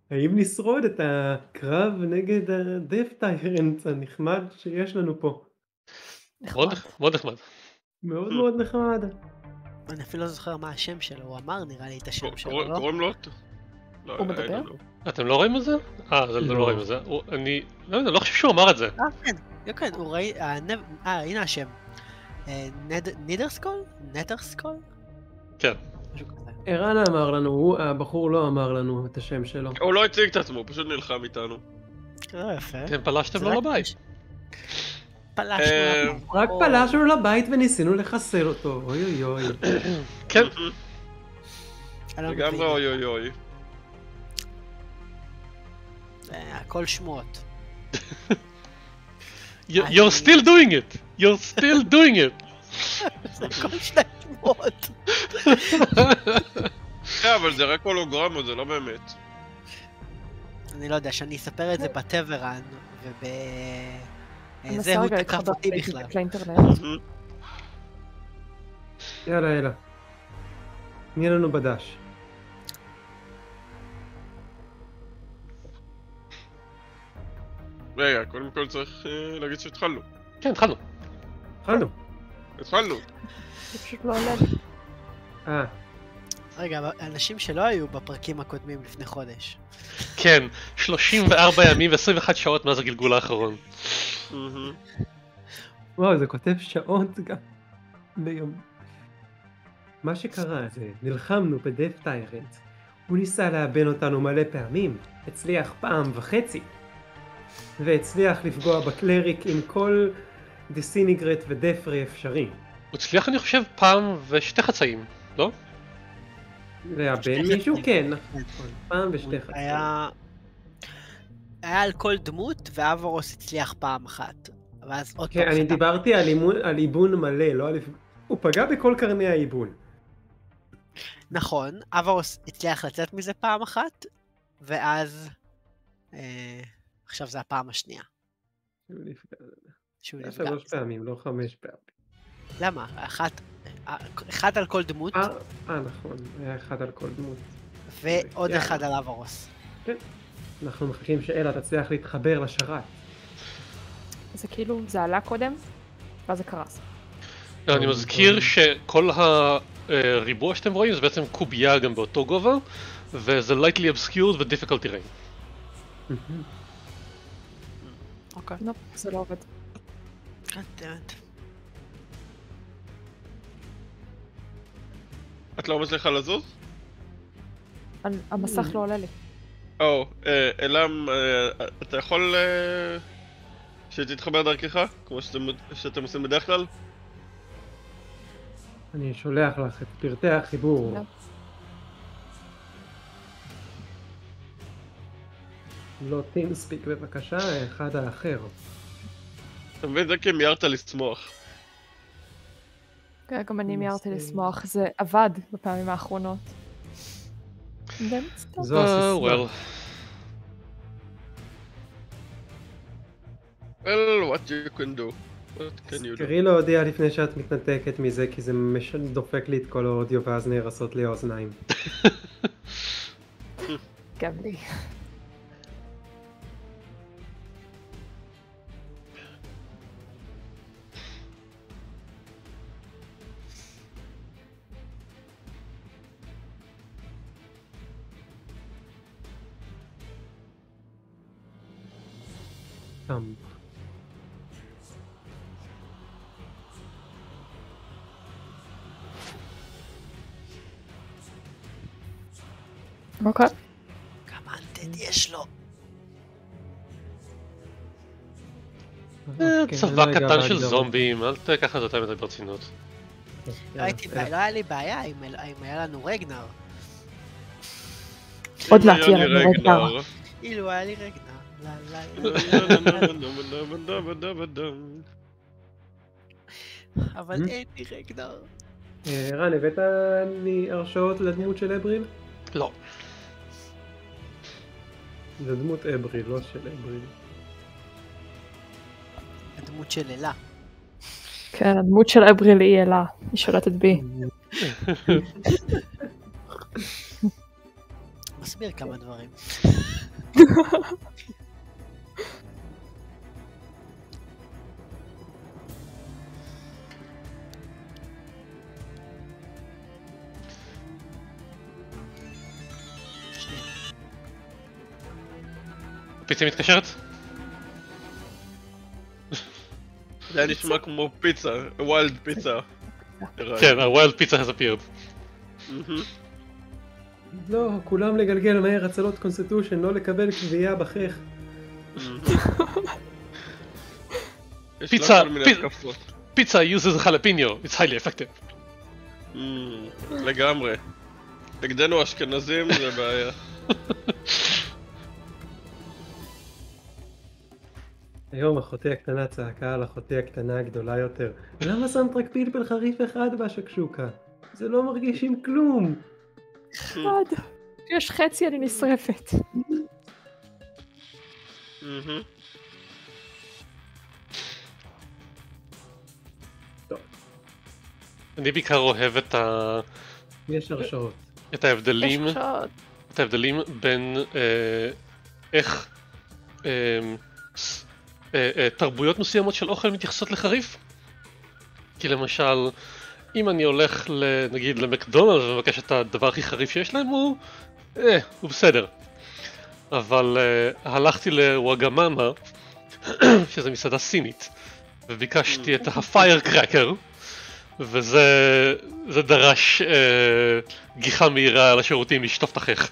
האם נשרוד את הקרב נגד הדף טיירנט הנחמד שיש לנו פה? מאוד נחמד. מאוד מאוד נחמד. אני אפילו לא זוכר מה השם שלו, הוא אמר נראה לי את השם שלו, לא? קוראים לו? הוא מדבר? אתם לא רואים את זה? אתם לא רואים את זה. אני לא חושב שהוא אמר את זה. כן, הוא ראי... הנה השם. נידרסקול? נטרסקול? כן. ערן אמר לנו, הבחור לא אמר לנו את השם שלו. הוא לא הציג את עצמו, הוא פשוט נלחם איתנו. יפה. אתם פלשתם לו לבית. פלשנו. רק פלשנו לבית וניסינו לחסל אותו, אוי אוי אוי. כן. לגמרי אוי אוי אוי. הכל שמועות. You're still doing it! You're still doing it! זה הכל שני שמועות. אבל זה רק הולוגרמה, זה לא באמת. אני לא יודע, שאני אספר את זה בטברן אני זהו, רגע תקף להתחבר אותי בכלל. לאינטרנט. יאללה. נהיה לנו בדש. רגע, קודם כל צריך להגיד שהתחלנו. כן, התחלנו. זה פשוט לא עולה לי. רגע, אנשים שלא היו בפרקים הקודמים לפני חודש. כן, 34 ימים ו-21 שעות מאז הגלגול האחרון. וואו, זה כותב שעות גם ביום. מה שקרה זה, נלחמנו בדף טיירנט. הוא ניסה לאבן אותנו מלא פעמים, הצליח פעם וחצי. והצליח לפגוע בקלריק עם כל דיסינגרט ודפרי אפשרי. הוא הצליח אני חושב פעם ושתי חצאים, לא? לאבן מישהו? כן, נכון. פעם ושתי חצאים. היה על כל דמות ואברוס הצליח פעם אחת. ואז עוד כן, אני דיברתי על איבון מלא, לא על... הוא פגע בכל קרני האיבון. נכון, אברוס הצליח לצאת מזה פעם אחת, ואז... עכשיו זה הפעם השנייה. שהוא נפגע. 3 פעמים, לא 5 פעמים. למה? אחד על כל דמות. נכון, היה אחד על כל דמות. ועוד אחד על אברוס. כן. אנחנו מחכים שאלה תצליח להתחבר לשרת. זה כאילו, זה עלה קודם, ואז זה קרס. אני מזכיר שכל הריבוע שאתם רואים זה בעצם קובייה גם באותו גובה, וזה lightly obscured ו-difficult terrain. אוקיי. לא, זה לא עובד. את לא מצליחה לזוז? המסך לא עולה לי. אלם, אתה יכול שתתחבר דרכך, כמו שאתם עושים בדרך כלל? אני שולח לך את פרטי החיבור. לא טימספיק בבקשה, אחד האחר. אתה מבין, זה כי מיירת לשמוח. כן, גם אני מיירתי לשמוח, זה עבד בפעמים האחרונות. זו הסיסמה. Well, what you can do. What can you do? קרי להודיע לפני שאת מתנתקת מזה, כי זה דופק לי את כל האודיו ואז נהרסות לי האוזניים. גם לי. אוקיי. כמה אנטד יש לו? צבא קטן של זומבים, אל תקח את זה יותר ברצינות. לא היה לי בעיה אם היה לנו רגנר. עוד מעט יהיה לנו רגנר. אילו היה לי רגנר. אבל אין לי רגנר. רן, הבאת לי הרשאות לדמות של אבריל? לא. זה דמות אבריל, לא של אבריל. הדמות של אלה. כן, הדמות של אבריל היא אלה, היא שולטת בי. מסביר כמה דברים. פיצה מתקשרת? זה היה נשמע כמו פיצה, ווילד פיצה. כן, ה-Wild Pizza has appeared. לא, כולם לגלגל מהר הצלות קונסטיטושן, לא לקבל קביעה בחך. Pizza uses jalapeno, it's highly effective. לגמרי. נגדנו אשכנזים זה בעיה. היום אחותי הקטנה צעקה על אחותי הקטנה הגדולה יותר. למה שמת רק פלפל חריף אחד בשקשוקה? זה לא מרגיש עם כלום. אחד. יש חצי אני נשרפת. אני בעיקר אוהב יש הרשאות. את ההבדלים בין איך תרבויות מסוימות של אוכל מתייחסות לחריף. כי למשל, אם אני הולך נגיד למקדונלדס ומבקש את הדבר הכי חריף שיש להם, הוא בסדר. אבל הלכתי לוואגמאמה, שזה מסעדה סינית, וביקשתי את הפייר קרקר, וזה דרש גיחה מהירה על השירותים לשטוף את החך.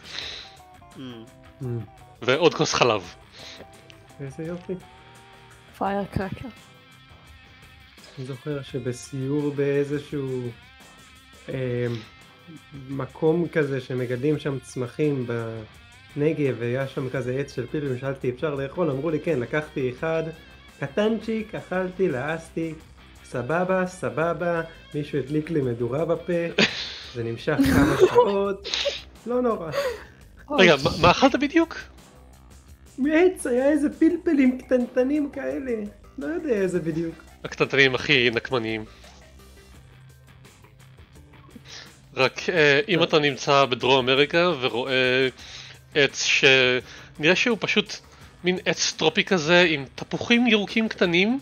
ועוד כוס חלב. איזה יופי. פייר קרקר. אני זוכר שבסיור באיזשהו מקום כזה שמגדלים שם צמחים בנגב, והיה שם כזה עץ של פלפל, שאלתי אפשר לאכול, אמרו לי כן, לקחתי אחד, קטנצ'יק, אכלתי, לעסתי, סבבה, מישהו הדליק לי מדורה בפה, זה נמשך כמה שעות, לא נורא. רגע, מה אכלת בדיוק? מעץ, היה איזה פלפלים קטנטנים כאלה, לא יודע איזה בדיוק. הקטנטנים הכי נקמניים. רק אם אתה נמצא בדרום אמריקה ורואה עץ שנראה שהוא פשוט מין עץ טרופי כזה עם תפוחים ירוקים קטנים,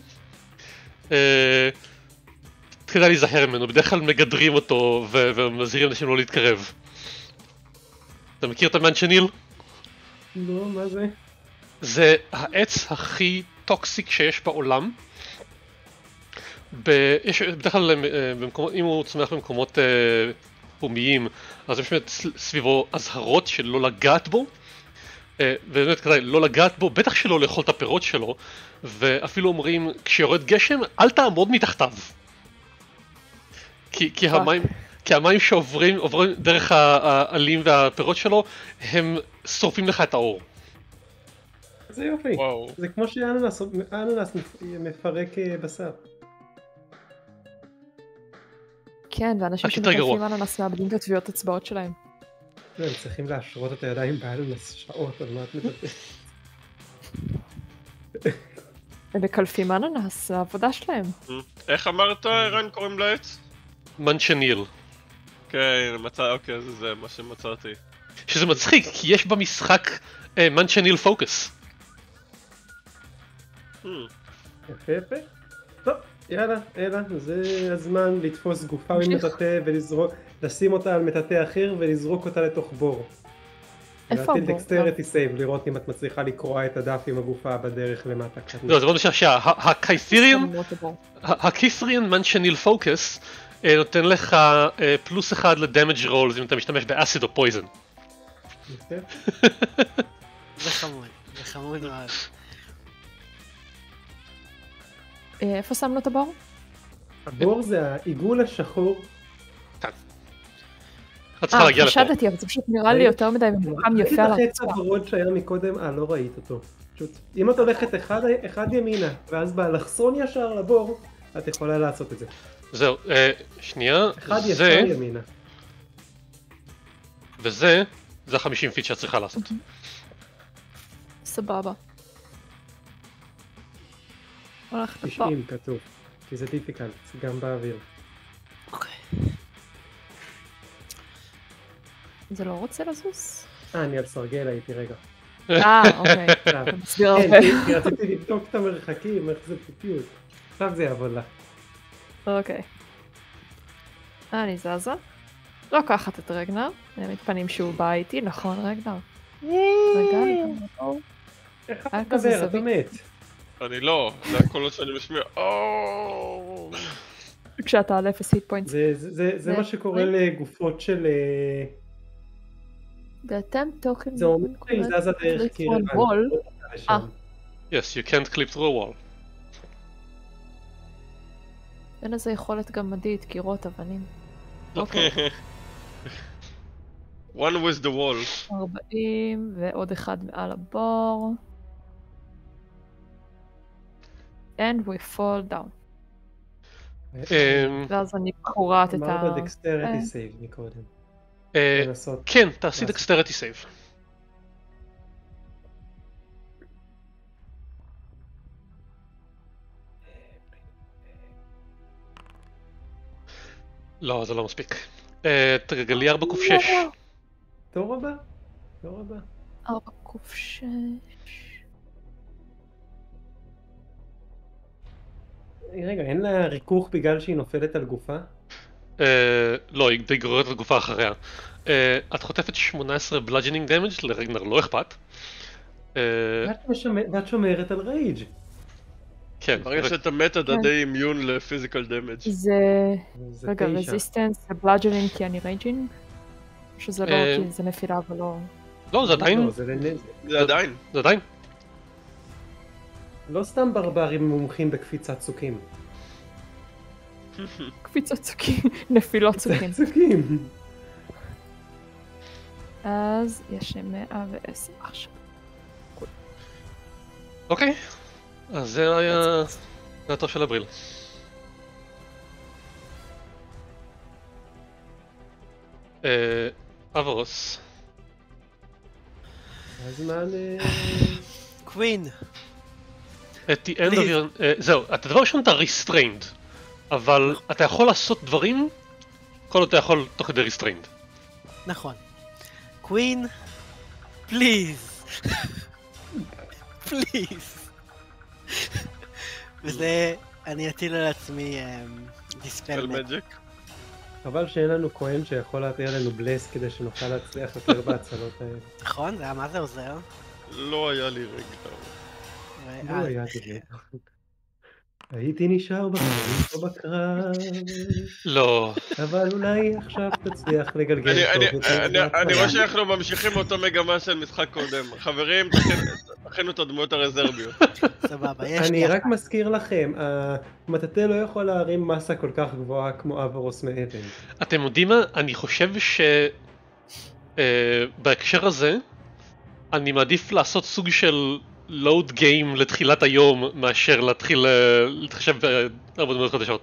כדאי להיזהר ממנו, בדרך כלל מגדרים אותו ומזהירים אנשים לא להתקרב. אתה מכיר את המנצ'ניל? לא, מה זה? זה העץ הכי טוקסיק שיש בעולם. בדרך כלל אם הוא צומח במקומות פומיים, אז יש באמת סביבו אזהרות של לא לגעת בו, ובאמת כדאי לא לגעת בו, בטח שלא לאכול את הפירות שלו, ואפילו אומרים כשיורד גשם אל תעמוד מתחתיו, כי המים שעוברים דרך העלים והפירות שלו הם שורפים לך את האור. זה יופי, זה כמו שאננס מפרק בשר. כן, ואנשים שמקלפים אננס מאבדים את טביעות אצבעות שלהם. הם צריכים להשרות את הידיים באננס שעות, על מה את מדברת? הם מקלפים אננס, זה העבודה שלהם. איך אמרת, ערן, קוראים לעץ? מנצ'ניל. כן, אוקיי, זה מה שמצאתי. שזה מצחיק, כי יש במשחק מנצ'ניל פוקוס. יפה. טוב, יאללה, זה הזמן לתפוס גופה ממטאטא ולשים אותה על מטאטא אחר ולזרוק אותה לתוך בור. איפה הבור? דקסטריטי סייב, לראות אם את מצליחה לקרוע את הדף עם הגופה בדרך למטה. לא, זה מאוד משעשע. הקייסריאן מנצ'ניל פוקוס נותן לך +1 לדמג' רולס אם אתה משתמש באסיד או פויזן. זה חמוד מאוד. איפה שמנו את הבור? הבור זה העיגול השחור. את צריכה להגיע לפה. חשדתי, אבל זה פשוט נראה לי יותר מדי ממוקם יפה על ראיתי את החץ הוורוד שהיה מקודם, לא ראית אותו. פשוט, אם את הולכת אחד ימינה, ואז באלכסון ישר לבור, את יכולה לעשות את זה. זהו, שנייה, אחד ישר ימינה. וזה 50 פיט שאת צריכה לעשות. סבבה. 90 כתוב, כי זה דיפיקלט, גם באוויר. אוקיי. זה לא רוצה לזוז? אני על סרגל הייתי רגע. אוקיי. עכשיו. זה מסביר כן, הרבה. כי רציתי לבדוק את המרחקים, איך זה בדיוק. עכשיו זה יעבוד לך. אוקיי. אני זזה. לוקחת את רגנר. מתפנים שהוא בא איתי, נכון רגנר? רגע, איך אתה היה כזה מדבר? אתה זווית. מת. אני לא, זה הקולות שאני משמיע. כשאתה על 0 היט פוינטס. זה מה שקורה לגופות של... ואתם טוקן... זה אומר שהיא זזה דרך קיר וול. Yes, you can't clip through a wall. אין לזה יכולת גמדית, קירות, אבנים. אוקיי. One with the wall. 40 ועוד אחד מעל הבור. And we fall down. ואז אני קוראת את ה... אמרת דקסטריטי סייב מקודם. לנסות. כן, תעשי דקסטריטי סייב. לא, זה לא מספיק. תגלי 4 קוף 6. תור הבא? תור הבא. 4 קוף 6. רגע, אין לה ריכוך בגלל שהיא נופלת על גופה? לא, היא די גוררת את הגופה אחריה. את חוטפת 18 בלאג'נינג דמג', לרגנר לא אכפת. ואת שומרת על רייג'. כן. ברגע שאתה מת אתה די אימיון לפיזיקל דמג'. זה... רגע, רזיסטנס זה בלאג'נינג כי אני רייג'ינג? שזה לא, כי זה נפילה ולא... לא, זה עדיין. זה עדיין. זה עדיין. לא סתם ברברים מומחים בקפיצת צוקים. קפיצות צוקים, נפילות צוקים. צוקים. אז יש לי 110 עכשיו. אוקיי. אז זה היה... זה התור של הבריל. אברוס. הזמן... קווין. at the end of your... זהו, אתה דבר ראשון אתה restrained, אבל אתה יכול לעשות דברים כל עוד אתה יכול תוך כדי restrained. נכון. קווין, פליז. פליז. וזה, אני אטיל על עצמי דיספל מג'יק. חבל שאין לנו כהן שיכול להתיר לנו בלס כדי שנוכל להצליח יותר בהצלות האלה. נכון, זה היה מה זה עוזר? לא היה לי רגע. לא היה לי. הייתי נשאר בחיים או בקרב. לא. אבל אולי עכשיו תצליח לגלגל טוב. אני רואה שאנחנו ממשיכים מאותו מגמה של משחק קודם. חברים, תכינו את הדמויות הרזרביות. סבבה, יש לי... אני רק מזכיר לכם, המטאטא לא יכול להרים מסה כל כך גבוהה כמו אברוס מאבן. אתם יודעים מה? אני חושב בהקשר הזה אני מעדיף לעשות סוג של לואוד גיים לתחילת היום מאשר להתחיל להתחשב ב4 דמויות חדשות.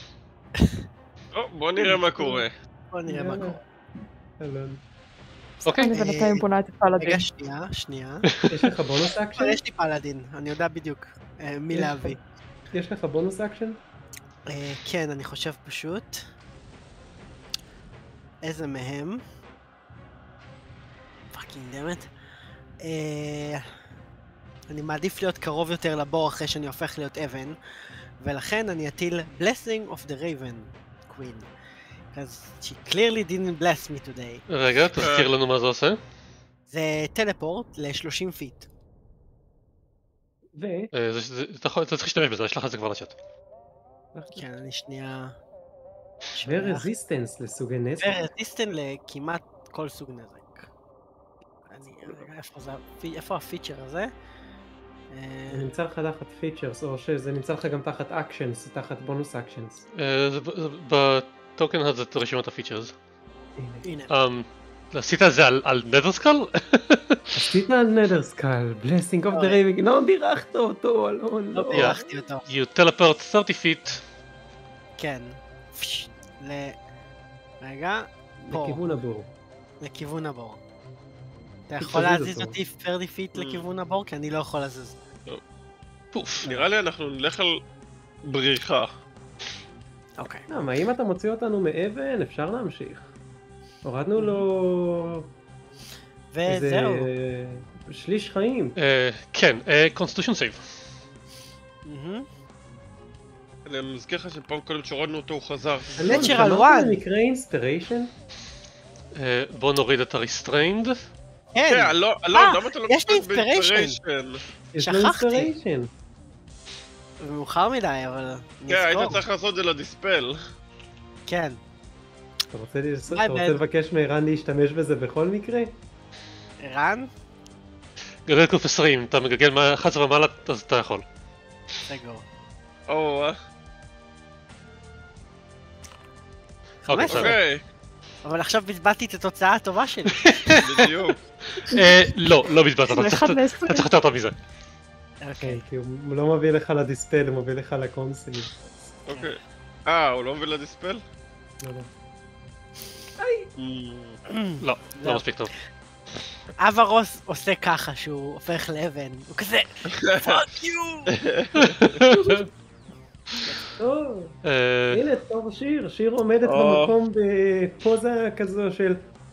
בוא נראה מה קורה. בוא נראה מה קורה. אלון. אוקיי. אני בינתיים בונה את הפלאדין. רגע, שנייה. יש לך בונוס אקשן? יש לי פלאדין, אני יודע בדיוק מי להביא. יש לך בונוס אקשן? כן, אני חושב פשוט. איזה מהם? פאקינג דמת. אני מעדיף להיות קרוב יותר לבור אחרי שאני הופך להיות אבן, ולכן אני אטיל Blessing of the Raven Queen. Because she clearly didn't bless me today. רגע, תזכיר לנו מה זה עושה. זה טלפורט ל-30 פיט. אתה צריך להשתמש בזה, אשלח את זה כבר לצ'אט. כן, אני שנייה... ורזיסטנס לסוגי נזק. ורזיסטנס לכמעט כל סוג נזק. איפה הפיצ'ר הזה? זה נמצא לך תחת פיצ'רס, או שזה נמצא לך גם תחת אקשנס, תחת בונוס אקשנס. בטוקן הזה את רשימת הפיצ'רס. הנה. עשית את זה על נדרסקל? עשית על נדרסקל, בלסינג אוף דה רייבינג, לא בירכת אותו, אלון. לא בירכתי אותו. You teleport 30 feet. כן. רגע. לכיוון הבור. לכיוון הבור. אתה יכול להזיז אותי 30 פיט לכיוון הבור? כי אני לא יכול להזיז. פוף. נראה לי אנחנו נלך על בריחה. אוקיי. מה, אם אתה מוציא אותנו מאבן, אפשר להמשיך. הורדנו לו... וזהו. שליש חיים. כן, קונסטיטושן סייב. אני מזכיר לך שפעם קודם שהורדנו אותו הוא חזר. Natural one. שמעת במקרה אינספיריישן? בוא נוריד את הריסטריינד. כן. כן, לא, למה אתה לא יש לי קופץ באינספיריישן? שכחתי. זה מאוחר מדי, אבל כן, היית נזכור. צריך לעשות את זה לדיספל. כן. אתה רוצה לבקש מערן להשתמש בזה בכל מקרה? ערן? גדל קוף 20, אתה מגלגל 11 ומעלה, אז אתה יכול. סגור. אוקיי. אבל עכשיו בזבזתי את התוצאה הטובה שלי. בדיוק. לא בזבזת, אתה צריך יותר טוב מזה. אוקיי. כי הוא לא מביא לך לדיספל, הוא מביא לך לקונסול. אוקיי. הוא לא מביא לדיספל? לא, לא מספיק טוב. אברוס עושה ככה שהוא הופך לאבן, הוא כזה פאק יו! טוב, הנה טוב שיר עומדת במקום בפוזה כזו של...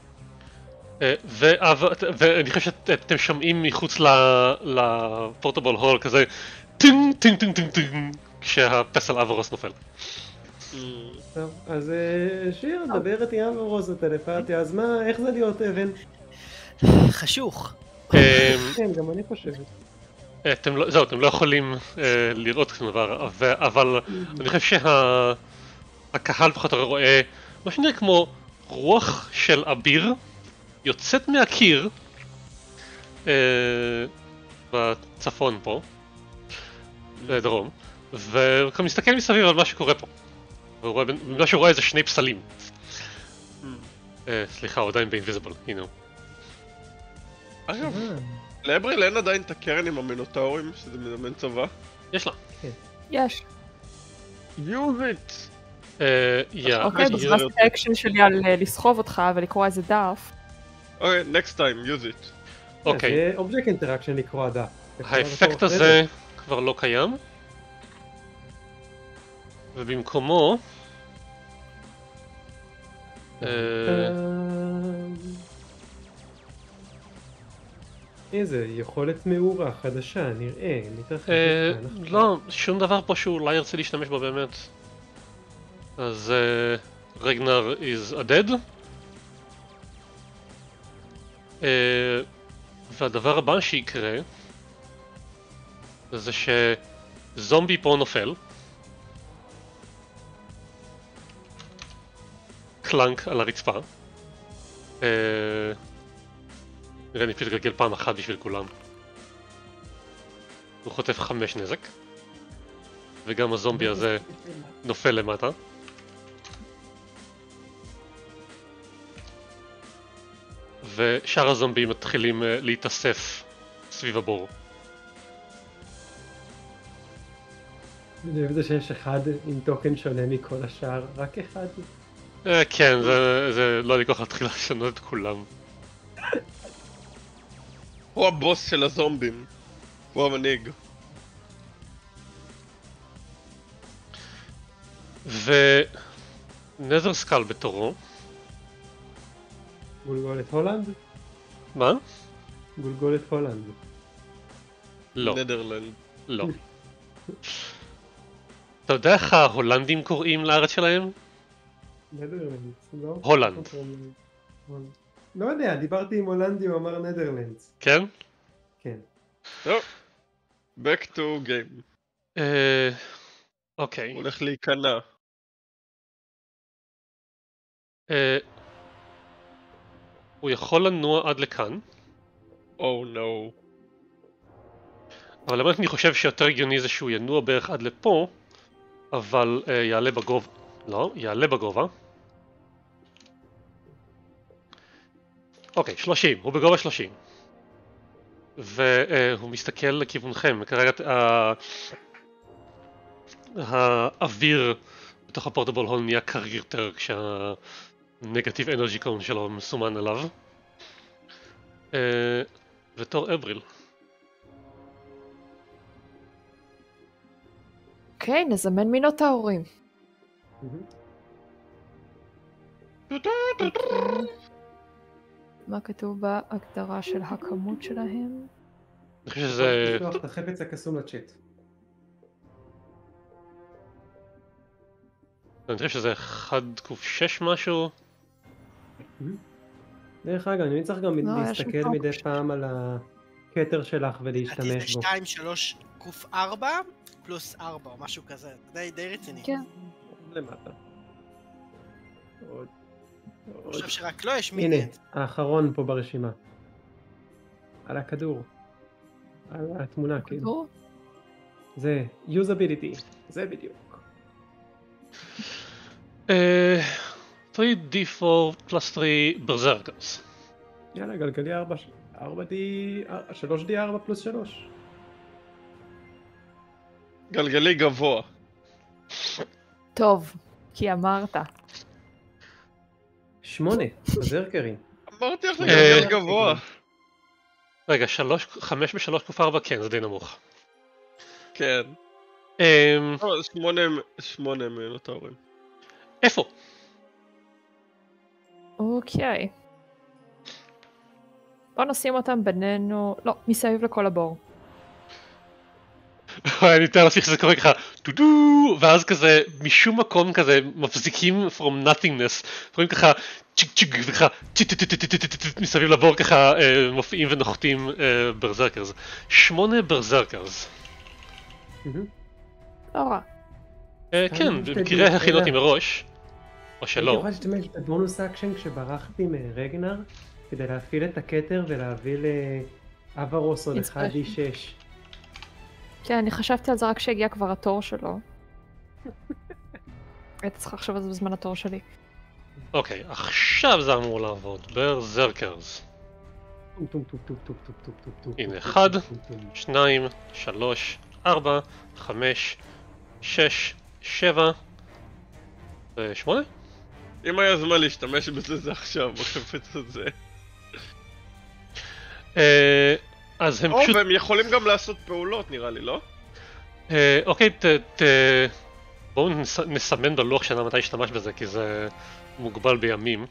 ואני חושב שאתם שומעים מחוץ לפורטבל הול כזה טינג טינג טינג טינג טינג כשהפסל אברוס נופל. טוב, אז שיר, דבר איתי אברוס בטלפתיה, אז מה, איך זה להיות אבן? חשוך. כן, גם אני חושבת. זהו, אתם לא יכולים לראות כזה דבר, אבל אני חושב שהקהל פחות או רואה מה שנראה כמו רוח של אביר יוצאת מהקיר בצפון פה, בדרום, וכאן מסתכל מסביב על מה שקורה פה. ומה שהוא רואה זה שני פסלים. סליחה, הוא עדיין באינביזיבל, הנה הוא. אגב, לאבריל אין עדיין את הקרן עם המינוטאורים, שזה מזמן צבא? יש לה. יש. use it! אוקיי, בזבז את האקשן שלי על לסחוב אותך ולקרוא איזה דף. אוקיי, next time, use it. אוקיי. זה אובייקט אינטראקשן לקרוא הדף. האפקט הזה כבר לא קיים. ובמקומו... איזה יכולת מאורה חדשה, נראה. לא, שום דבר פה שהוא אולי ירצה להשתמש בו באמת. אז רגנר is a dead. והדבר הבא שיקרה זה שזומבי פה נופל. קלנק על הרצפה. נראה אני פשוט לגלגל פעם אחת בשביל כולם. הוא חוטף 5 נזק. וגם הזומבי הזה נופל למטה. ושאר הזומבים מתחילים להתאסף סביב הבור. אני אוהב את זה שיש אחד עם טוקן שונה מכל השאר, רק אחד. כן, זה לא לי כוח להתחיל לשנות את כולם. הוא הבוס של הזומבים. הוא המנהיג. ונזר סקל בתורו. גולגולת הולנד? מה? גולגולת הולנד. לא. נדרלנד. לא. אתה יודע איך ההולנדים קוראים לארץ שלהם? נדרלנד, לא? הולנד. לא יודע, דיברתי עם הולנדי, הוא אמר נדרלנד. כן? כן. טוב. back to game. אוקיי. הוא הולך להיכנע. הוא יכול לנוע עד לכאן. no. אבל באמת אני חושב שיותר הגיוני זה שהוא ינוע בערך עד לפה, אבל יעלה בגובה. לא, יעלה בגובה. אוקיי, 30, הוא בגובה 30. והוא מסתכל לכיוונכם, כרגע האוויר בתוך הפורטבל הול נהיה קר יותר כשהנגטיב אנרגי קון שלו מסומן עליו. ותור אבריל. אוקיי, נזמן מינוטאורים. מה כתוב בהגדרה של הכמות שלהם? אני חושב שזה... לשלוח את החפץ הקסום לצ'אט. אני חושב שזה 1q6 משהו. דרך אגב, אני צריך גם לא, להסתכל מדי פעם על הכתר שלך ולהשתמש בו. זה 2, 3, q4 פלוס 4 או משהו כזה, די רציני. כן. למטה. אני חושב שרק לא יש הנה, מידט. האחרון פה ברשימה. על הכדור. על התמונה, כאילו. כדור? זה usability. זה בדיוק. 3d4 plus 3 berserkers. יאללה, גלגלי 3d4 פלוס 3. גלגלי גבוה. טוב, כי אמרת. 8, בזרקרי. אמרתי לך לגלגל גבוה. רגע, 5 ב-3q4 כן, זה די נמוך. כן. 8 מינוטורים. איפה? אוקיי. בוא נשים אותם בינינו, לא, מסביב לכל הבור. אני מתאר לעצמי שזה קורה ככה, טו-דו, ואז כזה, משום מקום כזה, מפזיקים from nothingness, רואים ככה, צ'יק צ'יק, וככה, מסביב לבור ככה, מופיעים ונוחתים ברזרקרס. 8 ברזרקרס. לא רע. כן, במקרה הכינותי מראש, או שלא. הייתי יכול להשתמש בבונוס אקשן כשברחתי מרגנר, כדי להפעיל את הכתר ולהביא לאברוס עוד 1d6. כן, אני חשבתי על זה רק שהגיע כבר התור שלו. הייתי צריכה לחשוב על זה בזמן התור שלי. אוקיי, עכשיו זה אמור לעבוד. ברזרקרס. הנה, 1, 2, 3, 4, 5, 6, 7 ו8? אם היה זמן להשתמש בזה זה עכשיו, בחפץ הזה. אז הם או, פשוט... והם יכולים גם לעשות פעולות נראה לי, לא? אוקיי, בואו נסמן בלוח שנה מתי השתמש בזה, כי זה מוגבל בימים.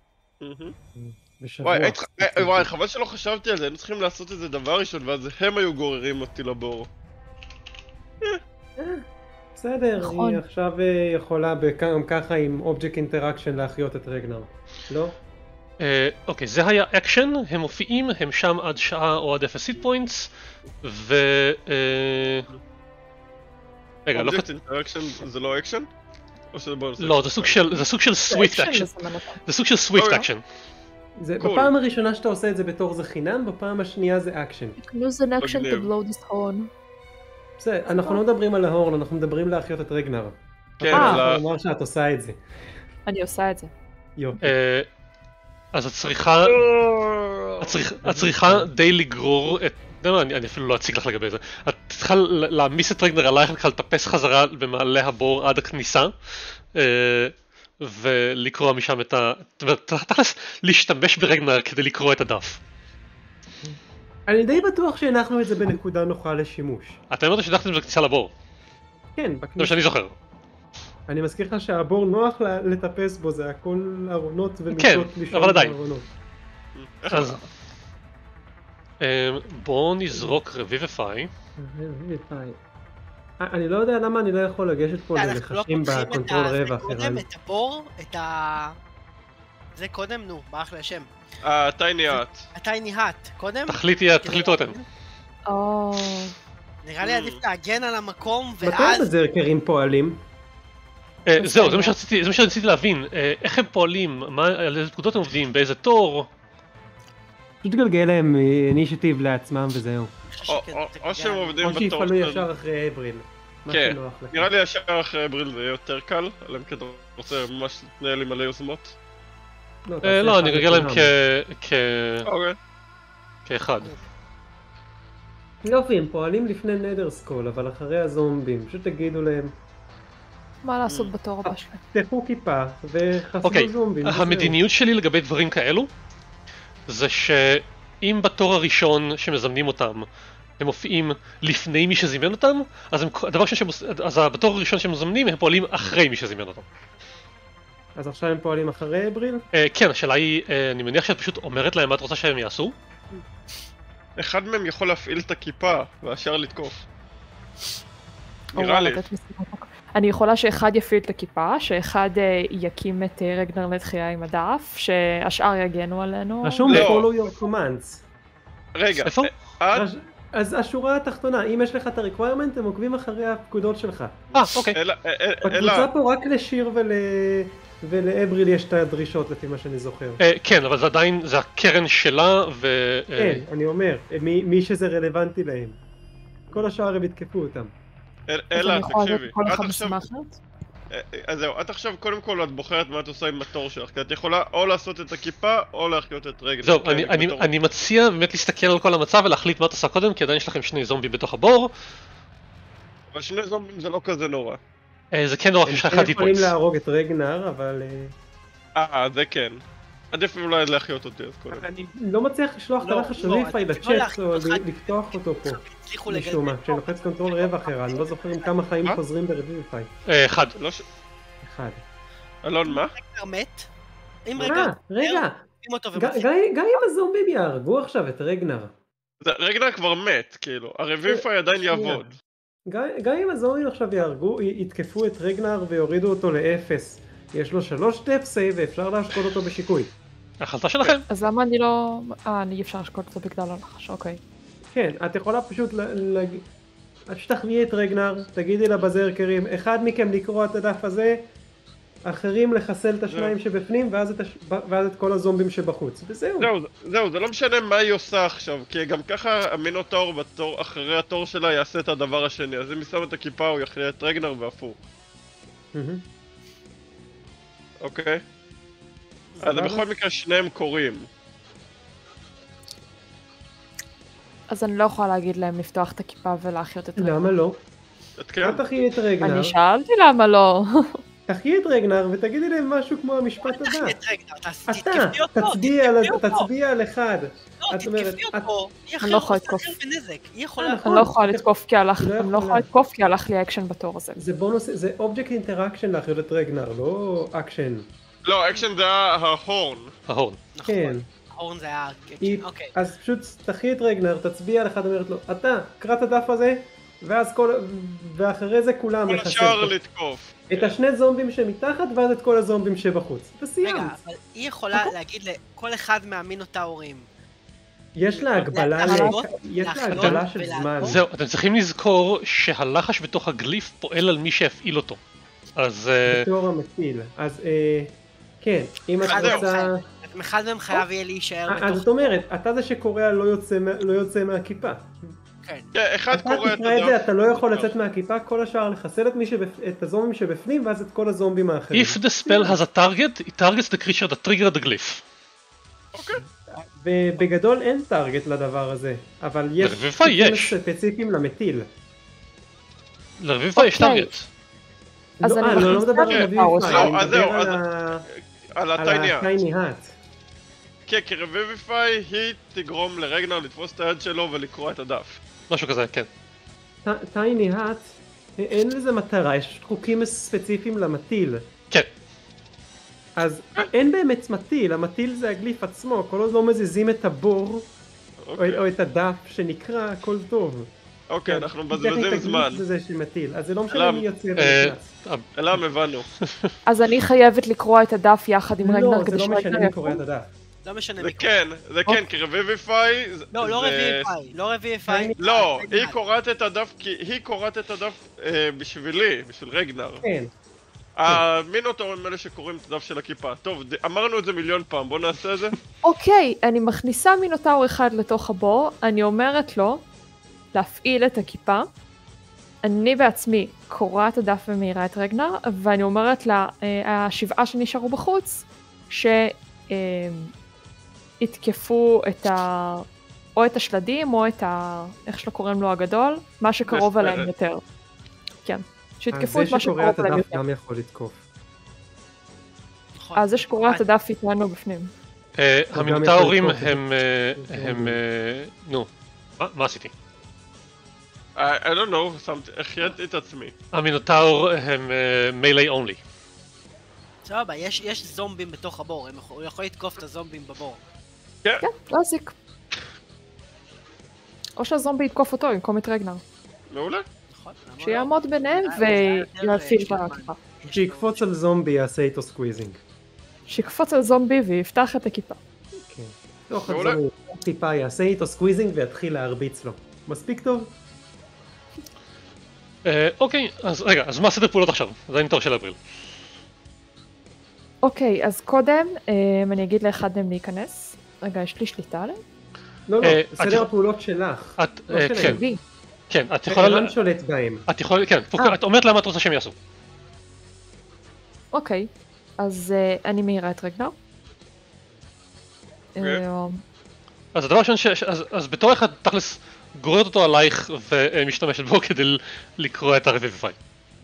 וואי, חבל שלא חשבתי על זה, היינו צריכים לעשות איזה דבר ראשון, ואז הם היו גוררים אותי לבור. בסדר, היא עכשיו יכולה גם ככה עם Object Interaction להחיות את רגנר, לא? אוקיי, זה היה אקשן, הם מופיעים, הם שם עד שעה או עד 0 hit points, ו... רגע, לא... Object Interaction זה לא אקשן? לא, זה סוג של סוויפט אקשן. זה סוג של סוויפט אקשן. בפעם הראשונה שאתה עושה את זה בתור זה חינם, בפעם השנייה זה אקשן. use an action to blow this horn. בסדר, אנחנו לא מדברים על ההורן, אנחנו מדברים להחיות את רגנר. כן, אני אומר שאת עושה את זה. אני עושה את זה. יופי. אז את צריכה די לגרור את... אני אפילו לא אציג לך לגבי זה. את צריכה להעמיס את רגנר עלייך וככה לטפס חזרה במעלה הבור עד הכניסה ולקרוא משם את ה... תכלס להשתמש ברגנר כדי לקרוא את הדף. אני די בטוח שהנחנו את זה בנקודה נוחה לשימוש. אתה אומרת שהנחתם את זה בכניסה לבור? כן, בכניסה. זה מה שאני זוכר. אני מזכיר לך שהבור נוח לטפס בו, זה הכל ארונות ומיטות כן, אבל עדיין. אז בואו נזרוק רביביפיי. אני לא יודע למה אני לא יכול לגשת פה ללחשים בקונטרול רווח. קודם את הבור, את ה... זה קודם, נו, ברח לי השם. הטייני האט. הטייני האט, קודם? תחליטו אתם. נראה לי עדיף להגן על המקום ואז... מתי בזרקרים פועלים? זהו, זה מה שרציתי להבין. איך הם פועלים? על איזה פקודות הם עובדים? באיזה תור? פשוט גלגל להם אינישיטיב לעצמם וזהו. או שהם עובדים בתור... או שיפעלו ישר אחרי אבריל. כן, נראה לי ישר אחרי אבריל זה יהיה יותר קל, אלא אם כן אתה רוצה ממש להתנהל עם מלא יוזמות. לא, אני אגלגל להם כאחד. יופי, הם פועלים לפני נדר סקול, אבל אחרי הזומבים, פשוט תגידו להם מה לעשות בתור הבא שלהם. תפתחו כיפה וחסמו זומבים. המדיניות שלי לגבי דברים כאלו זה שאם בתור הראשון שמזמנים אותם הם מופיעים לפני מי שזימן אותם, אז בתור הראשון שהם מזמנים הם פועלים אחרי מי שזימן אותם. אז עכשיו הם פועלים אחרי אבריל? כן, השאלה היא, אני מניח שאת פשוט אומרת להם מה את רוצה שהם יעשו? אחד מהם יכול להפעיל את הכיפה, והשאר לתקוף. נראה לי. אני יכולה שאחד יפעיל את הכיפה, שאחד יקים את רגנר לתחייה עם הדף, שהשאר יגנו עלינו. רשום follow your commands. רגע, איפה? אז השורה התחתונה, אם יש לך את ה-requirement, הם עוקבים אחרי הפקודות שלך. אוקיי. בקבוצה פה רק לשיר ולאבריל יש את הדרישות לפי מה שאני זוכר. כן, אבל זה עדיין, זה הקרן שלה כן, אני אומר, מי שזה רלוונטי להם. כל השאר הם יתקפו אותם. אלה, תקשיבי. כל אחד משימה אחרת? אז זהו, את עכשיו קודם כל את בוחרת מה את עושה עם התור שלך, כי את יכולה או לעשות את הכיפה או להחיות את רגל. זהו, אני מציע באמת להסתכל על כל המצב ולהחליט מה את עושה קודם, כי עדיין יש לכם 2 זומבים בתוך הבור. אבל 2 זומבים זה לא כזה נורא. זה כן נורא, יש לך 1 הם יכולים להרוג את רגנר, אבל... זה כן. עדיף אולי להחיות אותי אז קודם. אני לא מצליח לשלוח את הלחש של ריפאי לצ'אט או לפתוח אותו פה. משום מה, כשלוחץ קונטרול רווח הרע, אני לא זוכר עם כמה חיים חוזרים ברביפיי. 1. 1. אלון, מה? רגע מת. רגע, גם אם הזומבים יהרגו עכשיו את רגנר. רגנר כבר מת, כאילו, הרביפיי עדיין יעבוד. גם אם הזומבים עכשיו יהרגו, יתקפו את רגנר ויורידו אותו ל0. יש לו 3 סטפ סייב ואפשר להשקול אותו בשיקוי. החלטה שלכם. אז למה אני לא... אני אפשר להשקול אותו בגלל הלחש, אוקיי. כן, את יכולה פשוט את שתחווי את רגנר, תגידי לבזרקרים, אחד מכם לקרוא את הדף הזה, אחרים לחסל את השניים שבפנים, ואז את כל הזומבים שבחוץ, וזהו. זהו, זה לא משנה מה היא עושה עכשיו, כי גם ככה המינוטאור אחרי התור שלה יעשה את הדבר השני, אז אם היא שמה את הכיפה הוא יכריע את רגנר והפוך. אוקיי? אז בכל מקרה שניהם קוראים. אז אני לא יכולה להגיד להם לפתוח את הכיפה ולהחיות את רגנר. למה לא? אל תחי את רגנר. אני שאלתי למה לא. תחי את רגנר ותגידי להם משהו כמו המשפט הבא. אתה תצביע על אחד. לא, תתקפי אותו. אני לא יכולה לתקוף. אני לא יכולה לתקוף כי הלך לי אקשן בתור הזה. זה בונוס, זה אובייקט אינטראקשן להחיות את רגנר, לא אקשן. לא, אקשן זה ההורן. ההורן. כן. ההורן זה היה אקשן, אוקיי. אז פשוט תחי את רגנר, תצביע על אחד, אומרת לו, אתה, קרא את הדף הזה, ואחרי זה כולם כל השאר לתקוף. את השני זומבים שמתחת, ואז את כל הזומבים שבחוץ. וסיימת. רגע, אבל היא יכולה להגיד לכל אחד מהמינוטאורים. יש לה הגבלה של זמן. זהו, אתם צריכים לזכור שהלחש בתוך הגליף פועל על מי שיפעיל אותו. אז... בתור המפיל. אז כן, אם את רוצה... אחד מהם חייב יהיה להישאר בתוך... אז זאת אומרת, אתה זה שקורא לא יוצא מהכיפה. כן. אחד קורא את הדף. אתה לא יכול לצאת מהכיפה, כל השאר לחסל את הזומבים שבפנים, ואז את כל הזומבים האחרים. If the spell has a target, it targets the creature that triggered the glyph. אוקיי. ובגדול אין טארגט לדבר הזה, אבל יש תיקים ספציפיים למטיל. לרביפיי יש טארגט. אז אני לא מדבר על רביפיי, אני מדבר על הטייני האט. כן, כי רביפיי היא תגרום לרגנר לתפוס את היד שלו ולקרוא את הדף. משהו כזה, כן. טייני האט, אין לזה מטרה, יש חוקים ספציפיים למטיל. כן. אז אין באמת מטיל, המטיל זה הגליף עצמו, כל עוד לא מזיזים את הבור או את הדף שנקרא, הכל טוב. אוקיי, אנחנו מבזבזים זמן. זה שמטיל, אז זה לא משנה מי יוצא ונכנס. אלא הבנו. אז אני חייבת לקרוא את הדף יחד עם רגנר כדי שרגנר לא, זה לא משנה מי קורא את הדף. לא משנה מי קורא. זה כן, כי רביפיי... לא רביפיי. לא, היא קוראת את הדף כי היא קוראת את הדף בשבילי, בשביל רגנר. כן. המינוטורים הם אלה שקוראים את הדף של הכיפה. טוב, אמרנו את זה מיליון פעם, בוא נעשה את זה. אוקיי, אני מכניסה מינוטאור אחד לתוך הבור, אני אומרת לו להפעיל את הכיפה, אני בעצמי קוראה את הדף ומאירה את רגנר, ואני אומרת לה, השבעה שנשארו בחוץ, שיתקפו או את השלדים או את איך שלא קוראים לו הגדול, מה שקרוב אליהם יותר. כן. שיתקפו את מה שקרוב אליהם יותר. זה שקורא את הדף גם יכול לתקוף. אז זה שקורא את הדף איתנו בפנים. המינוטאורים הם... נו, מה עשיתי? I don't know, החייתי את עצמי. המינוטאור הם melee only. סבבה, יש זומבים בתוך הבור, הוא יכול לתקוף את הזומבים בבור. כן, לא הזיק. או שהזומבי יתקוף אותו במקום את רגנר. מעולה. נכון? שיעמוד ביניהם ויפעיל את הכיפה. שיקפוץ על זומבי יעשה איתו סקוויזינג. שיקפוץ על זומבי ויפתח את הכיפה. כן. תוך הזומבי טיפה יעשה איתו סקוויזינג ויתחיל להרביץ לו. מספיק טוב? אוקיי, אז רגע, אז מה הסדר פעולות עכשיו? זה אני תור של אפריל. אוקיי, אז קודם אני אגיד לאחד מהם להיכנס. רגע, יש לי שליטה עליהם? לא, סדר הפעולות שלך. לא שלהם. בי. כן, את יכולה... ערן שולט בהם. את יכולה, כן, את אומרת למה את רוצה שהם יעשו. אוקיי, אז אני מאירה את רגנר. אז הדבר ראשון אז בתור אחד תכלס גוררת אותו עלייך ומשתמשת בו כדי לקרוא את הרביביפיי.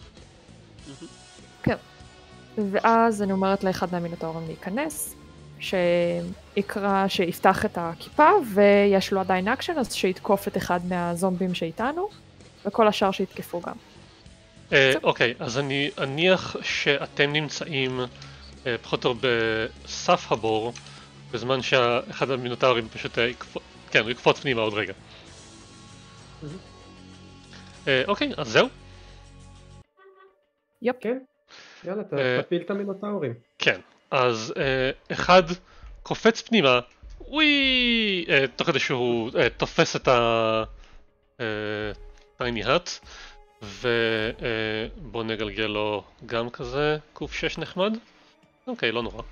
כן. ואז אני אומרת לאחד מהמינוטאורים להיכנס, שיקרא, שיפתח את הכיפה, ויש לו עדיין אקשן, אז שיתקוף את אחד מהזומבים שאיתנו, וכל השאר שיתקפו גם. אוקיי, אז אני אניח שאתם נמצאים פחות או יותר בסף הבור, בזמן שאחד המינוטאורים פשוט יקפוץ פנימה עוד רגע. אוקיי, אז זהו? יופ. כן. יאללה, תפיל את המינוטאורים. כן, אז אחד קופץ פנימה, וואי, תוך כדי שהוא תופס את הטייני האט, ובוא נגלגל לו גם כזה קוף 6 נחמד. אוקיי, לא נורא.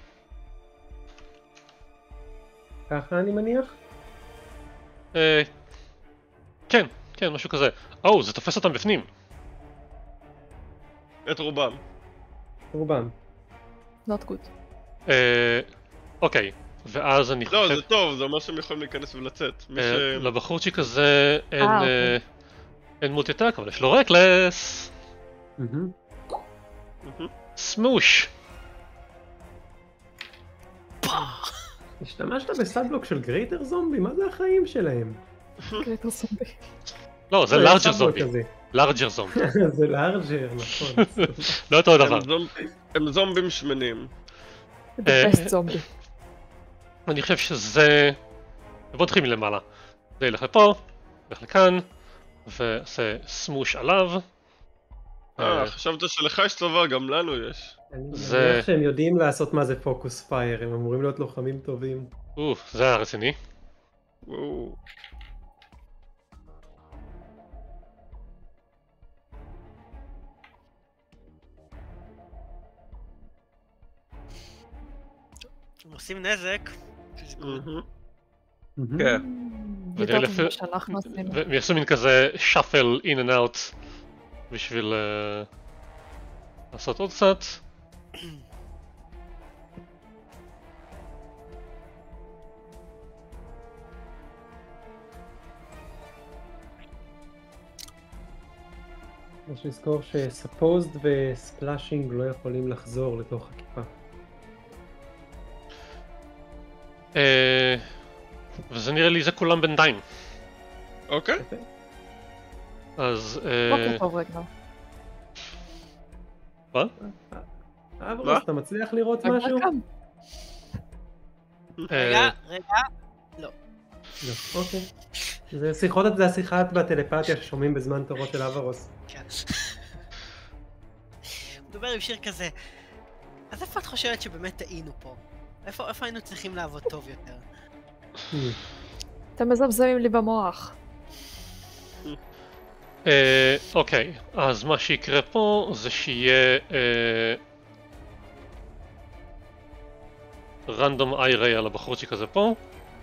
ככה אני מניח? כן, משהו כזה. זה תופס אותם בפנים. את רובם. רובם. Not good. אוקיי, ואז אני חושב... לא, זה טוב, זה אומר שהם יכולים להיכנס ולצאת. לבחורצ'יק הזה אין מולטי-טאק, אבל יש לו רקלס. סמוש. השתמשת בסאדבלוק של גרייטר זומבי? מה זה החיים שלהם? גרייטר זומבי. לא, זה לארג'ר זומבי. לארג'ר זומבי. זה לארג'ר, נכון. לא אותו דבר. הם זומבים שמנים. The best זומבי. אני חושב שזה... בוא נתחיל מלמעלה. זה ילך לפה, ילך לכאן, ועושה סמוש עליו. חשבת שלך יש צבא, גם לנו יש. אני מניח שהם יודעים לעשות מה זה פוקוס פייר, הם אמורים להיות לוחמים טובים. זה היה רציני. הם עושים נזק. כן. והם יעשו מין כזה שפל אין אנד אאוט בשביל לעשות עוד קצת. יש לזכור שספוזד וספלאשינג לא יכולים לחזור לתוך הכיפה. וזה נראה לי זה כולם בינתיים. אוקיי. אז... בוקר טוב רגע. מה? אברוס, אתה מצליח לראות משהו? רגע. לא. לא, אוקיי. זה השיחה בטלפתיה ששומעים בזמן תורו של אברוס. כן. מדבר עם שיר כזה. אז איפה את חושבת שבאמת טעינו פה? איפה היינו צריכים לעבוד טוב יותר? אתם מזמזמים לי במוח. אוקיי, אז מה שיקרה פה זה שיהיה רנדום אייריי על הבחורצ'יק הזה פה.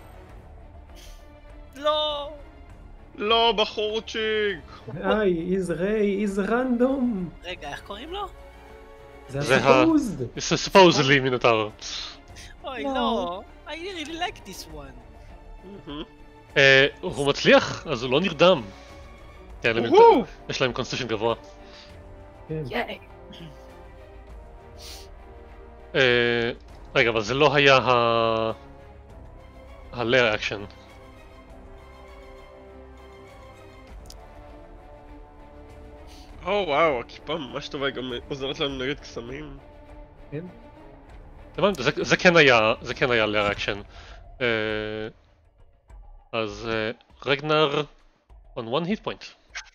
לא! לא, בחורצ'יק! איז ריי, איז רנדום! רגע, איך קוראים לו? זה הספוזד! זה ספוזלי מינוטאר. אוי, לא! I really like this one. הוא מצליח, אז הוא לא נרדם. יש להם קונסטיושן גבוה. ייי. רגע, אבל זה לא היה ה-lair action. וואו, הכיפה ממש טובה, היא גם עוזרת לנו נגד קסמים. כן. הבנתי, זה כן היה לריאקשן. אז רגנר on one hit point.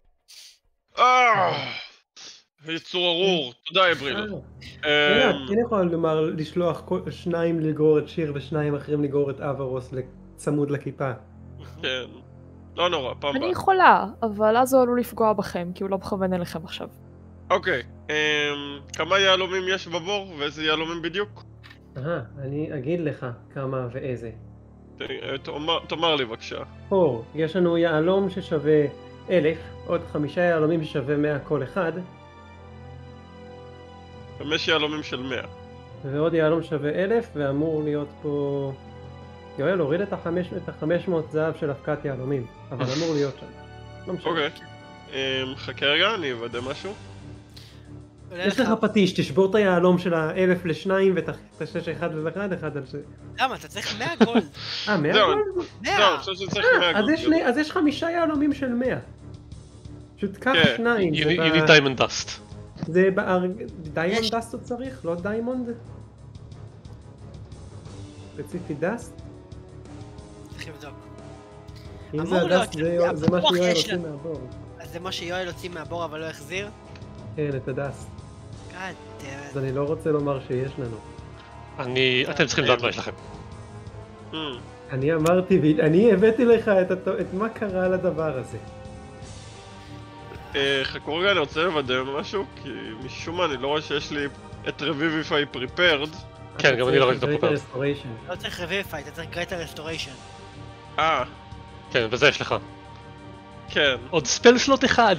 יצור ארור, תודה אבריל. כן יכול לומר לשלוח 2 לגרור את שיר ו2 אחרים לגרור את אברוס צמוד לכיפה. כן. לא נורא, פעם אני באה. יכולה, אבל אז הוא עלול לפגוע בכם, כי הוא לא מכוון אליכם עכשיו. אוקיי, כמה יהלומים יש בבור ואיזה יהלומים בדיוק? אני אגיד לך כמה ואיזה. תאמר לי בבקשה. יש לנו יהלום ששווה 1000, עוד 5 יהלומים ששווה 100 כל אחד, 5 יהלומים של 100. ועוד יהלום שווה 1000, ואמור להיות פה... יואל, הוריד את ה-500 זהב של הפקת יהלומים, אבל אמור להיות שם. לא משנה. אוקיי. חכה רגע, אני אוודא משהו. יש לך פטיש, תשבור את היהלום של ה-1000 ל2 ותשש אחד ואחד על זה. למה? אתה צריך 100 גולד. 100 זהו, גולד? זהו, אני חושב שצריך 100 גולד. אז יש 5 יהלומים של 100. פשוט קח 2. You need diamond dust. זה דיימונד דסט הוא צריך? לא דיימונד? ספציפי דסט? צריך לבדוק. אם זה הדסט זה מה שיואל הוציא מהבור. אז זה מה שיואל הוציא מהבור אבל לא החזיר? כן, את הדסט. God damn it. אז אני לא רוצה לומר שיש לנו. אתם צריכים לדעת מה יש לכם. אני אמרתי, אני הבאתי לך את מה קרה לדבר הזה. חכו רגע, אני רוצה לוודא משהו, כי משום מה אני לא רואה שיש לי את רביביפיי פריפרד. כן, גם אני לא ראיתי את הפרפרד. לא צריך רביביפיי, אתה צריך גרייטר רסטוריישן. כן, וזה יש לך. כן. עוד ספל שלוט אחד.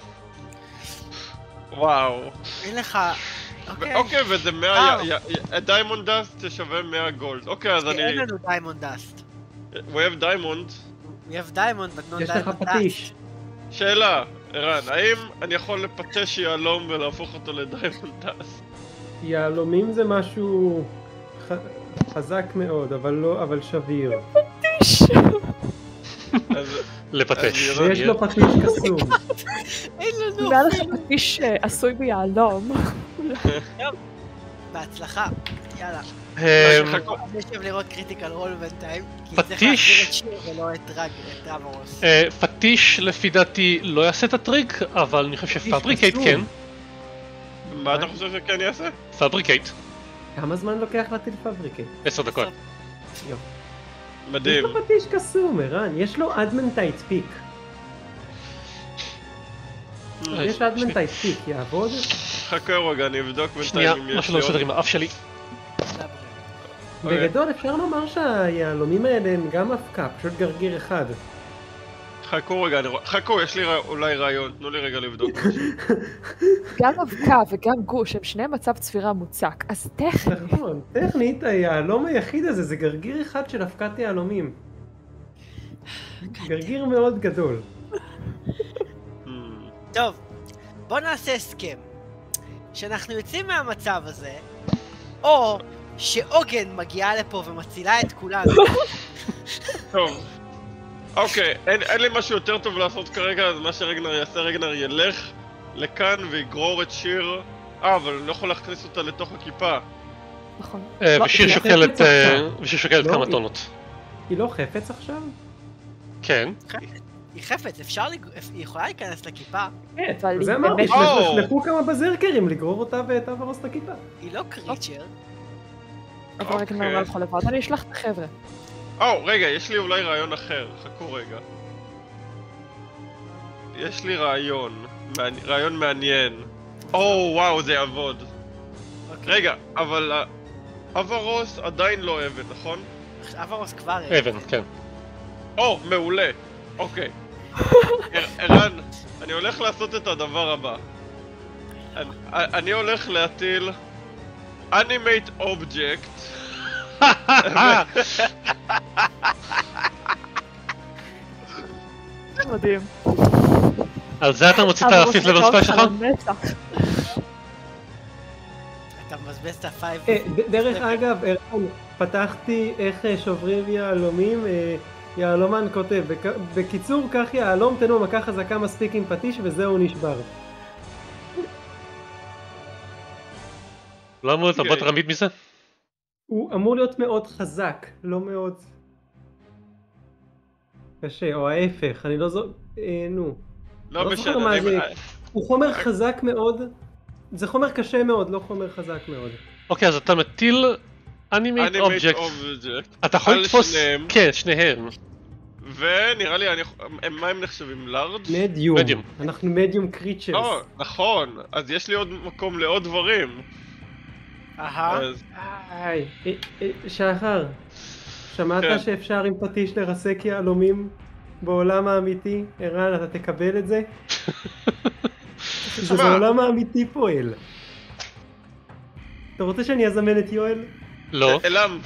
וואו. אין לך... אוקיי, וזה 100... דיימונד דאסט ששווה 100 גולד. אוקיי, אז אני... אין לנו דיימונד דאסט. We have diamond. We have diamond, but not יש לך diamond פטיש. שאלה, ערן, האם אני יכול לפטש יהלום ולהפוך אותו לדיימונד דאסט? יהלומים זה משהו חזק מאוד, אבל שביר. לפטש. ויש לו פטיש קסום. אין לנו. נראה לך פטיש עשוי ביהלום. בהצלחה, יאללה. אני חושב לראות קריטיקל רול בינתיים, כי צריך להחזיר את שיר ולא את אברוס. פטיש לפי דעתי לא יעשה את הטריק, אבל אני חושב שפבריקייט כן. מה אתה חושב שכן יעשה? פבריקייט. כמה זמן לוקח להטיל פבריקייט? 10 דקות. מדהים. יש לו פטיש קסום, ערן, יש לו אדמנטייט פיק. יש אדמנטייט פיק, יעבוד? חכה רגע, אני אבדוק בינתיים שנייה, אם יש לי משהו לא בסדר עם האף שלי. בגדול אפשר לומר שהיהלומים האלה הם גם אבקה, פשוט גרגיר אחד. חכו רגע, חכו, יש לי אולי רעיון, תנו לי רגע לבדוק. גם אבקה וגם גוש הם שניהם מצב צבירה מוצק, אז טכנית. נכון, טכנית היהלום היחיד הזה זה גרגיר אחד של אבקת יהלומים. גרגיר מאוד גדול. טוב, בוא נעשה הסכם. שאנחנו יוצאים מהמצב הזה, או שעוגן מגיעה לפה ומצילה את כולנו. טוב. אוקיי, אין לי משהו יותר טוב לעשות כרגע, אז מה שרגנר יעשה, רגנר ילך לכאן ויגרור את שיר. אבל אני לא יכול להכניס אותה לתוך הכיפה. נכון. ושיר שוקלת כמה טונות. היא לא חפץ עכשיו? כן. היא חפץ, היא יכולה להיכנס לכיפה. כן, אבל זה היא אמרתי, באמת... שלחו כמה בזרקרים לגרור אותה ואת אברוס לכיפה. היא לא קריצ'ר. אבל רגע לא יכול לבד, אני אשלח את החבר'ה. רגע, יש לי אולי רעיון אחר, חכו רגע. יש לי רעיון מעניין. וואו, זה יעבוד. רגע, אבל אברוס עדיין לא אבן, נכון? אברוס כבר אבן, כן. מעולה. אוקיי. ערן, אני הולך לעשות את הדבר הבא. אני הולך להטיל Animate Object. מדהים. על זה אתה מוציא את הפיף לבל ספייל שלך? אתה מבזבז את הפייב. דרך אגב, פתחתי איך שוברים יהלומים, יהלומן כותב, בקיצור כך יהלום תנו מכה חזקה מספיק עם פטיש וזהו נשבר. לא אמור להיות הרבה תרמית מזה? הוא אמור להיות מאוד חזק, לא מאוד קשה, או ההפך, אני לא זוכר, נו. לא לא זוכר משנה, מה זה, הוא חומר חזק מאוד, זה חומר קשה מאוד, לא חומר חזק מאוד. אוקיי, אז אתה מטיל אנימייט Animate אובייקט. Object אתה יכול על לתפוס... שניהם. כן, שניהם. ונראה לי, מה הם נחשבים? לארג'? מדיום. מדיום. אנחנו מדיום קריצ'רס. לא, נכון, אז יש לי עוד מקום לעוד דברים. אז היי, שחר, שמעת כן. שאפשר עם פטיש לרסק יהלומים בעולם האמיתי? ערן, אתה תקבל את זה? זה בעולם האמיתי פועל. אתה רוצה שאני אזמן את יואל? לא.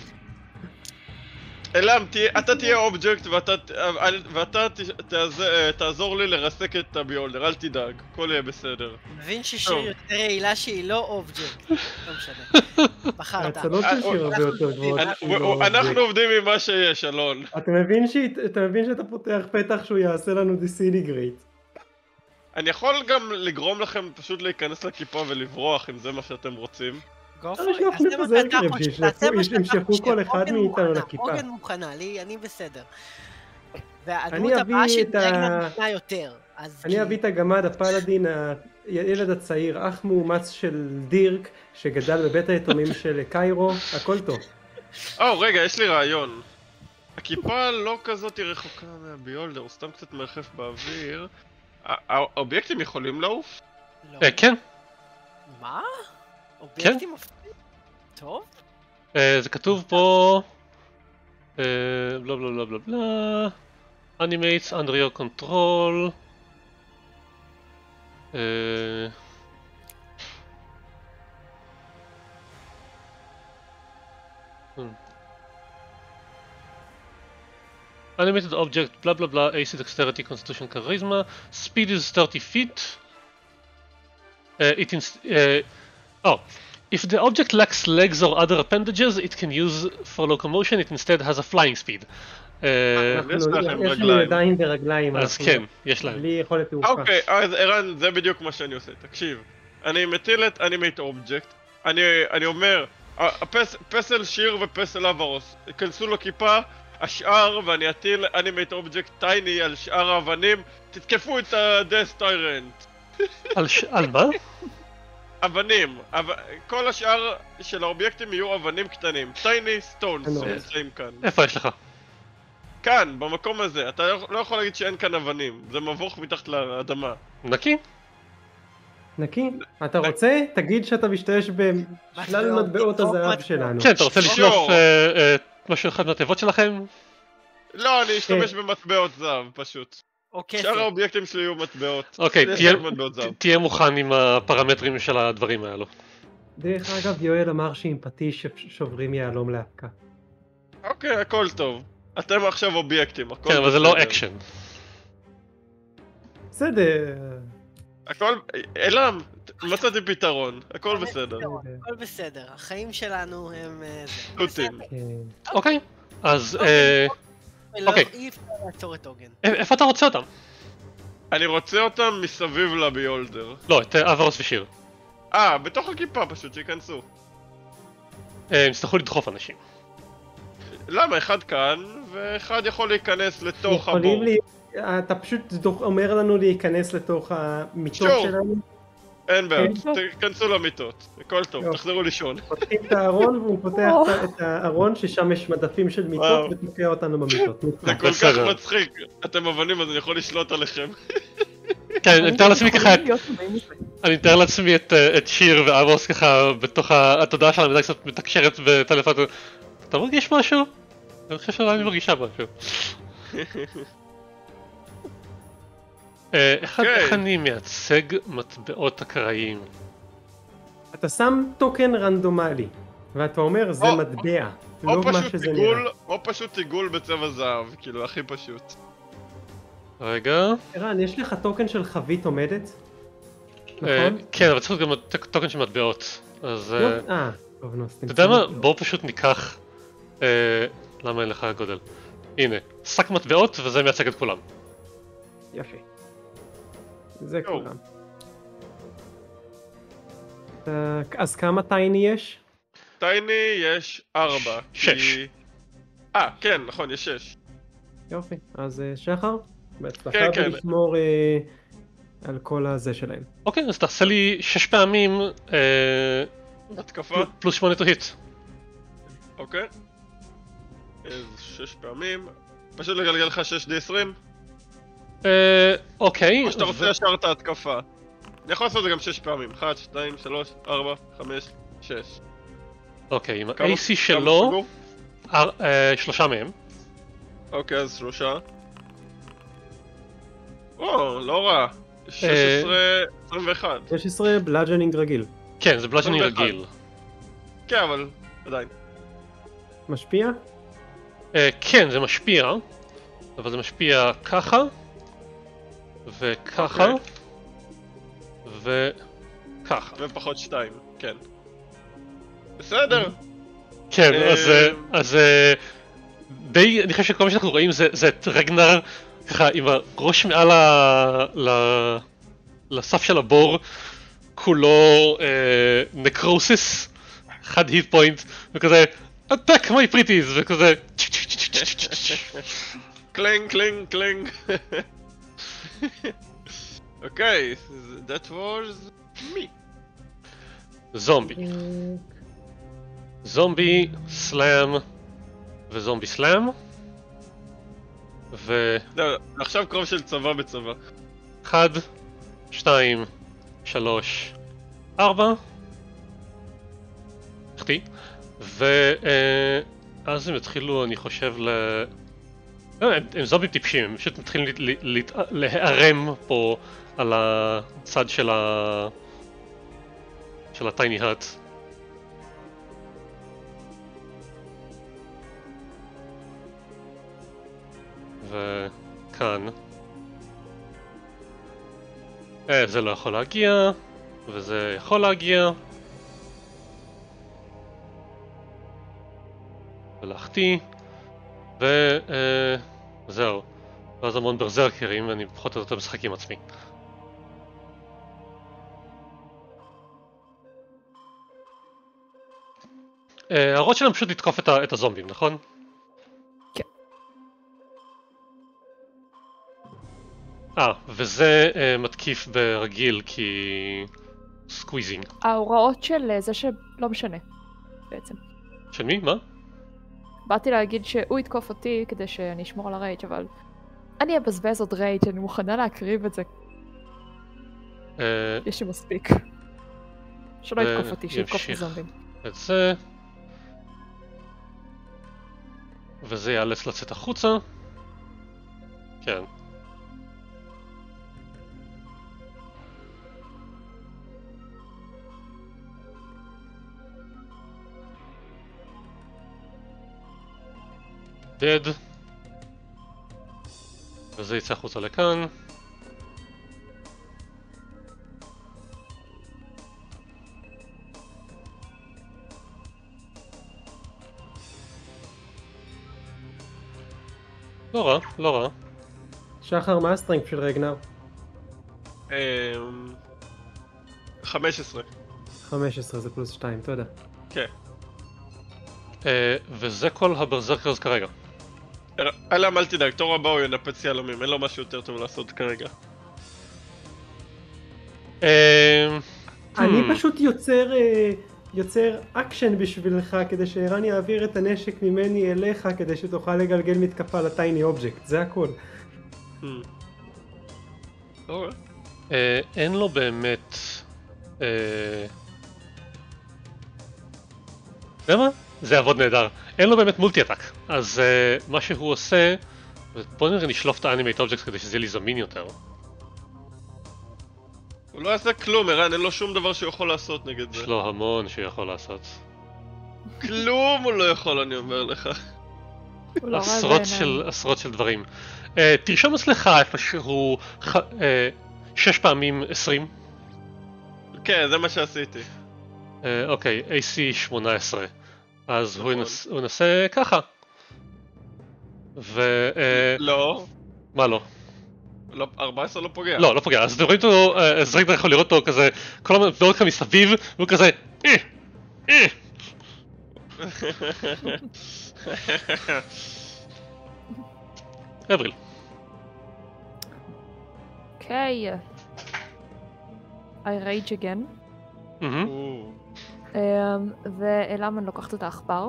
אלם, אתה תהיה אובייקט ואתה תעזור לי לרסק את הביולדר, אל תדאג, הכל יהיה בסדר. מבין ששיר יותר יעילה שהיא לא אובג'קט, לא משנה. בחרת. ההצלות של שיר הרבה יותר גבוהות. אנחנו עובדים עם מה שיש, אלון. אתה מבין שאתה פותח פתח שהוא יעשה לנו דיסיניגרייט. אני יכול גם לגרום לכם פשוט להיכנס לכיפה ולברוח אם זה מה שאתם רוצים. אנחנו נפזר קרב שימשכו כל אחד מאיתנו לכיפה. עוגן מוכנה לי, אני בסדר. והדמות הבאה של רגנר מוכנה יותר. אני אביא את הגמד, הפלאדין, הילד הצעיר, אח מאומץ של דירק, שגדל בבית היתומים של קיירו, הכל טוב. רגע, יש לי רעיון. הכיפה לא כזאת רחוקה מהביולדר, הוא סתם קצת מרחף באוויר. האובייקטים יכולים לעוף? כן. מה? אובייקטים מפתיעים? טוב? זה כתוב פה... בלה בלה בלה בלה בלה... Animates under your control... Animated object, blah blah blah, AC dexterity, constitution, charisma, speed is 30 feet. If the object lacks legs or other appendages, it can use for locomotion, it instead has a flying speed. יש לנו ידיים ורגליים. אז כן, יש להם. בלי יכולת תעופה. אוקיי, אז ערן, זה בדיוק מה שאני עושה, תקשיב. אני מטיל את אנימייט אובייקט, אני אומר, פסל שיר ופסל אברוס, יכנסו לכיפה, השאר, ואני אטיל אנימייט אובייקט טייני על שאר האבנים, תתקפו את הדס טיירנט. על מה? אבנים, כל השאר של האובייקטים יהיו אבנים קטנים, טייני סטונס, נמצאים כאן. איפה יש לך? כאן, במקום הזה, אתה לא יכול להגיד שאין כאן אבנים, זה מבוך מתחת לאדמה. נקי? נקי? אתה רוצה? תגיד שאתה משתמש בשלל מטבעות הזהב שלנו. כן, אתה רוצה לשלוף משהו אחד מהתיבות שלכם? לא, אני אשתמש במטבעות זהב, פשוט. אוקיי. שאר האובייקטים שלי יהיו מטבעות. אוקיי, תהיה מוכן עם הפרמטרים של הדברים האלו. דרך אגב, יואל אמר שעם פטיש שוברים יהלום להפקה. אוקיי, הכל טוב. אתם עכשיו אובייקטים, הכל בסדר. כן, אבל זה לא אקשן. בסדר. הכל... אלם, מצאתי פתרון, הכל בסדר. הכל בסדר, החיים שלנו הם... תותים. אוקיי, אז... אוקיי. אי אפשר לעצור את עוגן. איפה אתה רוצה אותם? אני רוצה אותם מסביב לביולדר. לא, את אברוס ושיר. בתוך הכיפה פשוט, שיכנסו. הם יצטרכו לדחוף אנשים. למה? אחד כאן, ואחד יכול להיכנס לתוך הבור. אתה פשוט אומר לנו להיכנס לתוך המיטות שלנו? אין בעיה, תכנסו למיטות, הכל טוב, תחזרו לישון. פותחים את הארון והוא פותח את הארון ששם יש מדפים של מיטות ותוקע אותנו במיטות. זה כל כך מצחיק, אתם אבנים אז אני יכול לשלוט עליכם. כן, אני מתאר לעצמי ככה, אני מתאר לעצמי את שיר ואברוס ככה בתוך התודעה של המידה קצת מתקשרת בטלפון. אתה מרגיש משהו? אני חושב שאני מרגישה משהו. איך אני מייצג מטבעות אקראיים? אתה שם טוקן רנדומלי ואתה אומר זה מטבע, לא מה שזה נראה. או פשוט עיגול בצבע זהב, כאילו הכי פשוט. רגע. ערן, יש לך טוקן של חבית עומדת? נכון? כן, אבל צריך גם טוקן של מטבעות. אז... טוב, נו, אתה יודע מה? בואו פשוט ניקח... למה אין לך גודל? הנה, שק מטבעות וזה מייצג את כולם. יפה. זה כולם. אז כמה טייני יש? לטייני יש 4. 6. כן, נכון, יש 6. יופי, אז שחר, בהצלחה כן. ולשמור על כל הזה שלהם. אוקיי, אז תעשה לי 6 פעמים התקפה. פלוס 8 to hit. אוקיי. אז 6 פעמים. פשוט לגלגל לך 6d20. אוקיי. או שאתה רוצה ישר את ההתקפה. אני יכול לעשות את זה גם 6 פעמים. 1, 2, 3, 4, 5, 6. אוקיי, עם ה-AC שלו, 3 מהם. אוקיי, אז 3. לא רע. 16, 21. 16 בלאג'נינג רגיל. כן, זה בלאג'נינג 21. רגיל. כן, אבל עדיין. משפיע? כן, זה משפיע. אבל זה משפיע ככה. וככה. וככה. ופחות 2, כן. בסדר. כן, אז די, אני חושב שכל מה שאנחנו רואים זה את רגנר ככה עם הראש מעל לסף של הבור, כולו נקרוסיס, 1 hit point, וכזה attack my pretties, וכזה קלינג, קלינג, קלינג. אוקיי, that was me. זומבי. זומבי, סלאם, וזומבי סלאם. לא, עכשיו קרוב של צבא בצבא. 1, 2, 3, 4. החטיא. ואז הם התחילו, אני חושב, הם זומבים טיפשים, הם פשוט מתחילים להיערם פה על הצד של הטייני האט. וכאן זה לא יכול להגיע, וזה יכול להגיע ולהחטיא, וזהו. ואז המון ברזרקרים ואני פחות או יותר משחק עם עצמי. הראש שלהם פשוט לתקוף את הזומבים, נכון? כן. וזה מתקיף ברגיל כי סקוויזינג. ההוראות של זה שלא משנה, בעצם. של מי? מה? באתי להגיד שהוא יתקוף אותי כדי שאני אשמור על הרייג', אבל אני אבזבז עוד רייג', אני מוכנה להקריב את זה. יש לי מספיק. שלא יתקוף אותי, שיתקוף את הזומבים. את זה. וזה ייאלץ לצאת החוצה. כן. dead. וזה יצא החוצה לכאן. לא רע, לא רע. שחר, מה הסטרינג של רגנר? 15. 15 זה פלוס 2, תודה. כן. וזה כל הברזרקרס כרגע. אלם, אל תדאג, תור הבא הוא ינפץ יהלומים, אין לו משהו יותר טוב לעשות כרגע. אני פשוט יוצר אקשן בשבילך כדי שערן יעביר את הנשק ממני אליך כדי שתוכל לגלגל מתקפה לטייני אובייקט, זה הכל. אין לו באמת... למה? זה יעבוד נהדר. אין לו באמת מולטי אטאק. אז מה שהוא עושה... בוא נראה נשלוף את האנימייט אובייקט כדי שזה יהיה לי זמין יותר. הוא לא יעשה כלום, ערן, אין לו שום דבר שהוא יכול לעשות נגד זה. יש לו המון שהוא יכול לעשות. כלום הוא לא יכול, אני אומר לך. עשרות של דברים. תרשום אצלך איפשהו 6 פעמים 20. כן, זה מה שעשיתי. אוקיי, AC 18. אז הוא ינסה ככה. לא. מה לא? 14 לא פוגע. לא פוגע. אז אתם רואים אותו, אז רגע יכול לראות אותו כזה, כל הזמן מדבר כאן מסביב, והוא כזה אבריל. אוקיי. I rage again. ואלמן לוקחת את העכבר.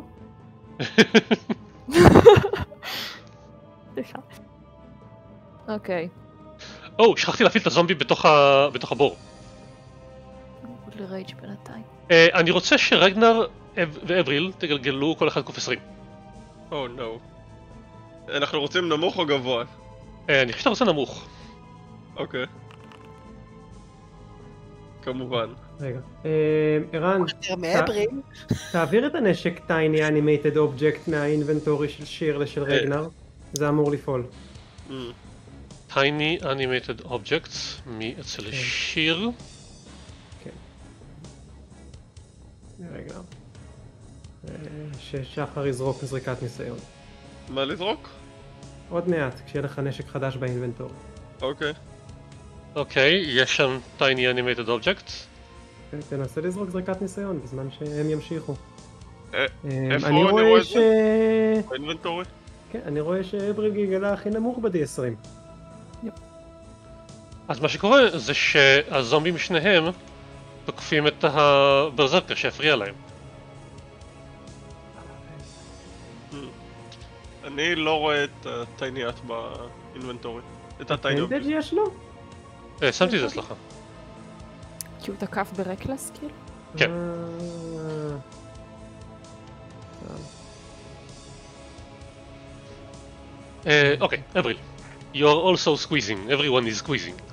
סליחה. אוקיי. שכחתי להפעיל את הזומבי בתוך הבור. לרייג' בינתיים. אני רוצה שרגנר ואבריל תגלגלו כל אחד קוף 20. נו. אנחנו רוצים נמוך או גבוה? אני חושב שאתה רוצה נמוך. אוקיי. כמובן. רגע. ערן, יותר מאבריל. תעביר את הנשק Tiny Animated Object מהאינבנטורי של שיר לשל רגנר. זה אמור לפעול. Tiny Animated Objects מאצל שיר. כן. רגע. ששחר יזרוק זריקת ניסיון. מה לזרוק? עוד מעט, כשיהיה לך נשק חדש באינבנטורי. אוקיי. יש שם Tiny Animated Objects. תנסה לזרוק זריקת ניסיון בזמן שהם ימשיכו. איפה אני רואה את זה? באינבנטורי? כן, אני רואה שאבריל גיגלה הכי נמוך ב-D20. אז מה שקורה זה שהזומבים שניהם תוקפים את הברזרקר שהפריע להם. אני לא רואה את הטייניאט באינבנטורי. את הטייני אדוונטג' יש לו? שמתי את זה אצלך. כי הוא תקף ברקלס כאילו? כן. אוקיי, אבריל. You are also squeezing, everyone is squeezing.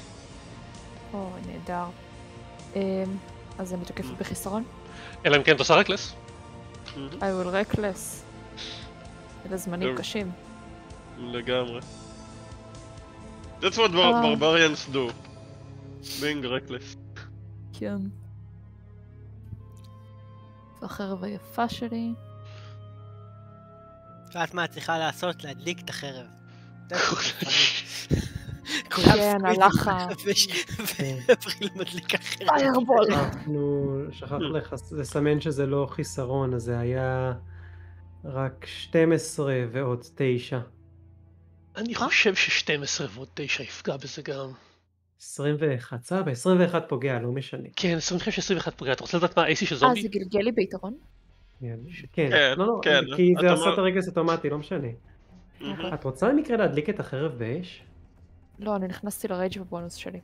נהדר. אז אני תוקפת בחיסרון? אלא אם כן אתה עושה רקלס. I will reckless. אלה זמנים קשים. לגמרי. That's what barbarians do. being reckless. כן. החרב היפה שלי. יודעת מה את צריכה לעשות? להדליק את החרב. כן, הלך ואבריל מדליק החרב. פיירבול. שכחנו לסמן שזה לא חיסרון, אז זה היה רק 12 ועוד 9. אני חושב ש12 ועוד 9 יפגע בזה גם. 21, סבבה, 21 פוגע, לא משנה. כן, 21 פוגע. אתה רוצה לדעת מה ה-AC של זומבי? זה גלגל לי ביתרון? כן, לא, כן. כי זה עשה את הרגס אוטומטי, לא משנה. את רוצה במקרה להדליק את החרב באש? לא, אני נכנסתי לרייג' בבונוס שלי.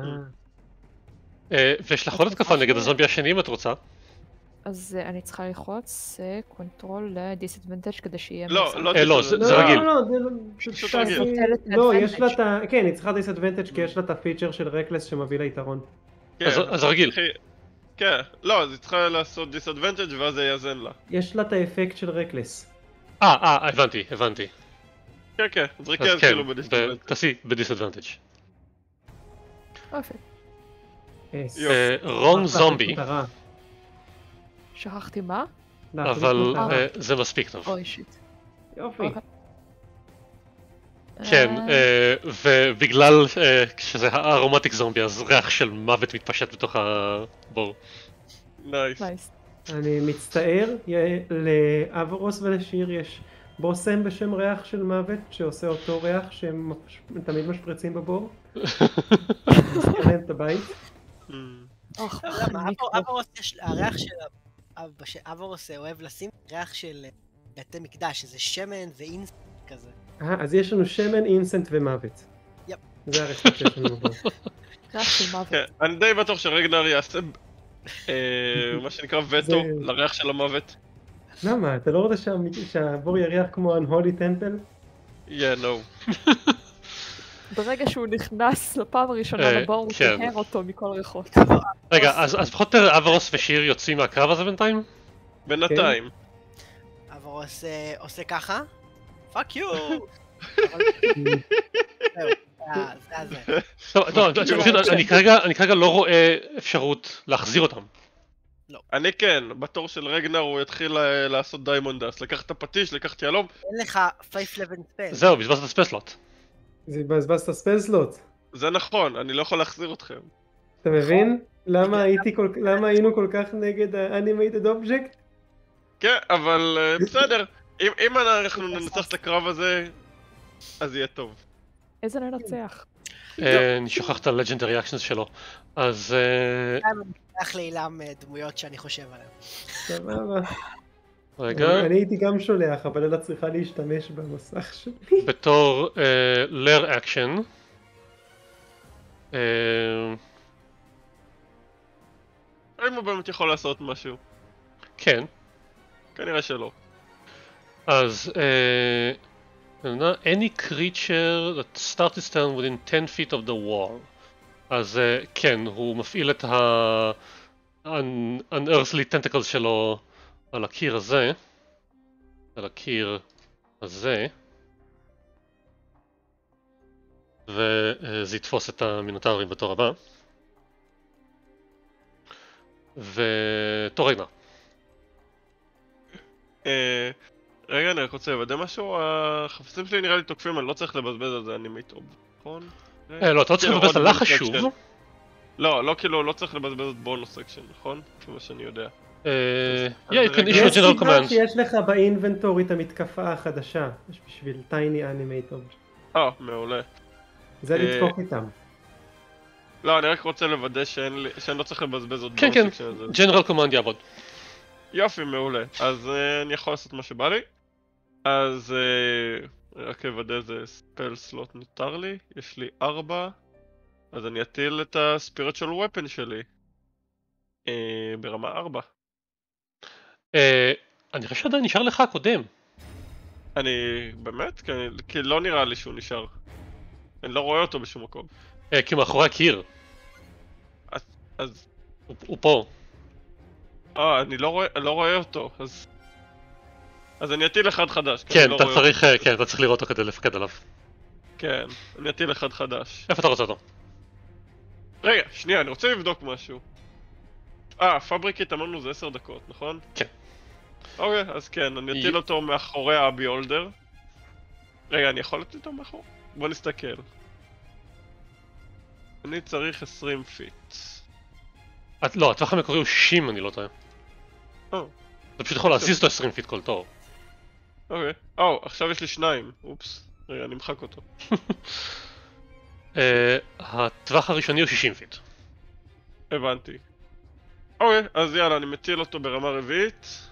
ויש לך עוד התקפה נגד הזומבי השני אם את רוצה. אז אני צריכה ללחוץ קונטרול לדיסאדוונטג' כדי שיהיה... לא, זה רגיל. לא, יש לה את ה... כן, היא צריכה דיסאדוונטג' כי יש לה את הפיצ'ר של רקלס שמביא לה יתרון. אז רגיל. כן, לא, אז היא צריכה לעשות דיסאדוונטג' ואז זה יאזן לה. יש לה את האפקט של רקלס. הבנתי. כן, אז רקלס כאילו בדיסאדוונטג'. תעשי בדיסאדוונטג'. אופי. רונג זומבי. שכחתי מה? אבל זה מספיק טוב. אוי שיט. יופי. כן, ובגלל שזה הארומטיק זומבי אז ריח של מוות מתפשט בתוך הבור. נייס. אני מצטער, לאברוס ולשיר יש בושם בשם ריח של מוות שעושה אותו ריח שהם תמיד משפרצים בבור. מסתלם את הבית. הריח שאברוס אוהב לשים ריח של בתי מקדש, שזה שמן ואינסנט כזה. אז יש לנו שמן, אינסנט ומוות. יפ. זה הריח שיש לנו בבור. ריח של מוות. אני די בטוח שרגנר יעשה מה שנקרא וטו לריח של המוות. למה? אתה לא רוצה שהבור יריח כמו Unholy Temple? no. ברגע שהוא נכנס לפעם הראשונה לבור הוא תהר אותו מכל ריחות. רגע, אז פחות אברוס ושיר יוצאים מהקרב הזה בינתיים? בינתיים. אברוס עושה ככה? פאק יו! אני כרגע לא רואה אפשרות להחזיר אותם. אני כן, בתור של רגנר הוא יתחיל לעשות דיימונד דאס, לקח את הפטיש, לקח את יהלום. אין לך 5-11 ספייל. זהו, בזבזת את הספייסלוט. זה בזבז את הספייסלוט. זה נכון, אני לא יכול להחזיר אתכם. אתה מבין? למה היינו כל כך נגד ה-Animated Object? כן, אבל בסדר. אם אנחנו ננצח את הקרב הזה, אז יהיה טוב. איזה ננצח. אני שוכח את הלג'נדרי אקשנס שלו. אז... אני נצטרך לעילם דמויות שאני חושב עליהן. סבבה. רגע. אני הייתי גם שולח, אבל אלא צריכה להשתמש במסך שלי. בתור לר אקשן. האם הוא באמת יכול לעשות משהו? כן. כנראה שלא. אז... any creature that starts to stand within 10 feet of the wall. אז כן, הוא מפעיל את ה-unearthly tentacles שלו על הקיר הזה. על הקיר הזה. וזה יתפוס את המינוטרים בתור הבא. ותור רגע. רגע, אני רק רוצה לוודא משהו. החפצים שלי נראה לי תוקפים, אני לא צריך לבזבז על זה אנימייט-אוב, נכון? לא, אתה לא צריך לבזבז על החשוב. לא, כאילו, לא צריך לבזבז את בונוס סקשן, נכון? לפי מה שאני יודע. Yeah, you can issue יש a general סיבה command. שיש לך באינבנטורי את המתקפה החדשה. יש בשביל טייני אנימייטור. מעולה. זה לדפוק איתם. לא, אני רק רוצה לוודא שאני לא צריך לבזבז עוד כן, בונוס כן, סקשן הזה. general command יעבוד. יופי, מעולה. אז אני יכול לעשות מה שבא לי. אז רק לוודא איזה ספל סלוט נותר לי. יש לי 4. אז אני אטיל את הספיריטואל ופן שלי. ברמה 4. אני חושב שעדיין נשאר לך קודם. אני... באמת? כי לא נראה לי שהוא נשאר. אני לא רואה אותו בשום מקום. כי הוא מאחורי הקיר. אז... הוא פה. אני לא רואה אותו, אז אני אטיל אחד חדש. כן, אתה צריך לראות אותו כדי לפקד עליו. כן, אני אטיל אחד חדש. איפה אתה רוצה אותו? רגע, שנייה, אני רוצה לבדוק משהו. פבריקית אמרנו זה 10 דקות, נכון? כן. אוקיי, אז כן, אני אטיל אותו מאחורי הביולדר. רגע, אני יכול להטיל אותו מאחור? בוא נסתכל. אני צריך 20 פיט. לא, הטווח המקורי הוא 60, אני לא טועה. אתה פשוט יכול להזיז אותו 20 פיט כל תור. אוקיי. עכשיו יש לי 2. אופס. רגע, אני אמחק אותו. הטווח הראשוני הוא 60 פיט. הבנתי. אוקיי, אז יאללה, אני מטיל אותו ברמה רביעית.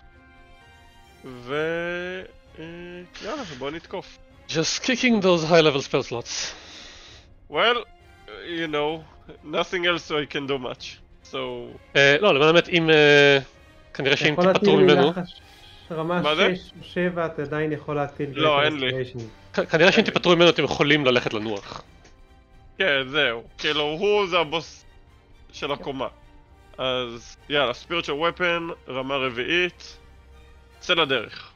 יאללה, בוא נתקוף. Just kicking those high level spell slots. Well, you know, nothing else so I can do much. So... לא, למען האמת, אם... כנראה שאם תיפטרו ממנו... רמה 6 או 7 אתה עדיין יכול להטיל... לא, אין לי. כנראה שאם תיפטרו ממנו אתם יכולים ללכת לנוח. כן, זהו. כאילו, הוא זה הבוס של הקומה. אז יאללה, ספיריטואל ופן, רמה רביעית. צא לדרך.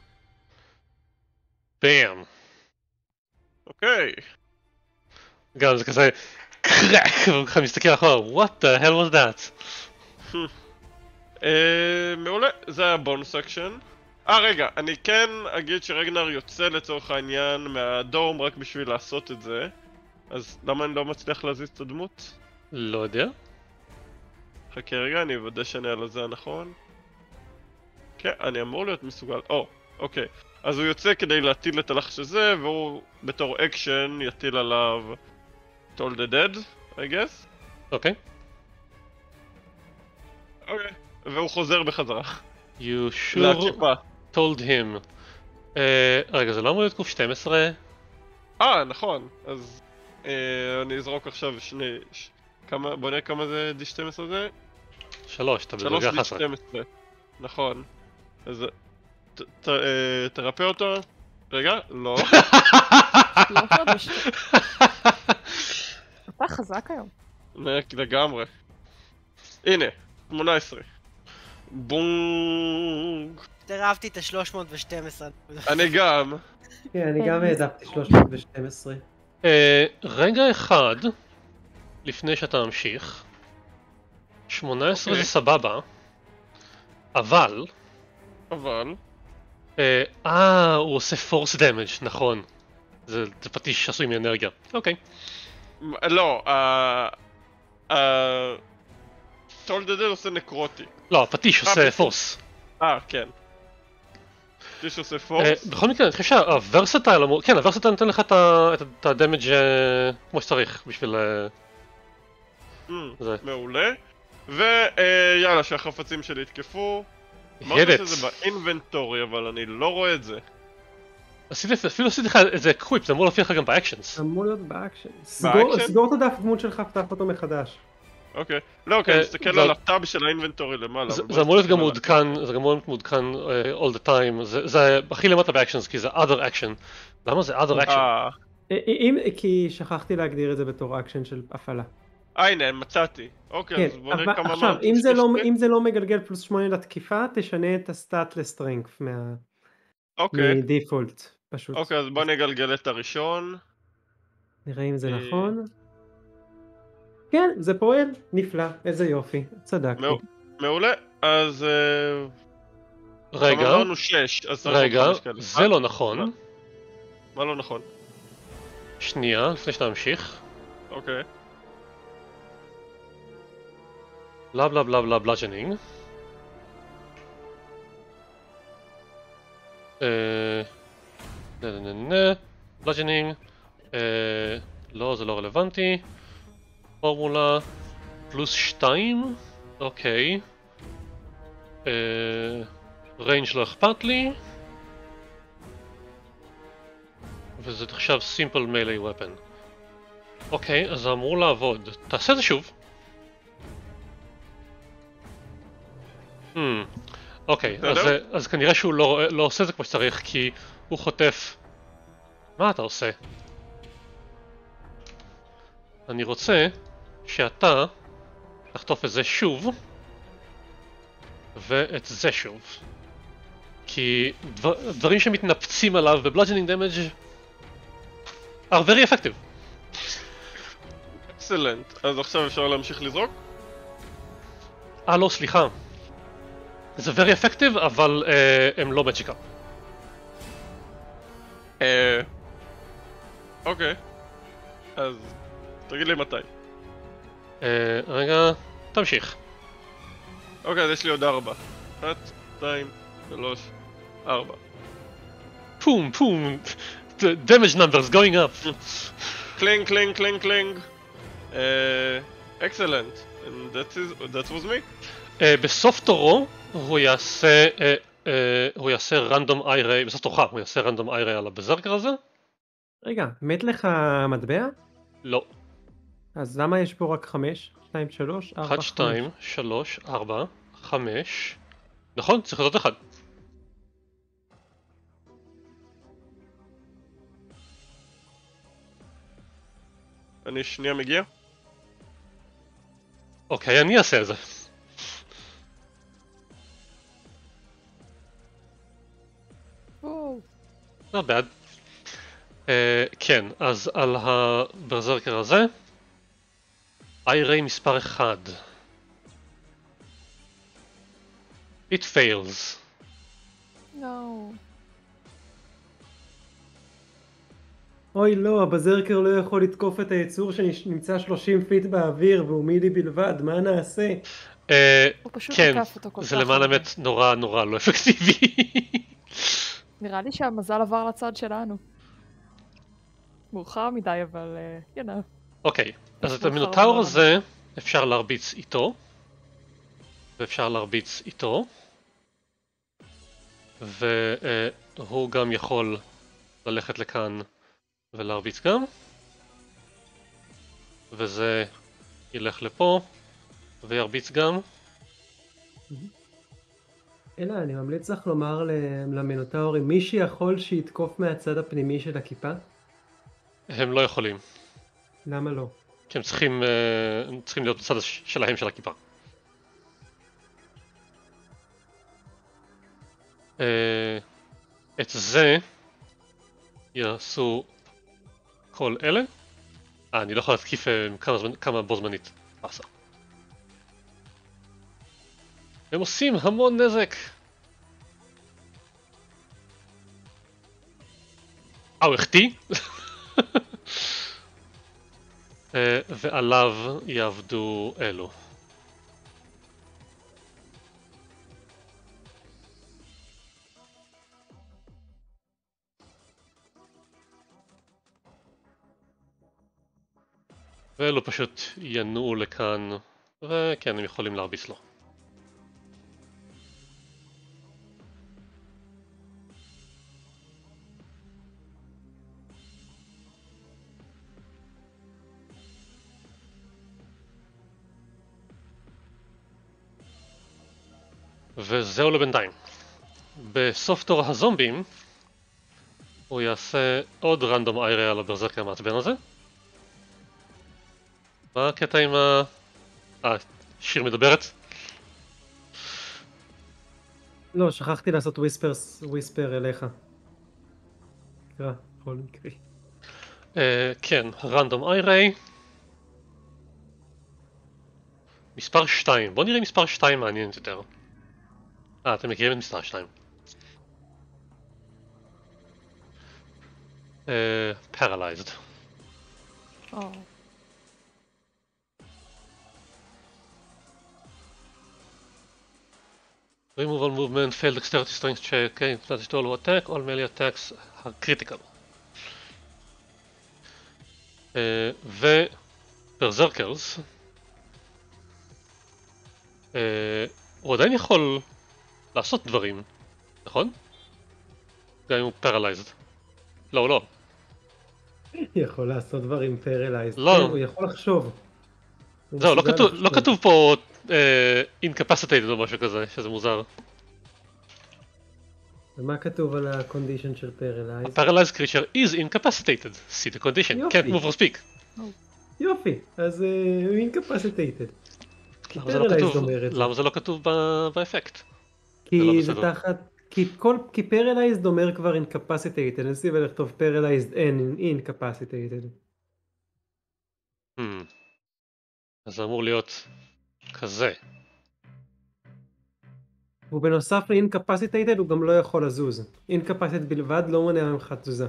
באם. אוקיי. גם זה כזה... קרק! וככה מסתכל אחורה, what the hell was that? מעולה, זה היה בונוס אקשן. רגע, אני כן אגיד שרגנר יוצא לצורך העניין מהדום רק בשביל לעשות את זה. אז למה אני לא מצליח להזיז את הדמות? לא יודע. חכה רגע, אני אוודא שאני על זה הנכון. כן, אני אמור להיות מסוגל. אוקיי. אז הוא יוצא כדי להטיל את הלחש הזה, והוא בתור אקשן יטיל עליו Toll the Dead, I guess. אוקיי. אוקיי. והוא חוזר בחזרה. You sure להקיפה. told him. רגע, זה לא אמור להיות קוף 12? נכון. אז אני אזרוק עכשיו שני... בוא נראה כמה זה D12 זה? 3, אתה בדרגה 11. 3 D12. נכון. אז... תרפא אותו. רגע, לא. אתה חזק היום. לגמרי. הנה, 18. בונג. אהבתי את ה-312. אני גם. כן, אני גם העדפתי 312. רגע אחד, לפני שאתה ממשיך. 18 זה סבבה. אבל... הוא עושה force damage, נכון. זה פטיש עשוי מאנרגיה. אוקיי. לא, טול דדל עושה נקרוטי. לא, הפטיש עושה force. כן. שליש עושה פורס. בכל מקרה, אני חושב שהוורסטייל אמור... כן, הוורסטייל נותן לך את הדמג' כמו שצריך בשביל... זה. מעולה. ויאללה, שהחפצים שלי יתקפו. אמרת שזה באינבנטורי, אבל אני לא רואה את זה. אפילו עשיתי לך איזה קוויפ, זה אמור להופיע לך גם באקשנס. אמור להיות באקשנס. באקשנס? סגור את הדף דמות שלך, פתח אותו מחדש. אוקיי. לא, אני מסתכל על הטאב של האינבנטורי למעלה. זה אמור להיות גם מעודכן, זה גם אמור להיות מעודכן all the time. זה הכי למטה באקשנס, כי זה other action. למה זה other action? כי שכחתי להגדיר את זה בתור אקשן של הפעלה. הנה, מצאתי. אוקיי, אז בוא נראה כמה... עכשיו, אם זה לא מגלגל פלוס 8 לתקיפה, תשנה את הסטאט לסטרנגף מדיפולט, פשוט. אוקיי, אז בוא נגלגל את הראשון. נראה אם זה נכון. כן, זה פועל, נפלא, איזה יופי, צדקתי. מעולה, אז... רגע, זה לא נכון. מה לא נכון? שנייה, לפני שאתה ממשיך. אוקיי. בלה בלה בלה בלה בלאג'נינג. בלאג'נינג. לא, זה לא רלוונטי. פורמולה פלוס 2. אוקיי. ריינג' לא אכפת לי. וזה עכשיו סימפל מיילי ופן. אוקיי, אז זה אמור לעבוד. תעשה את זה שוב. אוקיי, אז כנראה שהוא לא עושה את זה כמו שצריך, כי הוא חוטף... מה אתה עושה? אני רוצה שאתה תחטוף את זה שוב, ואת זה שוב. כי דברים שמתנפצים עליו ב-bludgeoning damage are very effective. אקסלנט, אז עכשיו אפשר להמשיך לזרוק? לא, סליחה. זה very effective, אבל הם לא magicka. אוקיי. אז תגיד לי מתי. רגע, תמשיך. אוקיי, אז יש לי עוד 4. 1, 2, 3, 4. פום, פום. The damage numbers going up. קלינג, קלינג, קלינג, קלינג. Excellent. And that was me. בסוף תורו הוא יעשה רנדום איירי, בסוף תורך הוא יעשה רנדום איירי על הבזרקר הזה. רגע, מת לך מטבע? לא. אז למה יש פה רק 5? 2, 3, 4, 5? 1, 2, 3, 4, 5. נכון? צריך לעשות 1. אני שנייה מגיע. אוקיי, אני אעשה את זה. not bad. כן, אז על הברזרקר הזה איירי מספר 1. It fails. No. אוי לא, הבזרקר לא יכול לתקוף את היצור שנמצא 30 פיט באוויר והוא מילי בלבד, מה נעשה? כן, זה למען האמת נורא נורא לא אפקטיבי. נראה לי שהמזל עבר לצד שלנו. מאוחר מדי, אבל you know. אוקיי, אז את המינוטאור הזה אפשר להרביץ איתו. ואפשר להרביץ איתו. והוא גם יכול ללכת לכאן ולהרביץ גם. וזה ילך לפה וירביץ גם. אלא אני ממליץ לך לומר למינוטאורים, מי שיכול שיתקוף מהצד הפנימי של הכיפה? הם לא יכולים. למה לא? כי הם צריכים להיות בצד שלהם של הכיפה. את זה יעשו כל אלה. אני לא יכול להתקיף כמה בו זמנית. פסה. הם עושים המון נזק. הוא החטיא. ועליו יעבדו אלו. ואלו פשוט ינועו לכאן, וכן, הם יכולים להרביץ לו. וזהו לבינתיים. בסוף תור הזומבים הוא יעשה עוד רנדום איירה על הברזרקר המעצבן הזה. מה הקטע עם שיר מדברת? לא, שכחתי לעשות וויספר אליך. קרא, בכל מקרה. כן, רנדום איירה. מספר 2, בוא נראה מספר 2 מעניינת יותר. אתם מכירים את מספר 2. Paralyzed. Remove all movement, failed dexterity strength check, okay, that is to all attack, all melee attacks are critical. וברזרקרס, הוא עדיין יכול לעשות דברים, נכון? גם אם הוא paralyzed. לא, לא. יכול לעשות דברים פרלייזד. לא. כן, הוא יכול לחשוב. זהו, לא כתוב פה incapacitated או משהו כזה, שזה מוזר. ומה כתוב על הקונדישן של פרלייזד? Paralyzed creature is incapacitated. See the condition. יופי. Can't move or speak. יופי, אז הוא אינקפסיטייטד. למה זה לא כתוב באפקט? כי זה תחת... כי פרלייזד אומר כבר אינקפסיטייטד, אני סיבה לכתוב פרלייזד אין אינקפסיטייטד. אז זה אמור להיות כזה. ובנוסף לאינקפסיטייטד הוא גם לא יכול לזוז. אינקפסיטייטד בלבד לא מונע ממך תזוזה.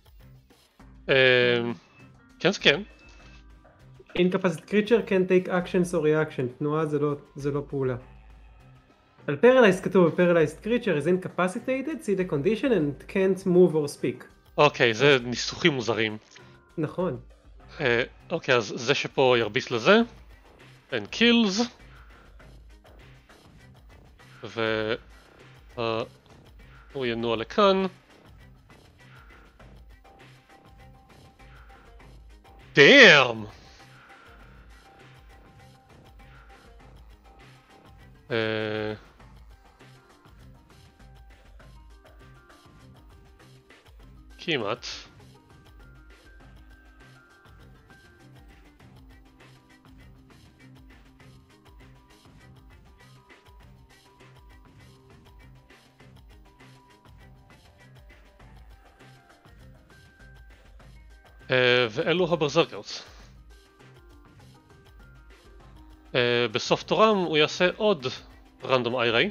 כן זה כן. Incapacitated creature can take actions or reaction. תנועה זה לא פעולה. על Paralyzed כתוב Paralyzed creature is incapacitated, see the condition and can't move or speak. אוקיי, זה ניסוחים מוזרים. נכון. אוקיי, אז זה שפה ירביץ לזה. and kills. והוא ינוע לכאן. damn! כמעט. ואלו הברזרקרס. בסוף תורם הוא יעשה עוד רנדום אייריי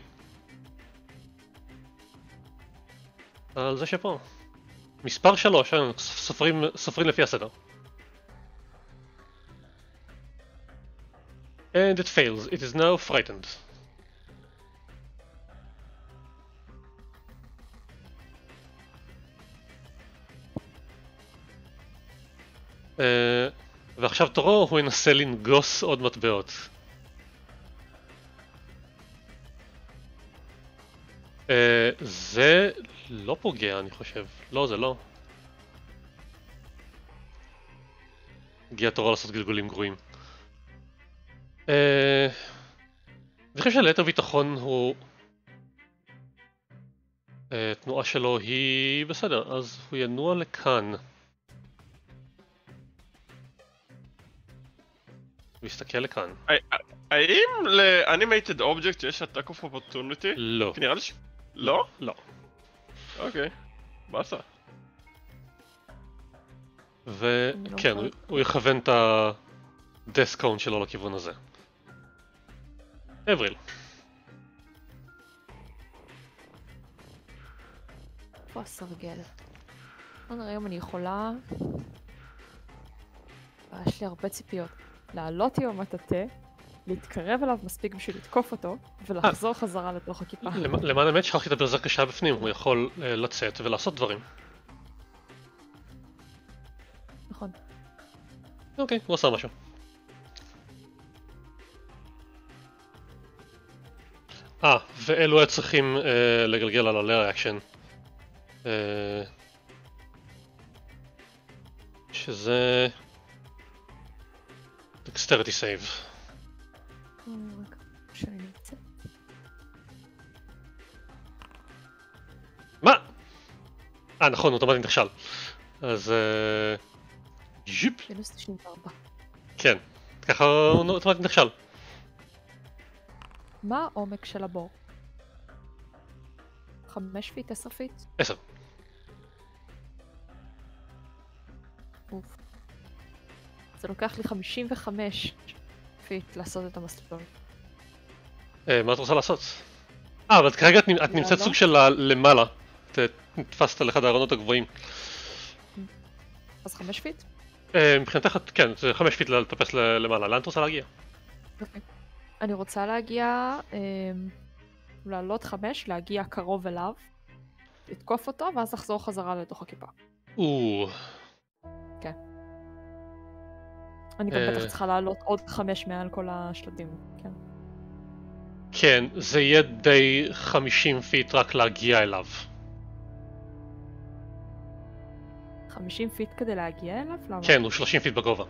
על זה שפה. מספר 3, סופרים לפי הסדר. And it fails, it is now frightened. ועכשיו תורו הוא ינסה לנגוס עוד מטבעות. זה לא פוגע אני חושב, לא זה לא. הגיע תורו לעשות גלגולים גרועים. אני חושב שליתר ביטחון הוא... תנועה שלו היא בסדר, אז הוא ינוע לכאן. הוא יסתכל לכאן. האם ל-Animated Object יש Attack of Opportunity? לא. כי נראה לי לא? לא. אוקיי. באסה. וכן, הוא יכוון את ה-Death Cone שלו לכיוון הזה. אבריל. פה הסרגל. בוא נראה אם אני יכולה... יש לי הרבה ציפיות. לעלות עם המטאטה, להתקרב אליו מספיק בשביל לתקוף אותו, ולחזור חזרה לתוך הכיפה. למען האמת שכחתי את הברזרקר שהיה בפנים, הוא יכול לצאת ולעשות דברים. נכון. אוקיי, הוא עשה משהו. ואלו היה צריכים לגלגל על הלר אקשן. שזה... Dexterity save. שאני נמצאת. מה? נכון, אוטומטית נכשל. אז... ז'יפ. מינוס 94. כן, ככה הוא אוטומטית נכשל. מה העומק של הבור? 5 פיט? 10 פיט? 10. אוף. זה לוקח לי 55 פיט לעשות את המסלול. מה את רוצה לעשות? אבל כרגע את נמצאת סוג של למעלה. תתפסת על אחד הארונות הגבוהים. אז 5 פיט? מבחינתך, כן, זה 5 פיט לטפס למעלה. לאן את רוצה להגיע? אוקיי. אני רוצה להגיע, לעלות 5, להגיע קרוב אליו, לתקוף אותו, ואז לחזור חזרה לתוך הכיפה. כן. אני גם בטח צריכה לעלות עוד 5 מעל כל השלטים, כן. כן, זה יהיה די 50 פיט רק להגיע אליו. 50 פיט כדי להגיע אליו? למה? כן, הוא 30 פיט בגובה.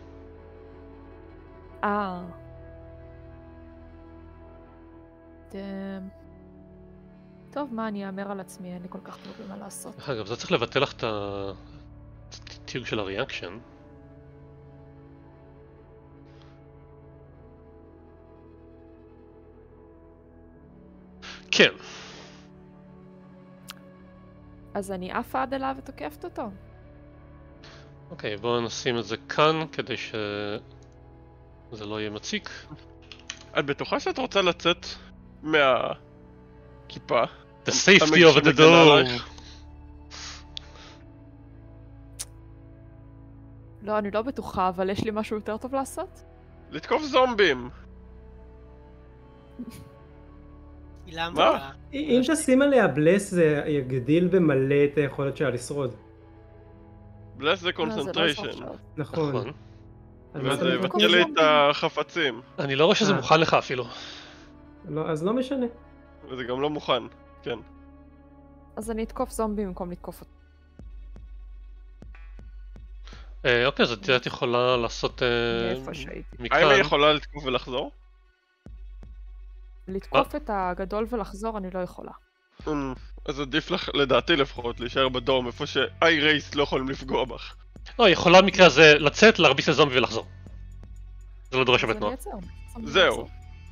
טוב, מה, אני אאמר על עצמי, אין לי כל כך טוב מה לעשות. אגב, זה צריך לבטל לך את התיוג של הריאקשן. כן. אז אני עפה עד אליו ותוקפת אותו. אוקיי, בואו נשים את זה כאן כדי שזה לא יהיה מציק. את בטוחה שאת רוצה לצאת מהכיפה? The safety of the dome! לא, אני לא בטוחה, אבל יש לי משהו יותר טוב לעשות? לתקוף זומבים! מה? אם תשים עליה בלס זה יגדיל במלא את היכולת שלה לשרוד. בלס זה קונצנטריישן. נכון. וזה יבטל לי את החפצים. אני לא רואה שזה מוכן לך אפילו. לא, אז לא משנה. וזה גם לא מוכן, כן. אז אני אתקוף זומבי במקום לתקוף אותו. אוקיי, אז את יכולה לעשות מכאן. האם היא יכולה לתקוף ולחזור? לתקוף את הגדול ולחזור אני לא יכולה. אז עדיף לך, לדעתי לפחות, להישאר בדום, איפה שאי רייס לא יכולים לפגוע בך. לא, היא יכולה במקרה הזה לצאת, להרביץ לזומבי ולחזור. זה לא דורש הרבה תנועה. זהו.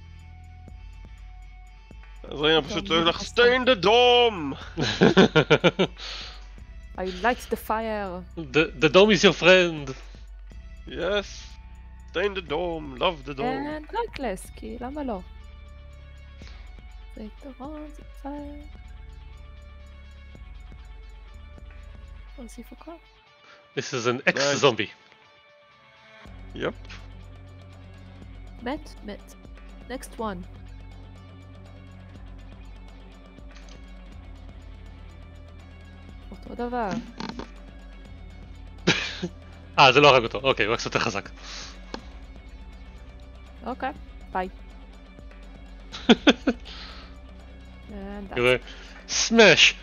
אז רינה פשוט לא לך, stay in the dome! I light the fire. The dome is your friend. Yes. stay in the dome, love the dome. And reckless, כי למה לא? זה יתרון, זה פייר. להוסיף הכל. This is an ex-zombie. יפ. מת. Next one. אותו דבר. זה לא הרג אותו, אוקיי, הוא רק קצת יותר חזק. אוקיי, ביי. תראה, סמש!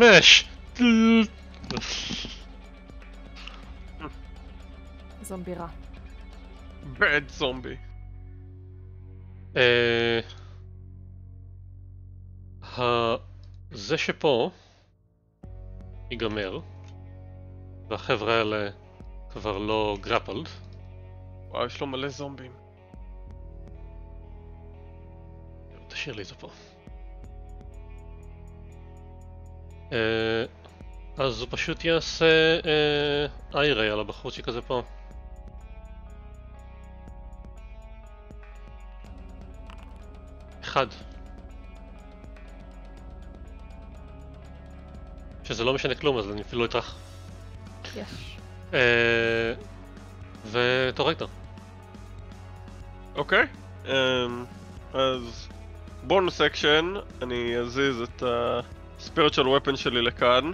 זומבי רע. bad zombie. זה שפה ייגמר והחבר'ה האלה כבר לא גרפלד. וואו, יש לו מלא זומבים. תשאיר לי את זה פה. אז הוא פשוט יעשה איירי על הבחורצ'יק הזה פה. אחד. שזה לא משנה כלום, אז אני אפילו לא אטרח. יש. ותורגת. אוקיי. אז בונוס אקשן, אני אזיז את הספיריטואל ופן שלי לכאן.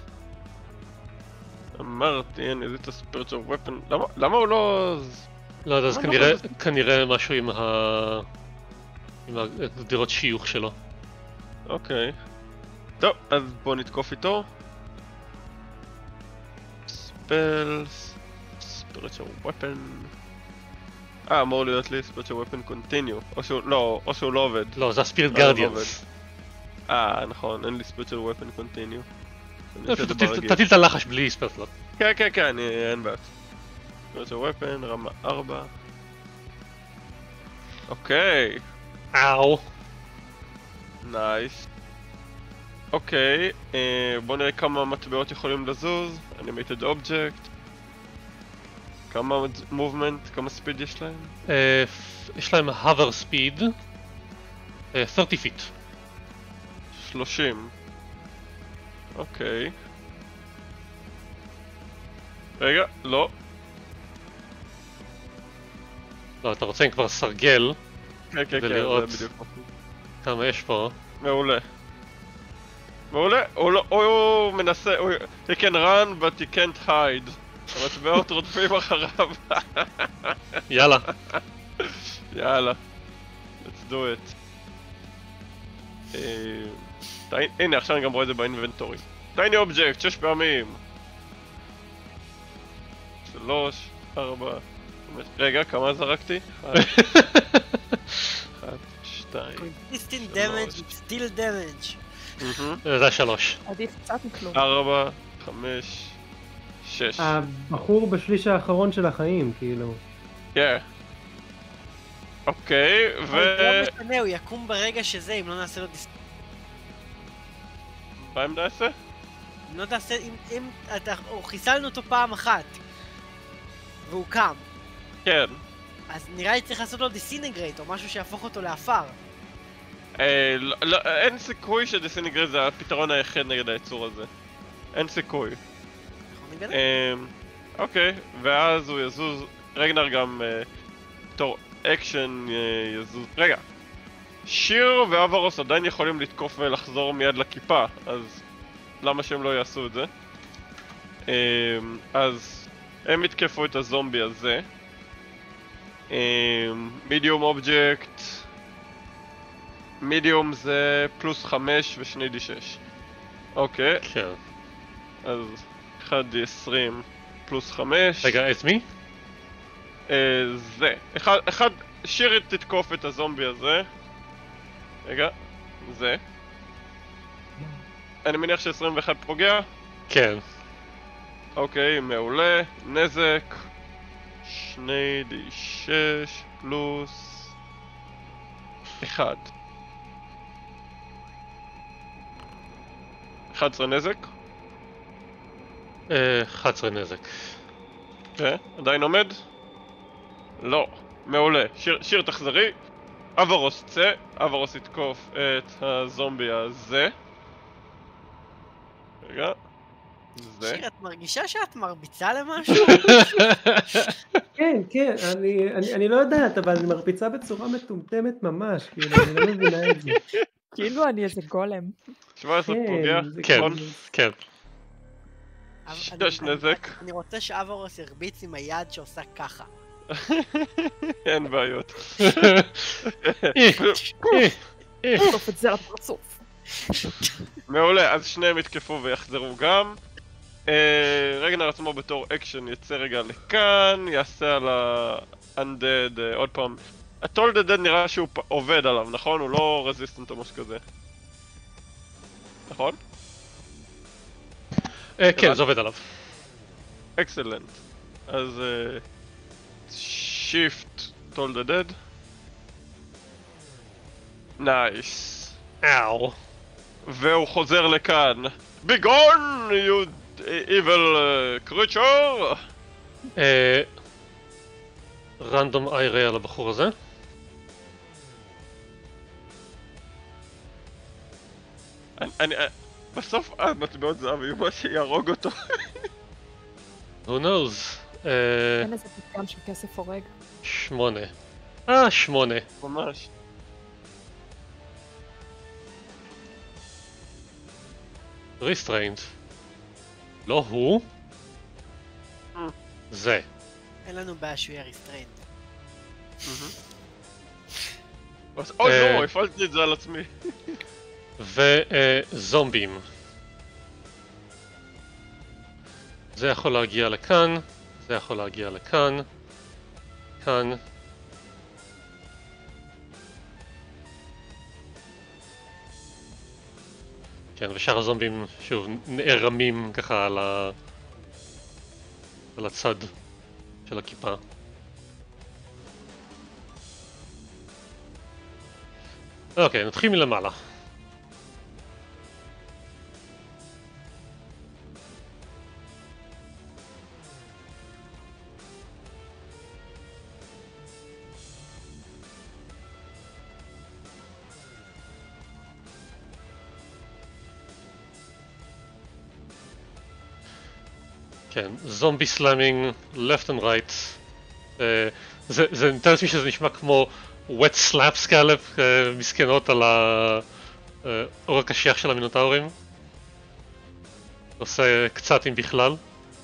אמרתי, אני אזיז את הספיריטואל ופן. למה הוא לא... לא יודע, אז כנראה משהו עם הדירות שיוך שלו. אוקיי. טוב, אז בוא נתקוף איתו. ספלס... ספיריטואל ופן... אמור להיות לי ספיריטואל ופן קונטיניו. או שהוא לא עובד. לא, זה הספיריט גרדיאנס. נכון, אין לי ספיריטואל ופן קונטיניו. תטיל את הלחש בלי ספרסלוט. כן, אין בעיה. ספיריטואל ופן, רמה 4. אוקיי. אאו. נייס. אוקיי, בוא נראה כמה מטבעות יכולים לזוז. Animated Object. כמה מובמנט, כמה ספיד יש להם? יש להם hover speed 30 feet. 30. אוקיי. רגע, לא. לא, אתה רוצה כבר סרגל. כן, כדי לראות זה בדיוק. כמה יש פה. מעולה. הוא מנסה, he can run but he can't hide. המטבעות רודפים אחריו. יאללה. יאללה. let's do it. הנה, עכשיו אני גם רואה את זה באינבנטורי. טייני אובייקט, 6 פעמים. 3, 4, 5... רגע, כמה זרקתי? 1, 2... Instant damage, still damage. זה 3. עדיף קצת מכלום. 4, 5, 6. הבחור בשליש האחרון של החיים, כאילו. כן. אוקיי, ו... לא משנה, הוא יקום ברגע שזה, אם לא נעשה לו מה אם נעשה? אם לא תעשה, אם חיסלנו אותו פעם אחת והוא קם, כן. אז נראה לי צריך לעשות לו דיסינגרייט או משהו שיהפוך אותו לאפר. אין סיכוי שדיסינגרייט זה הפתרון היחיד נגד היצור הזה. אין סיכוי. אוקיי, ואז הוא יזוז, רגנר גם בתור אקשן יזוז, רגע. שיר ואברוס עדיין יכולים לתקוף ולחזור מיד לכיפה, אז למה שהם לא יעשו את זה? אז הם יתקפו את הזומבי הזה. מידיום אובייקט. מידיום זה פלוס 5 ו2d6. אוקיי. כן. אז 1d20 פלוס 5. רגע, את מי? זה. שיר תתקוף את הזומבי הזה. רגע, זה. אני מניח ש21 פוגע? כן. אוקיי, מעולה. נזק 2d6 פלוס 1. 11 נזק. 11 נזק. עדיין עומד? לא. מעולה. שיר תחזרי. אברוס צא. אברוס יתקוף את הזומבי הזה. רגע. זה. שיר, את מרגישה שאת מרביצה למשהו? כן, אני לא יודעת, אבל אני מרביצה בצורה מטומטמת ממש, כאילו, אני לא מבינה את זה. כאילו אני איזה גולם. 17 פוגע. כן, כן. 6 נזק. אני רוצה שאברוס ירביץ עם היד שעושה ככה. אין בעיות. סוף את זה לפרצוף. מעולה, אז שניהם יתקפו ויחזרו גם. רגנר עצמו בתור אקשן יצא רגע לכאן, יעשה על ה-undead עוד פעם. ה-told the dead נראה שהוא עובד עליו, נכון? הוא לא רזיסטנט או משהו כזה. נכון? כן, זה עובד עליו. אקסלנט. אז shift told the dead. נייס. אאו. והוא חוזר לכאן. Be gone, you evil creature! רנדום איירי על הבחור הזה. בסוף המטבעות זהב יהיו מה שיהרוג אותו. Who knows? אין איזה פתגם של כסף הורג. 8. 8. ממש. ריסטריינד. לא הוא. זה. אין לנו בעיה שהוא יהיה ריסטריינד. אוי לא, הפעלתי את זה על עצמי. וזומבים. זה יכול להגיע לכאן, זה יכול להגיע לכאן, כאן. כן, ושאר הזומבים שוב נערמים ככה על הצד של הכיפה. אוקיי, נתחיל מלמעלה. כן, זומבי סלאמינג, left and right. זה נתן לעצמי שזה נשמע כמו wet slaps כאלה, מסכנות על האור הקשיח של המינוטאורים. עושה קצת אם בכלל.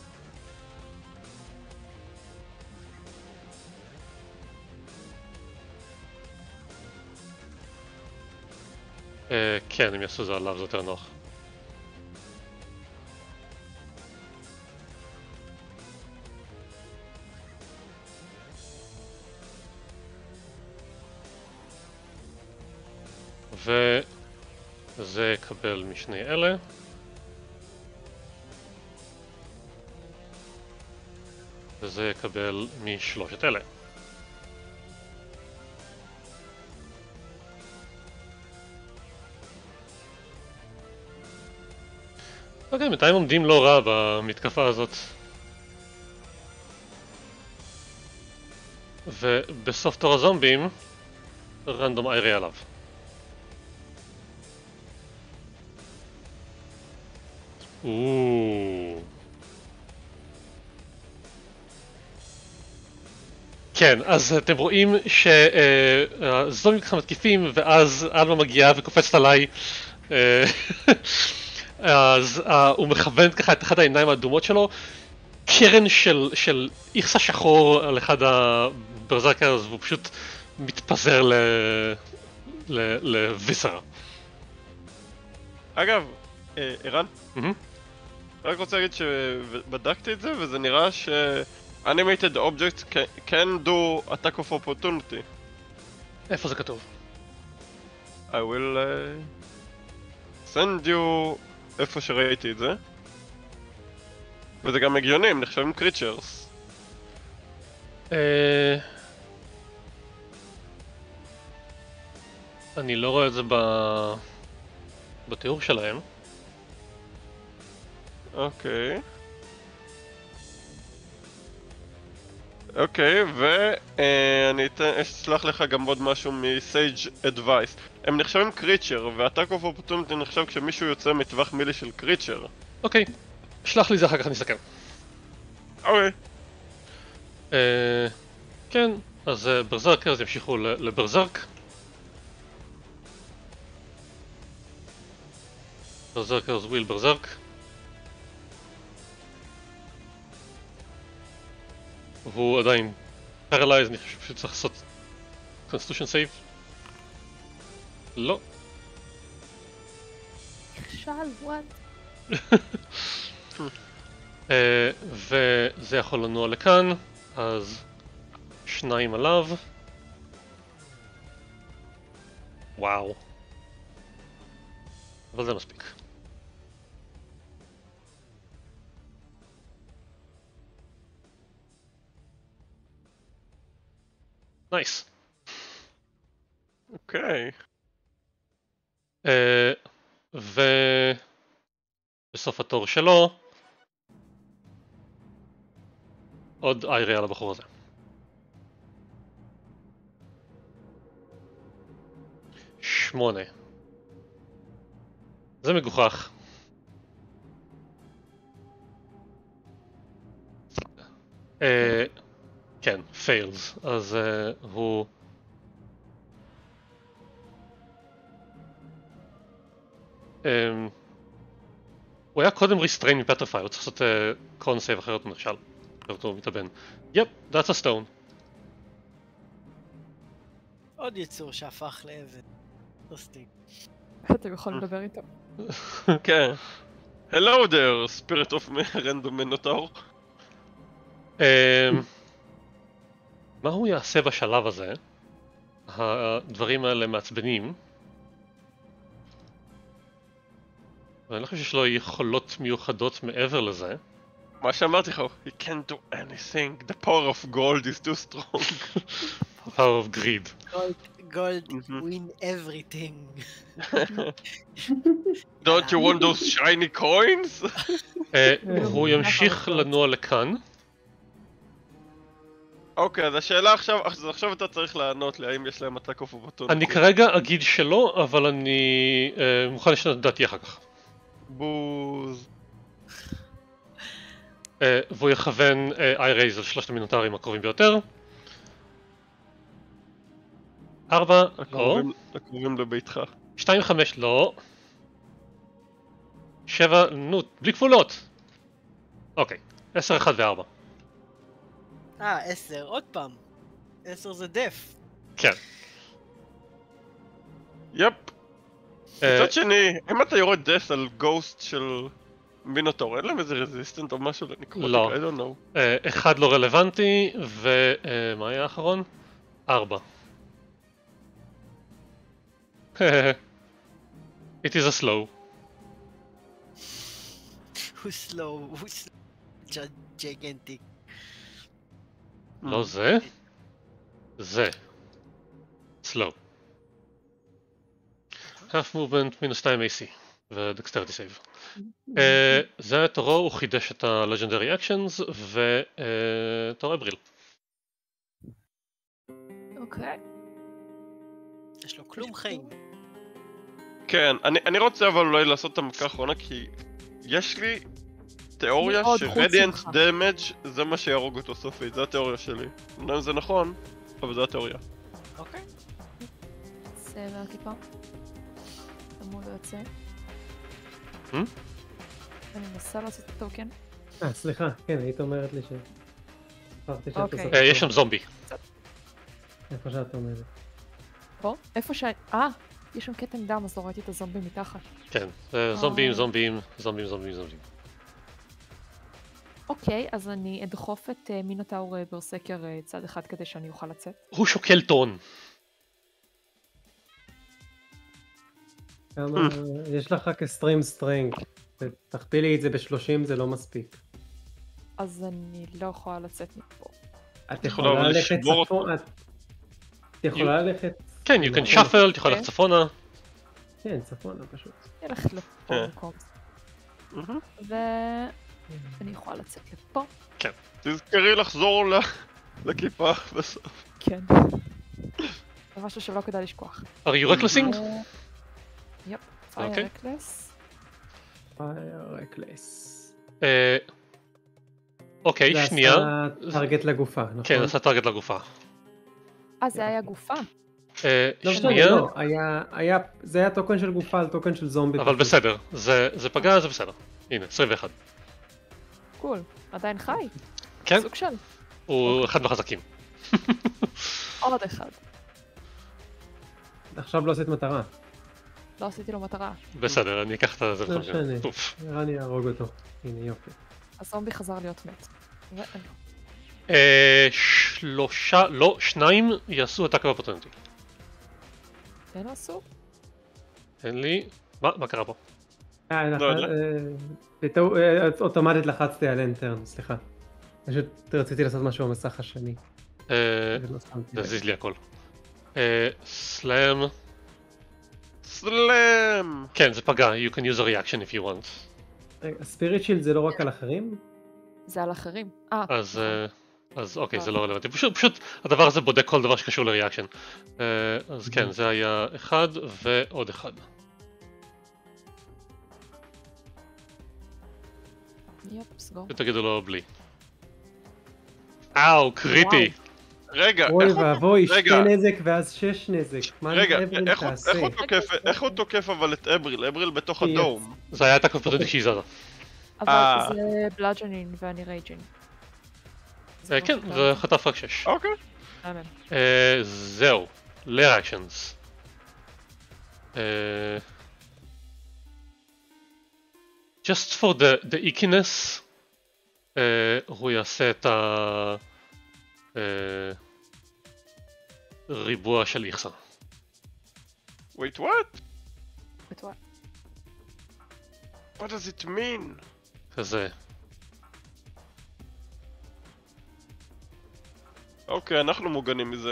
כן, אם יעשו זה עליו זה יותר נוח. וזה יקבל משני אלה. וזה יקבל משלושת אלה. אוקיי, בינתיים עומדים לא רע במתקפה הזאת. ובסוף תור הזומבים, רנדום איירי עליו. כן, אז אתם רואים שהזומבים ככה מתקיפים ואז אלמה מגיעה וקופצת עליי. אז הוא מכוון ככה את אחת העיניים האדומות שלו, קרן של איכסה שחור על אחד הברזרקרס והוא פשוט מתפזר לוויסרה. אגב, ערן? רק רוצה להגיד שבדקתי את זה וזה נראה ש... Animated objects can do attack of opportunity. איפה זה כתוב? I will send you איפה שראיתי את זה. וזה גם הגיוני, הם נחשבים creatures. אני לא רואה את זה בתיאור שלהם. אוקיי. אוקיי, ואני אשלח לך גם עוד משהו מ-Sage Advice. הם נחשבים קריצ'ר, ו-Attack of Opportunity נחשב כשמישהו יוצא מטווח מילי של קריצ'ר. אוקיי, שלח לי זה אחר כך נסתכל. אוקיי. כן, אז ברזרקרס ימשיכו לברזרק. ברזרקרס וויל ברזרק. והוא עדיין פרלייז, אני חושב שצריך לעשות קונסטיטושן סייב. לא. נכשל, וואט? וזה יכול לנוע לכאן, אז 2 עליו. וואו. אבל זה מספיק. נייס. אוקיי. ובסוף התור שלו עוד איירי על הבחור הזה. שמונה. זה מגוחך. כן, fails, אז הוא... הוא היה קודם restrain מפטריפיי, הוא צריך לעשות קון סייב אחרת הוא נכשל. אחרת הוא מתאבן. יפ, that's a stone. עוד יצור שהפך לאבן. תסתיק. אתם יכולים לדבר איתו. כן. Hello there, spirit of random minotaur. מה הוא יעשה בשלב הזה? הדברים האלה מעצבנים. ואני לא חושב שיש לו יכולות מיוחדות מעבר לזה. מה שאמרתי לך, he can't do anything, the power of gold is too strong. power of greed. Gold win everything. Don't you want those shiny coins? הוא ימשיך לנוע לכאן. אוקיי, אז השאלה עכשיו אתה צריך לענות לי, האם יש להם attack of opportunity. אני כרגע אגיד שלא, אבל אני מוכן לשנות את דעתי אחר כך. בוז. והוא יכוון איי-רייז על 3 המינוטרים הקרובים ביותר. 4, לא. הקרובים לביתך. 2, 5, לא. 7, נו, בלי כפולות. אוקיי, 10, 1 ו-4. 10, עוד פעם. 10 זה דף. כן. יפ. מצד שני, אם אתה יורד דף על גוסט של מינוטור, אין להם איזה רזיסטנט או משהו לנקרוטיק? לא. I don't know. 1 לא רלוונטי, ומה היה האחרון? 4. It is a slow. הוא סלואו, ג'יגנטיק. לא זה. זה. slow. half movement מינוס 2 AC ו-dexterity save. זה תורו, הוא חידש את ה-legendary actions ותורו אבריל. אוקיי. יש לו כלום חיים. כן, אני רוצה אבל אולי לעשות את המכה האחרונה כי יש לי תיאוריה מאוד ש-radiant חוץ ממך. damage זה מה שיהרוג אותו סופית, זה התיאוריה שלי. אומנם זה נכון, אבל זה התיאוריה. אוקיי. סבר כיפה. אמור להוצא. אני מנסה לעשות את הטוקן. סליחה, כן, היית אומרת לי ש... שכחתי שאת אוקיי. עושה... יש שם זומבי. איפה שאת אומרת. פה? איפה ש... יש שם קטן דם, אז לא ראיתי את הזומבי מתחת. כן, זומבים, זומבים, זומבים, זומבים, זומבים. אוקיי, אז אני אדחוף את מינוטאור ברסקר צד אחד כדי שאני אוכל לצאת. הוא שוקל טון. כמה... יש לך רק extreme strength. תכפילי את זה ב-30 זה לא מספיק. אז אני לא יכולה לצאת מפה. את יכולה ללכת לשבור צפון... את יכולה ללכת... כן, you can shuffle, אתה יכול ללכת צפונה. כן, צפונה פשוט. אני הולכת לפה במקום. ואני יכולה לצאת לפה. תזכרי לחזור לכיפה בסוף. כן. זה משהו שלא כדאי לשכוח. are you recklessing? יפ, אוקיי. רקלס. רקלס. אוקיי, שנייה. זה עשה טרגט לגופה, נכון? כן, עשה טרגט לגופה. זה היה גופה. לא משנה, שנייה. לא. זה היה טוקן של גופה על טוקן של זומבי. אבל בסדר, זה פגע, זה בסדר. הנה, 21. קול. עדיין חי. כן, סוג של. הוא אחד מהחזקים. עוד אחד. עכשיו לא עשית מטרה. לא עשיתי לו מטרה. בסדר, אני אקח את זה לא בכל משנה. מקרה. נראה לי להרוג אותו. הנה יופי. הזומבי חזר להיות מת. שלושה, לא, 2 יעשו attack of opportunity. אין עשו? אין לי... מה קרה פה? אוטומטית לחצתי על אנטרן, סליחה. פשוט רציתי לעשות משהו במסך השני. זה זיז לי הכל. סלאם. סלאם! כן, זה פגע, you can use a reaction if you want. הספיריט שילד זה לא רק על אחרים? זה על אחרים. אז אוקיי, זה לא רלוונטי. פשוט הדבר הזה בודק כל דבר שקשור לריאקשן. אז כן, זה היה 1 ועוד 1. יפ, סגור. תגידו לו בלי. אאו, קריטי. רגע, אוי ואבוי, רגע. 2 נזק ואז 6 נזק. מה רגע, אבריל תעשה? איך הוא תוקף אבל את אבריל? אבריל בתוך הדום. זה היה attack of opportunity שהיא זזה. אבל זה בלאג'נין ואני רייג'ין. כן, זה חטף רק 6. אוקיי. זהו, לריאקשנס. just for the ickiness, הוא יעשה את הריבוע של איכסה. Wait, what? בטוח. What does it mean? כזה. אוקיי, אנחנו מוגנים מזה.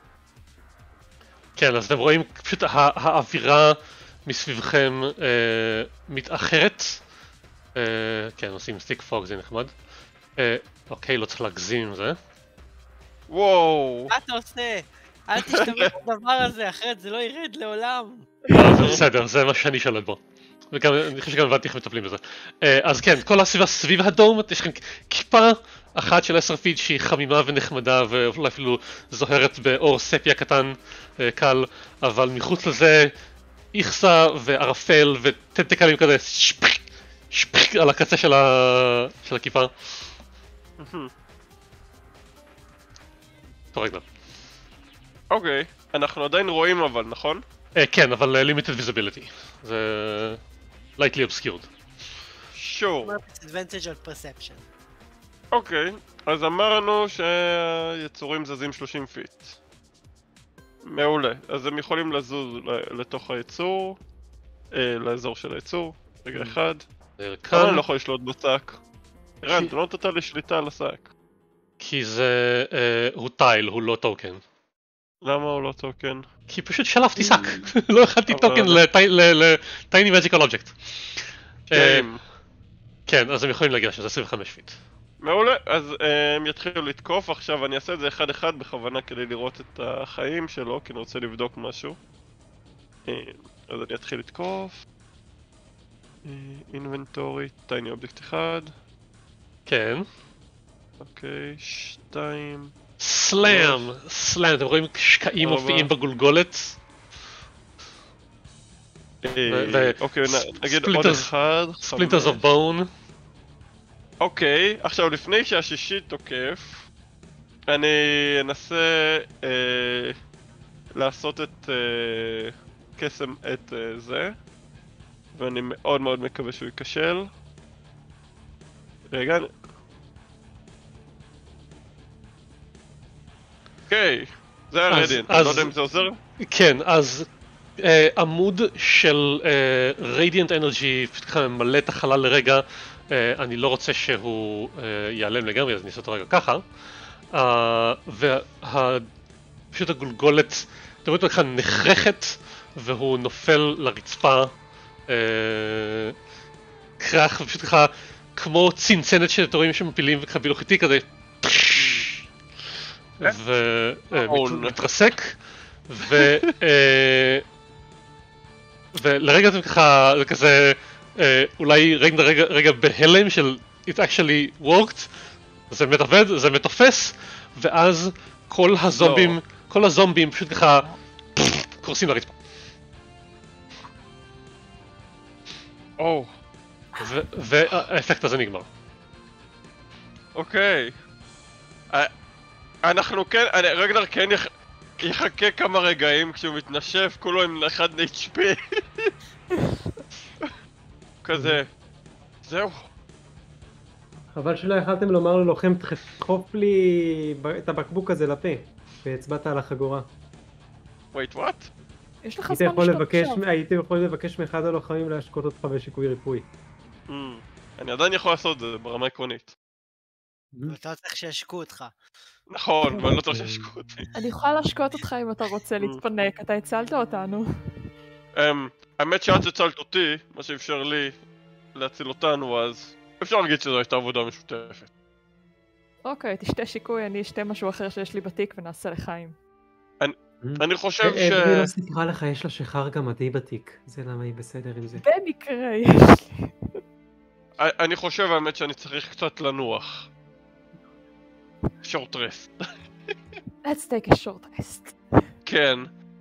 כן, אז אתם רואים פשוט האווירה מסביבכם מתאחרת. כן, עושים סטיק פוג, זה נחמד. אוקיי, לא צריך להגזים עם זה. וואו. מה אתה עושה? אל תשתמש בדבר הזה, אחרת זה לא ירד לעולם. לא, זה בסדר, זה מה שאני שולט בו. וגם, אני חושב שגם הבנתי איך מטפלים בזה. אז כן, כל הסביבה סביב הדום, יש לכם כיפה אחת של 10 פיט שהיא חמימה ונחמדה ואולי אפילו זוהרת באור ספיה קטן קל, אבל מחוץ לזה איכסה וערפל וטנטקלים כזה שפק על הקצה של הכיפה. טוב רגע. אוקיי, אנחנו עדיין רואים אבל, נכון? כן, אבל limited visibility. זה lightly obscured. sure. Advantage על perception. אוקיי, אז אמרנו שהיצורים זזים 30 פיט. מעולה, אז הם יכולים לזוז לתוך היצור, לאזור של היצור, רגע אחד. אבל אני לא יכול לשלוט בשק. ערן, אתה לא נתת לי שליטה על השק. כי זה... הוא טייל, הוא לא טוקן. למה הוא לא טוקן? כי פשוט שלפתי שק, לא הכנתי טוקן לטייני מג'יקל אובייקט. כן, אז הם יכולים להגיע שם, זה 25 פיט. מעולה, אז הם יתחילו לתקוף, עכשיו אני אעשה את זה אחד אחד בכוונה כדי לראות את החיים שלו, כי אני רוצה לבדוק משהו. אז אני אתחיל לתקוף. אינבנטורי, טייני אובייקט אחד. כן. אוקיי, 2. סלאם! סלאם, אתם רואים שקעים מופיעים בגולגולת? אוקיי, נגיד עוד אחד. ספלינטרס אוף בון. אוקיי, עכשיו לפני שהשישי תוקף, אני אנסה לעשות את קסם את זה, ואני מאוד מאוד מקווה שהוא ייכשל. רגע. אוקיי, זה היה רדיאנט, אני לא יודע אם זה עוזר? כן, אז עמוד של רדיאנט אנרגי פשוט ככה ממלא את החלל לרגע. אני לא רוצה שהוא ייעלם לגמרי, אז אני אעשה אותו רגע ככה. ופשוט הגולגולת, אתם רואים ככה נחרכת, והוא נופל לרצפה. קרח, ופשוט ככה כמו צנצנת שאתם רואים שמפילים וככה בילוך איטי כזה. ומתרסק. ולרגע זה ככה, זה כזה, אולי רגע בהלם של it actually worked, זה מתעבד, זה מתופס, ואז כל הזומבים פשוט ככה קורסים לרצפה. והאפקט הזה נגמר. אוקיי. אנחנו כן, רגנר כן יחכה כמה רגעים כשהוא מתנשף, כולו עם 1 HP. כזה. זהו. חבל שלא יכלתם לומר ללוחם, תחפוף לי את הבקבוק הזה לפה, והצבעת על החגורה. wait, what? יש לך זמן לשתות עכשיו. הייתי יכול לבקש מאחד הלוחמים להשקות אותך בשיקוי ריפוי. אני עדיין יכול לעשות את זה ברמה עקרונית. אתה לא צריך שישקו אותך. נכון, ואני לא צריך שישקו אותי. אני יכולה להשקות אותך אם אתה רוצה להתפנק, אתה הצלת אותנו. האמת שאת הצלת אותי, מה שאפשר לי להציל אותנו, אז אפשר להגיד שזו הייתה עבודה משותפת. אוקיי, תשתה שיקוי, אני אשתה משהו אחר שיש לי בתיק ונעשה לחיים. אני חושב ש... אבני לא סיפרה לך, יש לה שחר גמדי בתיק, זה למה היא בסדר עם זה. במקרה יש לי. אני חושב האמת שאני צריך קצת לנוח. short rest. Let's take a short rest. כן.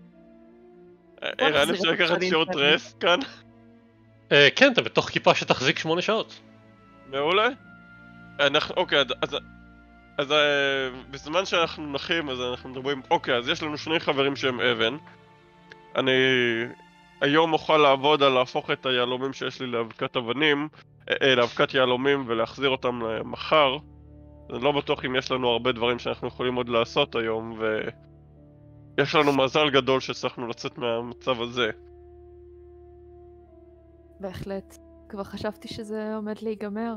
ערן, אפשר לקחת short rest כאן? כן, אתה בתוך כיפה שתחזיק 8 שעות. מעולה. אוקיי, אז בזמן שאנחנו נחים, אז אנחנו מדברים, אוקיי, אז יש לנו 2 חברים שהם אבן. אני היום אוכל לעבוד על להפוך את היהלומים שיש לי לאבקת אבנים. לאבקת יהלומים ולהחזיר אותם מחר. אני לא בטוח אם יש לנו הרבה דברים שאנחנו יכולים עוד לעשות היום, ויש לנו מזל גדול שהצלחנו לצאת מהמצב הזה. בהחלט. כבר חשבתי שזה עומד להיגמר.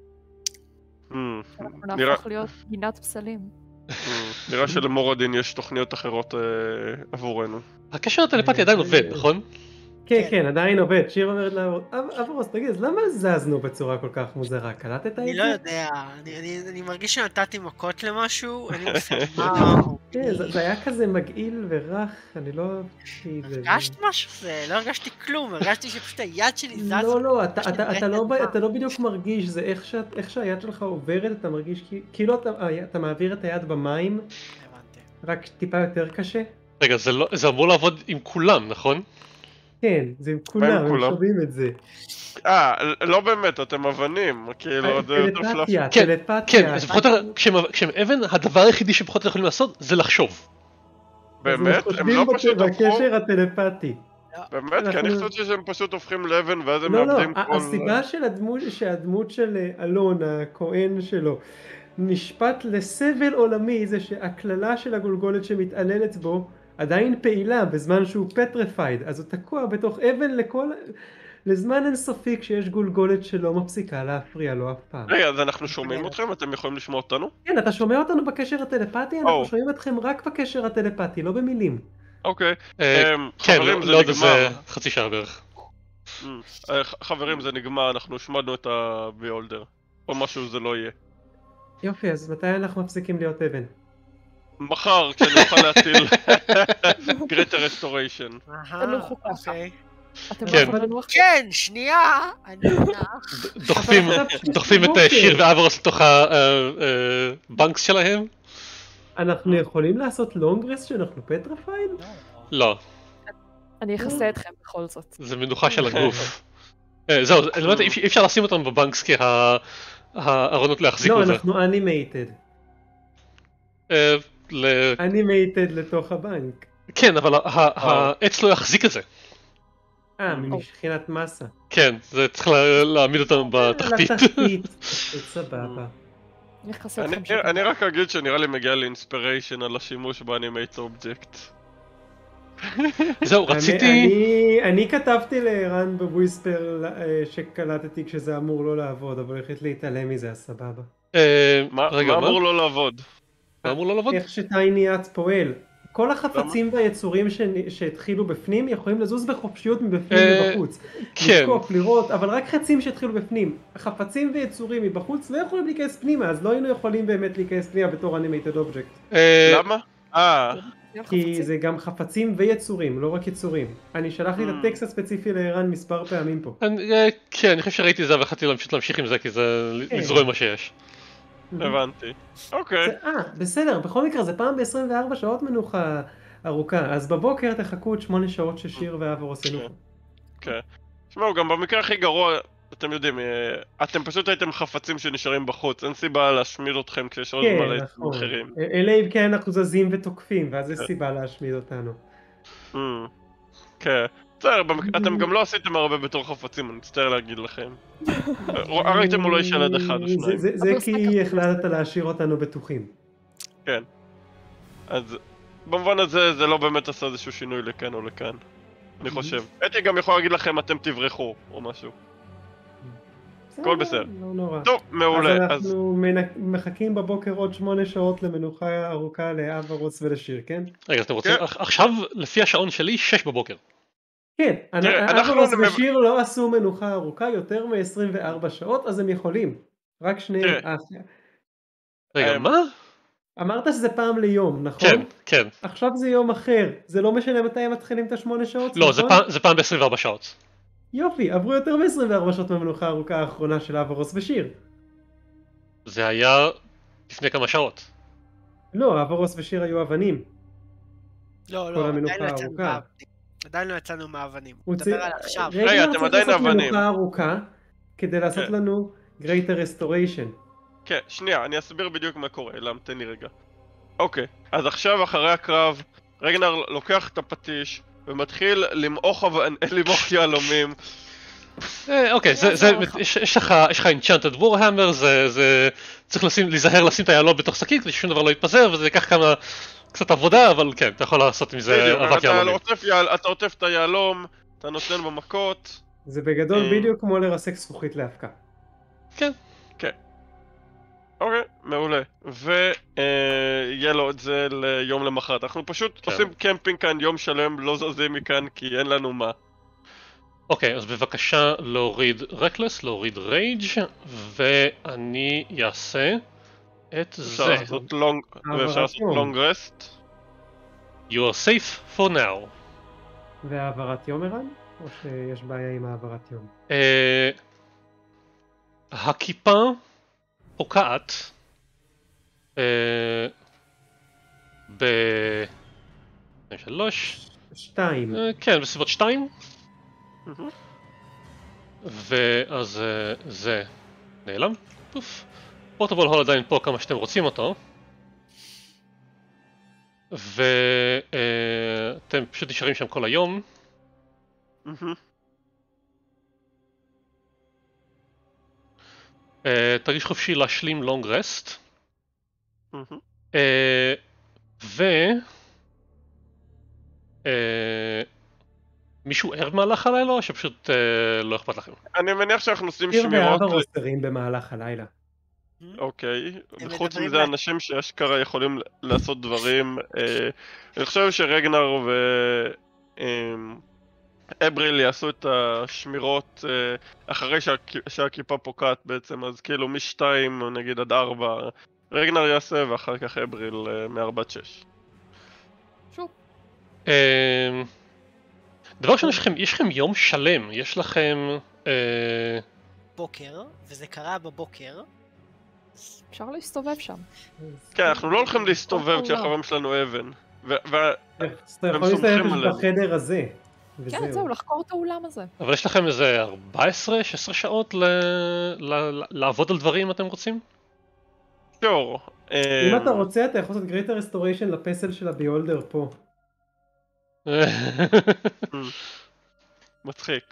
אנחנו נראה- נהפוך להיות גינת פסלים. נראה שלמורדין יש תוכניות אחרות עבורנו. הקשר הטלפתי עדיין עובד, נכון? כן, כן, עדיין עובד. שיר אומרת לה, אברוס, תגיד, אז למה זזנו בצורה כל כך מוזרה? קלטת את זה? אני לא יודע, אני מרגיש שנתתי מכות למשהו, אין לי מושג מה... כן, זה היה כזה מגעיל ורך, אני לא... הרגשת משהו? לא הרגשתי כלום, הרגשתי שפשוט היד שלי זז. לא, אתה לא בדיוק מרגיש, זה איך שהיד שלך עוברת, אתה מרגיש כאילו אתה מעביר את היד במים, הבנתי. רק טיפה יותר קשה. רגע, זה אמור לעבוד עם כולם, נכון? כן, זה עם כולם, הם כולם? שומעים את זה. לא באמת, אתם אבנים, כאילו, זה יותר פלאפי. טלפתיה, כן, טלפתיה. כן, זה פחות או יותר, כשהם אבן, הדבר היחידי שהם פחות או יותר יכולים לעשות זה לחשוב. באמת? הם לא פשוט הפכו? בקשר הטלפתי. באמת? כי אני חושבת שהם פשוט הופכים לאבן ואז הם לא, מאבדים כל... הסיבה שהדמות של אלון, הכהן שלו, נשפט לסבל עולמי זה שהכללה של הגולגולת שמתעללת בו עדיין פעילה בזמן שהוא פטריפייד, אז הוא תקוע בתוך אבן לזמן אינסופי כשיש גולגולת שלא מפסיקה להפריע לו אף פעם. רגע, אז אנחנו שומעים אתכם? אתם יכולים לשמוע אותנו? כן, אתה שומע אותנו בקשר הטלפתי? אנחנו שומעים אתכם רק בקשר הטלפתי, לא במילים. אוקיי. כן, חברים, זה לא עוד איזה נגמר. חצי שעה בערך. חברים, זה נגמר, אנחנו השמדנו את הביולדר. או משהו זה לא יהיה. יופי, אז מתי אנחנו מפסיקים להיות אבן? מחר, כשאני אוכל להטיל Greater Restoration. תנוחו ככה. אוקיי. אתם כן. לא יכולים לנוח? כן, שנייה! אני נח. דוחפים את שיר ואברוס לתוך הבנקס שלהם? אנחנו יכולים לעשות לונגרס שאנחנו פטריפייד? לא, אני אכסה אתכם בכל זאת. זה מנוחה של הגוף. זהו, אי אפשר לשים אותם בבנקס כי הארונות לא יחזיקו לא, את זה. אנחנו אנימייטד. אנימייטד לתוך הבנק. כן, אבל העץ לא יחזיק את זה. מבחינת מסה. כן, זה צריך להעמיד אותם בתחתית. לתחתית. סבבה. אני אכסה אתכם שם. אני רק אגיד שנראה לי מגיע לאינספיריישן על השימוש באנימייט אובייקט. זהו, רציתי... אני כתבתי לערן בוויספר שקלטתי כשזה אמור לא לעבוד, אבל החליט להתעלם מזה, אז סבבה. מה אמור לא לעבוד? מה אמור לא לעבוד? איך שטייניאט פועל. כל החפצים והיצורים שהתחילו בפנים יכולים לזוז בחופשיות מבפנים ובחוץ. כן. לתקוף, לראות, אבל רק חצים שהתחילו בפנים. החפצים ויצורים מבחוץ לא יכולים להיכנס פנימה, אז לא היינו יכולים באמת להיכנס פנימה בתור אנימייטד אובייקט. למה? כי זה גם חפצים ויצורים, לא רק יצורים. אני שלחתי את הטקסט הספציפי לערן מספר פעמים פה. כן, אני חושב שראיתי את זה והחלטתי להמשיך עם זה כי זה לזרום מה שיש. הבנתי. אוקיי. בסדר, בכל מקרה זה פעם ב-24 שעות מנוחה ארוכה, אז בבוקר תחכו את 8 שעות ששיר ואברוס ינוחו. כן. תשמעו, גם במקרה הכי גרוע, אתם יודעים, אתם פשוט הייתם חפצים שנשארים בחוץ, אין סיבה להשמיד אתכם כשיש עוד מלא יצורים אחרים. אלא אם כן אנחנו זזים ותוקפים, ואז יש סיבה להשמיד אותנו. כן. בסדר, אתם גם לא עשיתם הרבה בתור חפצים, אני מצטער להגיד לכם. ראיתם אולי שלד אחד או שניים. זה כי החלטת להשאיר אותנו בטוחים. כן. אז במובן הזה זה לא באמת עשה איזשהו שינוי לכאן או לכאן. אני חושב. הייתי גם יכול להגיד לכם אתם תברחו או משהו. הכל בסדר. לא נורא. טוב, מעולה. אז אנחנו מחכים בבוקר עוד 8 שעות למנוחה ארוכה לאברוס ולשיר, כן? רגע, אתם רוצים? עכשיו, לפי השעון שלי, 6 בבוקר. כן, אברוס ושיר לא עשו מנוחה ארוכה יותר מ-24 שעות, אז הם יכולים. רק שניהם. רגע, מה? אמרת שזה פעם ליום, נכון? כן, כן. עכשיו זה יום אחר. זה לא משנה מתי הם מתחילים את ה8 שעות? לא, זה פעם ב-24 שעות. יופי, עברו יותר מ-24 שעות מהמנוחה הארוכה האחרונה של אברוס ושיר. זה היה לפני כמה שעות. לא, אברוס ושיר היו אבנים. לא, עדיין לא יצאנו מהאבנים. נדבר על עכשיו. רגע, אתם עדיין אבנים. מנוחה ארוכה כדי לעשות לנו Greater Restoration. כן, שנייה, אני אסביר בדיוק מה קורה, תן לי רגע. אוקיי, אז עכשיו אחרי הקרב, רגנר לוקח את הפטיש ומתחיל למעוך יהלומים אוקיי, יש לך Enchanted Warhammer, זה צריך להיזהר לשים את היהלום בתוך שקית כדי ששום דבר לא יתפזר, וזה ייקח קצת עבודה, אבל כן, אתה יכול לעשות עם זה אבק יהלומים. אתה עוטף את היהלום, אתה נותן במכות. זה בגדול בדיוק כמו לרסק זכוכית להפקה. כן. כן. אוקיי, מעולה. ויהיה לו את זה ליום למחרת. אנחנו פשוט עושים קמפינג כאן יום שלם, לא זזים מכאן כי אין לנו מה. אוקיי, אז בבקשה להוריד Reckless, להוריד Rage, ואני אעשה את זה. אפשר לעשות long rest. You are safe for now. והעברת יום ערן? או שיש בעיה עם העברת יום? הכיפה פוקעת ב-3 2. כן, בסביבות 2 ואז זה נעלם, פוף. פורטבל הול עדיין פה כמה שאתם רוצים אותו, ואתם פשוט נשארים שם כל היום. תרגיש חופשי להשלים לונג רסט, מישהו ער במהלך הלילה או שפשוט לא אכפת לכם? אני מניח שאנחנו עושים שיר שמירות. ואבא רוסטרים במהלך הלילה. אוקיי, וחוץ מזה אנשים שאשכרה יכולים לעשות דברים. אני חושב שרגנר ואבריל יעשו את השמירות אחרי שהכיפה פוקעת בעצם, אז כאילו מ-2 נגיד עד 4 רגנר יעשה ואחר כך אבריל מ-4 עד 6. שוב. דבר ראשון, יש לכם יום שלם, יש לכם בוקר, וזה קרה בבוקר. אפשר להסתובב שם. כן, אנחנו לא הולכים להסתובב כשהחברים שלנו אבן. אתה יכול להסתובב בחדר הזה. כן, זהו, לחקור את האולם הזה. אבל יש לכם איזה 14-16 שעות לעבוד על דברים אם אתם רוצים? שור. אם אתה רוצה, אתה יכול לעשות greater restoration לפסל של הביולדר פה. מצחיק.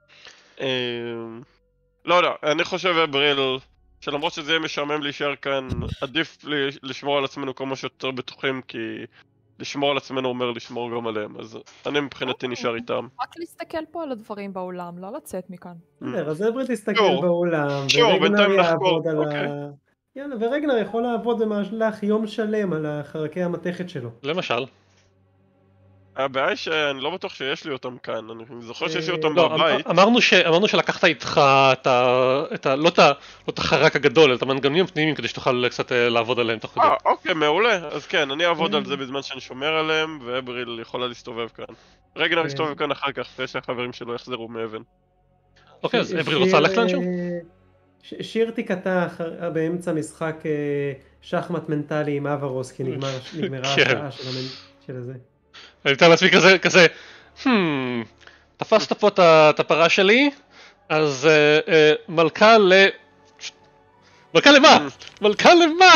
לא, אני חושב אבריל, שלמרות שזה יהיה משעמם להישאר כאן, עדיף לשמור על עצמנו כמה שיותר בטוחים, כי לשמור על עצמנו אומר לשמור גם עליהם, אז אני מבחינתי נשאר איתם. רק להסתכל פה על הדברים באולם, לא לצאת מכאן. אז אבריל תסתכל באולם, ורגנר יעבוד על ה... יאללה, ורגנר יכול לעבוד במהלך יום שלם על חרקי המתכת שלו. למשל. הבעיה היא שאני לא בטוח שיש לי אותם כאן, אני זוכר שיש לי אותם בבית. אמרנו שלקחת איתך לא את החרק הגדול, את המנגנונים הפנימיים כדי שתוכל קצת לעבוד עליהם תוך כדי. אוקיי, מעולה. אז כן, אני אעבוד על זה בזמן שאני שומר עליהם, ואבריל יכולה להסתובב כאן. רגנר יסתובב כאן אחר כך, אחרי שהחברים שלו יחזרו מאבן. אוקיי, אז אבריל רוצה ללכת לאנשהו? שיר תיקטע באמצע משחק שחמט מנטלי עם אברוס, כי נגמרה השעה של זה. אני מתאר לעצמי כזה, תפסת פה את הפרה שלי, אז מלכה למה? מלכה למה?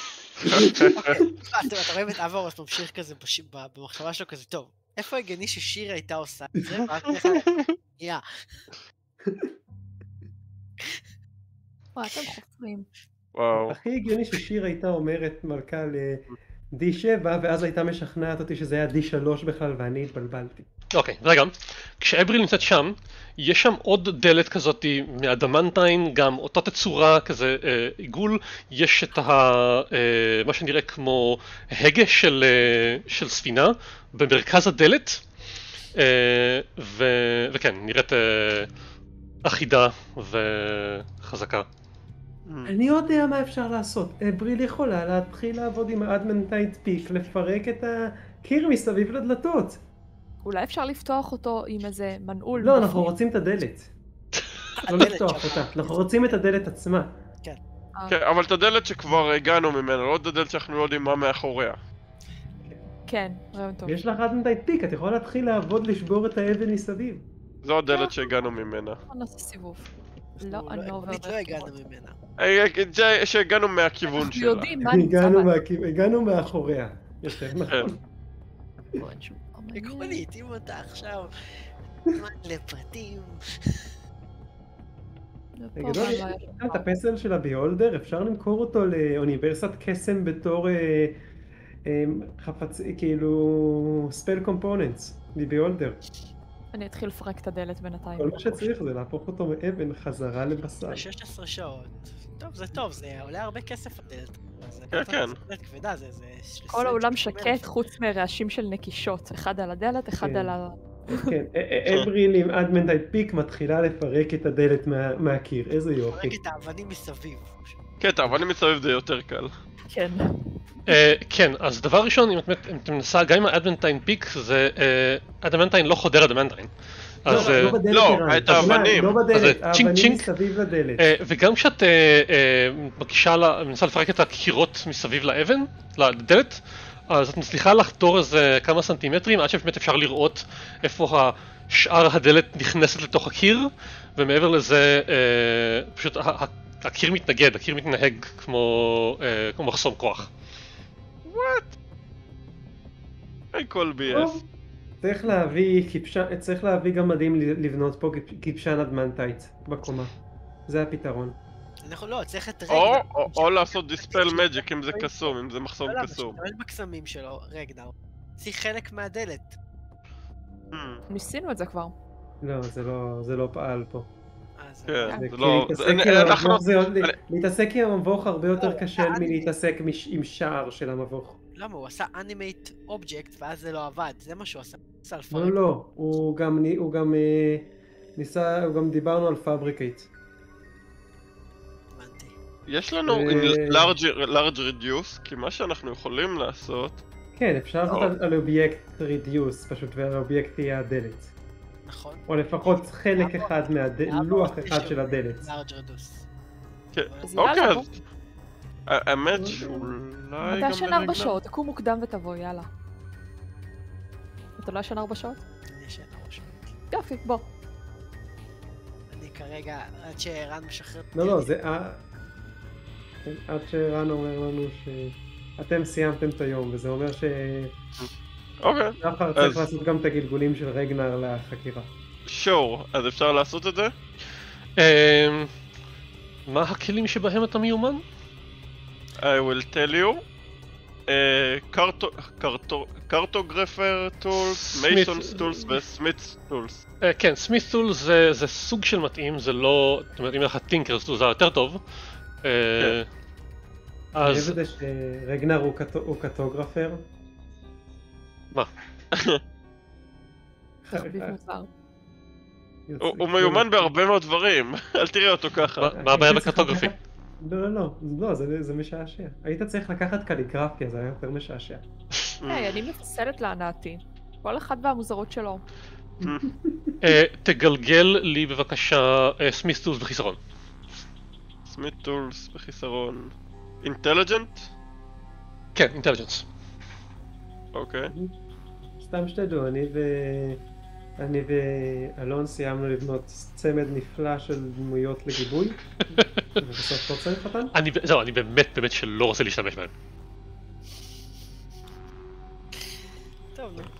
אתה רואה את אברוס ממשיך כזה במחשבה שלו כזה, טוב, איפה הגיוני ששיר הייתה עושה את זה? מה, אתם חופרים. הכי הגיוני ששיר הייתה אומרת מלכה ל-D7, ואז הייתה משכנעת אותי שזה היה D3 בכלל, ואני התבלבלתי. אוקיי, רגע. כשאבריל נמצאת שם, יש שם עוד דלת כזאת מאדמנטיין, גם אותה תצורה, כזה עיגול. יש את מה שנראה כמו הגה של ספינה במרכז הדלת, וכן, נראית אחידה וחזקה. אני יודע מה אפשר לעשות. אבריל יכולה להתחיל לעבוד עם האדמנטייט פיק, לפרק את הקיר מסביב לדלתות. אולי אפשר לפתוח אותו עם איזה מנעול. לא, אנחנו רוצים את הדלת. לא לפתוח אותה, אנחנו רוצים את הדלת עצמה. כן. כן, אבל את הדלת שכבר הגענו ממנה, לא את הדלת שאנחנו לא יודעים מה מאחוריה. כן, רעיון טוב. יש לך אדמנטייט פיק, את יכולה להתחיל לעבוד לשבור את האבן מסביב. זו הדלת שהגענו ממנה. בוא נעשה סיבוב. לא, אני לא עוברת. לא הגענו ממנה. שהגענו מהכיוון שלה. אנחנו יודעים מה נמצא בה. הגענו מאחוריה. יותר נכון. עקרונית, אם אתה עכשיו לפרטים. בגדול, יש כאן את הפסל של הביולדר, אפשר למכור אותו לאוניברסיטת קסם בתור חפץ, כאילו ספל קומפוננטס מביולדר. אני אתחיל לפרק את הדלת בינתיים. כל מה שצריך זה להפוך אותו מאבן חזרה לבשר. 16 שעות. טוב, זה טוב, זה עולה הרבה כסף הדלת. כן, כן. זה דלת כבדה, זה... כל האולם שקט חוץ מרעשים של נקישות, אחד על הדלת, אחד על ה... כן, אבריל עם אדמנטייט פיק מתחילה לפרק את הדלת מהקיר, איזה יופי. פרק את האבנים מסביב. כן, את האבנים מסביב זה יותר קל. כן. כן, אז דבר ראשון, אם את מנסה, גם עם האדמנטיין פיק, זה... אדמנטיין לא חודר אדמנטיין. לא בדלת, לא, את האבנים. לא בדלת, צ'ינק האבנים צ'ינק. מסביב לדלת. וגם כשאת מנסה לפרק את הקירות מסביב לאבן, לדלת, אז את מצליחה לחתור איזה כמה סנטימטרים עד שבאמת אפשר לראות איפה שאר הדלת נכנסת לתוך הקיר, ומעבר לזה פשוט הקיר מתנגד, הקיר מתנהג כמו מחסום כוח. וואט? הכל BS. צריך להביא גמדים לבנות פה כבשן אדמנטייט בקומה. זה הפתרון. אנחנו לא, צריך את רגנר. או לעשות דיספל מג'יק אם זה קסום, אם זה מחסום קסום. לא, בקסמים שלו, רגנר. זה חלק מהדלת. ניסינו את זה כבר. לא, זה לא פעל פה. כן, זה זה לא... להתעסק עם המבוך הרבה יותר קשה מלהתעסק עם שער של המבוך. למה? הוא עשה אנימייט אובייקט ואז זה לא עבד, זה מה שהוא עשה. עשה לפרק. לא, הוא גם ניסה, גם דיברנו על פאבריקייט. הבנתי. יש לנו large reduce, כי מה שאנחנו יכולים לעשות... כן, אפשר לעשות על אובייקט reduce, פשוט והאובייקט יהיה הדלת. נכון. או לפחות חלק אחד לוח אחד של הדלת. large reduce. כן, אז אוקיי, יאללה, אז... האמת שאולי אתה גם ישן 4 שעות, תקום מוקדם ותבוא, יאללה. אתה לא ישן 4 שעות? אני ישן 4 שעות. יופי, בוא. אני כרגע, עד שערן משחרר... לא, זה... עד שערן אומר לנו שאתם סיימתם את היום, וזה אומר ש... אוקיי. אחר צריך לעשות גם את הגלגולים של רגנר לחקירה. שור, אז אפשר לעשות את זה? מה הכלים שבהם אתה מיומן? I will tell you. Cartographer tools, Mason's tools ו-Smith's tools. כן, Smith tools זה סוג של מתאים, זה לא... זאת אומרת, אם לך Tinker's tools זה יותר טוב. אני אוהב את זה שרגנר הוא קרטוגרפר. מה? תחביב מוזר. הוא מיומן בהרבה מאוד דברים, אל תראה אותו ככה. מה הבעיה בקרטוגרפי? לא, זה משעשע. היית צריך לקחת קליגרפיה, זה היה יותר משעשע. היי, אני מפסלת להנאתי. כל אחד והמוזרות שלו. תגלגל לי בבקשה סמית טולס בחיסרון. סמית טולס בחיסרון. אינטליג'נט? כן, אינטליג'נס. אוקיי. סתם שתדעו, אני ואלון סיימנו לבנות צמד נפלא של דמויות לגיבוי. ובסוף לא צריך אותן? זהו, אני באמת שלא רוצה להשתמש בהן. טוב, נו.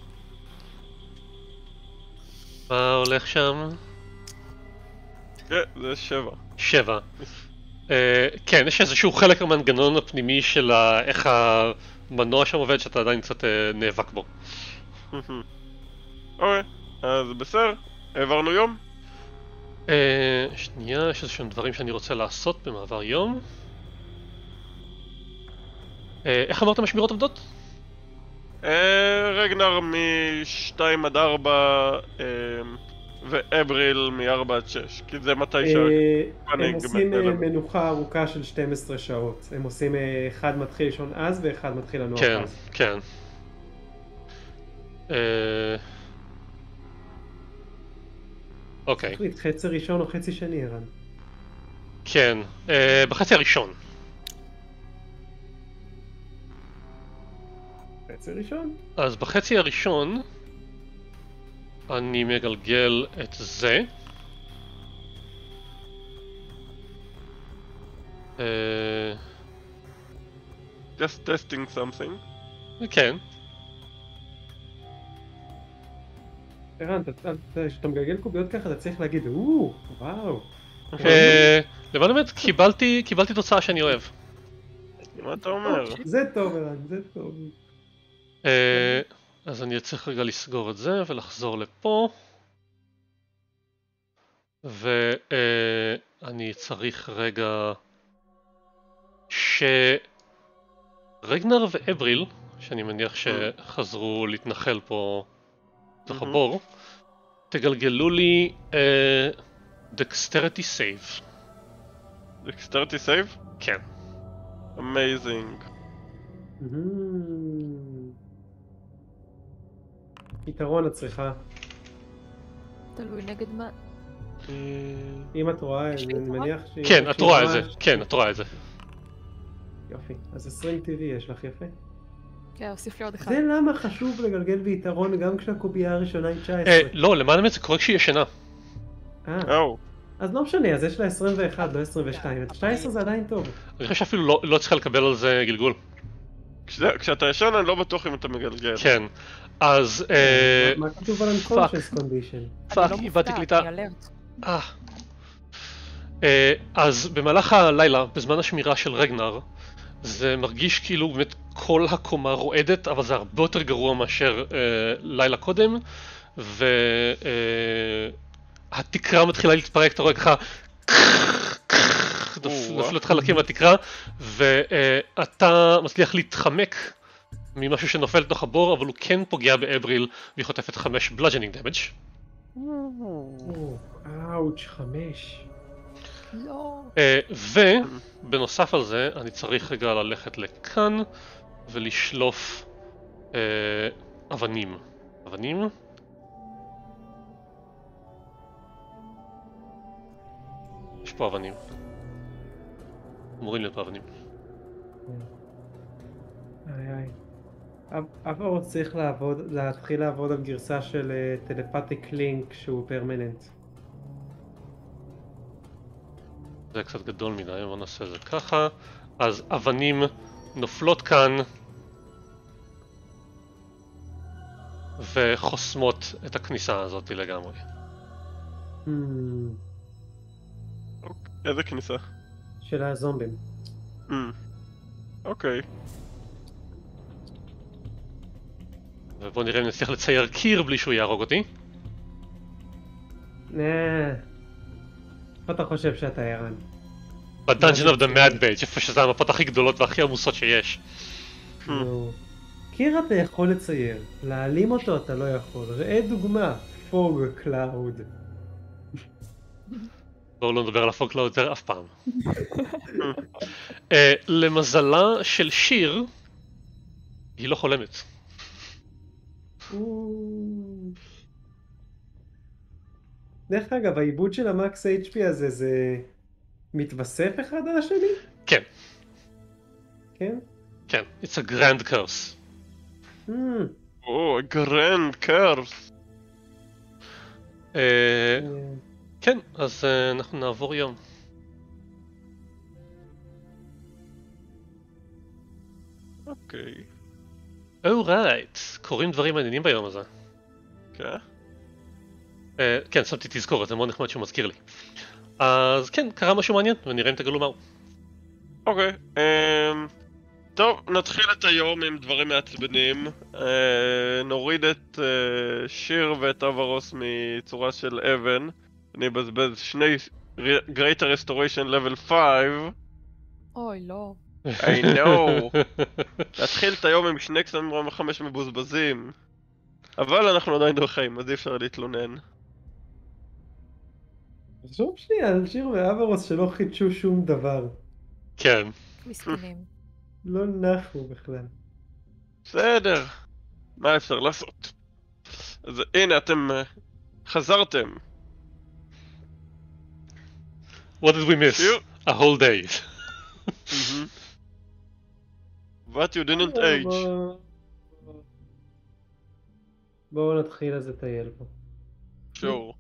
מה הולך שם? כן, זה 7. 7. כן, יש איזשהו חלק המנגנון הפנימי של איך המנוע שם עובד שאתה עדיין קצת נאבק בו. אוקיי, אז בסדר, העברנו יום. שנייה, יש איזשהם דברים שאני רוצה לעשות במעבר יום. איך אמרת משמירות עובדות? רגנר מ-2 עד 4 ואבריל מ-4 עד 6, כי זה מתי הם עושים מנוחה ארוכה של 12 שעות. הם עושים אחד מתחיל לישון אז ואחד מתחיל לנוח אז. כן. אוקיי. תחליט, חצי ראשון או חצי שני, ערן? כן, בחצי הראשון. חצי ראשון? אז בחצי הראשון אני מגלגל את זה. Just testing something. כן. ערן, כשאתה מגלגל קוביות ככה אתה צריך להגיד וואו. למען האמת, קיבלתי תוצאה שאני אוהב. מה אתה אומר? זה טוב, ערן, זה טוב. אז אני צריך רגע לסגור את זה ולחזור לפה. ואני צריך רגע רגנר ואבריל, שאני מניח שחזרו להתנחל פה בתוך הבור, תגלגלו לי דקסטריטי סייב. דקסטריטי סייב? כן. אמייזינג. יתרון את צריכה. תלוי נגד מה. אם את רואה את זה, אני מניח שהיא... כן, את רואה את זה. כן, את רואה את זה. יופי. אז 20 טבעי יש לך, יפה. כן, אוסיף לי עוד אחד. זה למה חשוב לגלגל ביתרון גם כשהקובייה הראשונה היא 19. לא, למען האמת זה קורה כשהיא ישנה. אז לא משנה, אז יש לה 21, לא 22. 19 זה עדיין טוב. אני חושב שאפילו לא צריכה לקבל על זה גלגול. כשאתה ישן אני לא בטוח אם אתה מגלגל. כן. אז... מה כתוב על unconscious condition? אני לא מופתעת, אני אלרט. אז במהלך הלילה, בזמן השמירה של רגנר, זה מרגיש כאילו באמת כל הקומה רועדת, אבל זה הרבה יותר גרוע מאשר לילה קודם, והתקרה מתחילה להתפרק, אתה רואה ככה נופלות חלקים מהתקרה, ואתה מצליח להתחמק ממשהו שנופל לתוך הבור, אבל הוא כן פוגע באבריל, והיא חוטפת 5 bludgeoning damage. אאוץ' 5. לא. ובנוסף על זה אני צריך רגע ללכת לכאן ולשלוף אבנים. אבנים? יש פה אבנים. אמורים להיות פה אבנים. איי. אבל צריך להתחיל לעבוד על גרסה של טלפתיק לינק שהוא פרמננט. זה קצת גדול מדי, בוא נעשה את זה ככה. אז אבנים נופלות כאן וחוסמות את הכניסה הזאת לגמרי. איזה כניסה? של הזומבים. אוקיי. ובוא נראה אם נצליח לצייר קיר בלי שהוא יהרוג אותי. מה אתה חושב שאתה ערן? ב-Dungeon of the Mad Mage, איפה שזה המפות הכי גדולות והכי עמוסות שיש. קיר אתה יכול לצייר, להעלים אותו אתה לא יכול. ראה דוגמה, פוג קלאוד. בואו לא נדבר על הפוג קלאוד יותר אף פעם. למזלה של שיר, היא לא חולמת. דרך אגב, העיבוד של המקס HP הזה, זה מתווסף אחד על השני? כן. כן? כן, it's a grand curse. grand curse. כן, אז אנחנו נעבור יום. אוקיי. אורייט, קורים דברים מעניינים ביום הזה. כן? כן, שמתי תזכורת, זה מאוד נחמד שהוא מזכיר לי. אז כן, קרה משהו מעניין, ונראה אם תגלו מהו. אוקיי, טוב, נתחיל את היום עם דברים מעצבנים. נוריד את שיר ואת אברוס מצורה של אבן. אני אבזבז שני Greater Restoration Level 5. אוי, לא. I know. נתחיל את היום עם שני קסמים רמה 5 מבוזבזים. אבל אנחנו עדיין בחיים, אז אי אפשר להתלונן. חשוב שנייה על שיר ואברוס שלא חידשו שום דבר. כן. מסכנים. לא נחו בכלל. בסדר. מה אפשר לעשות? אז הנה אתם חזרתם. What did we miss? A whole day. What you didn't age. בואו נתחיל אז לטייל פה. Sure.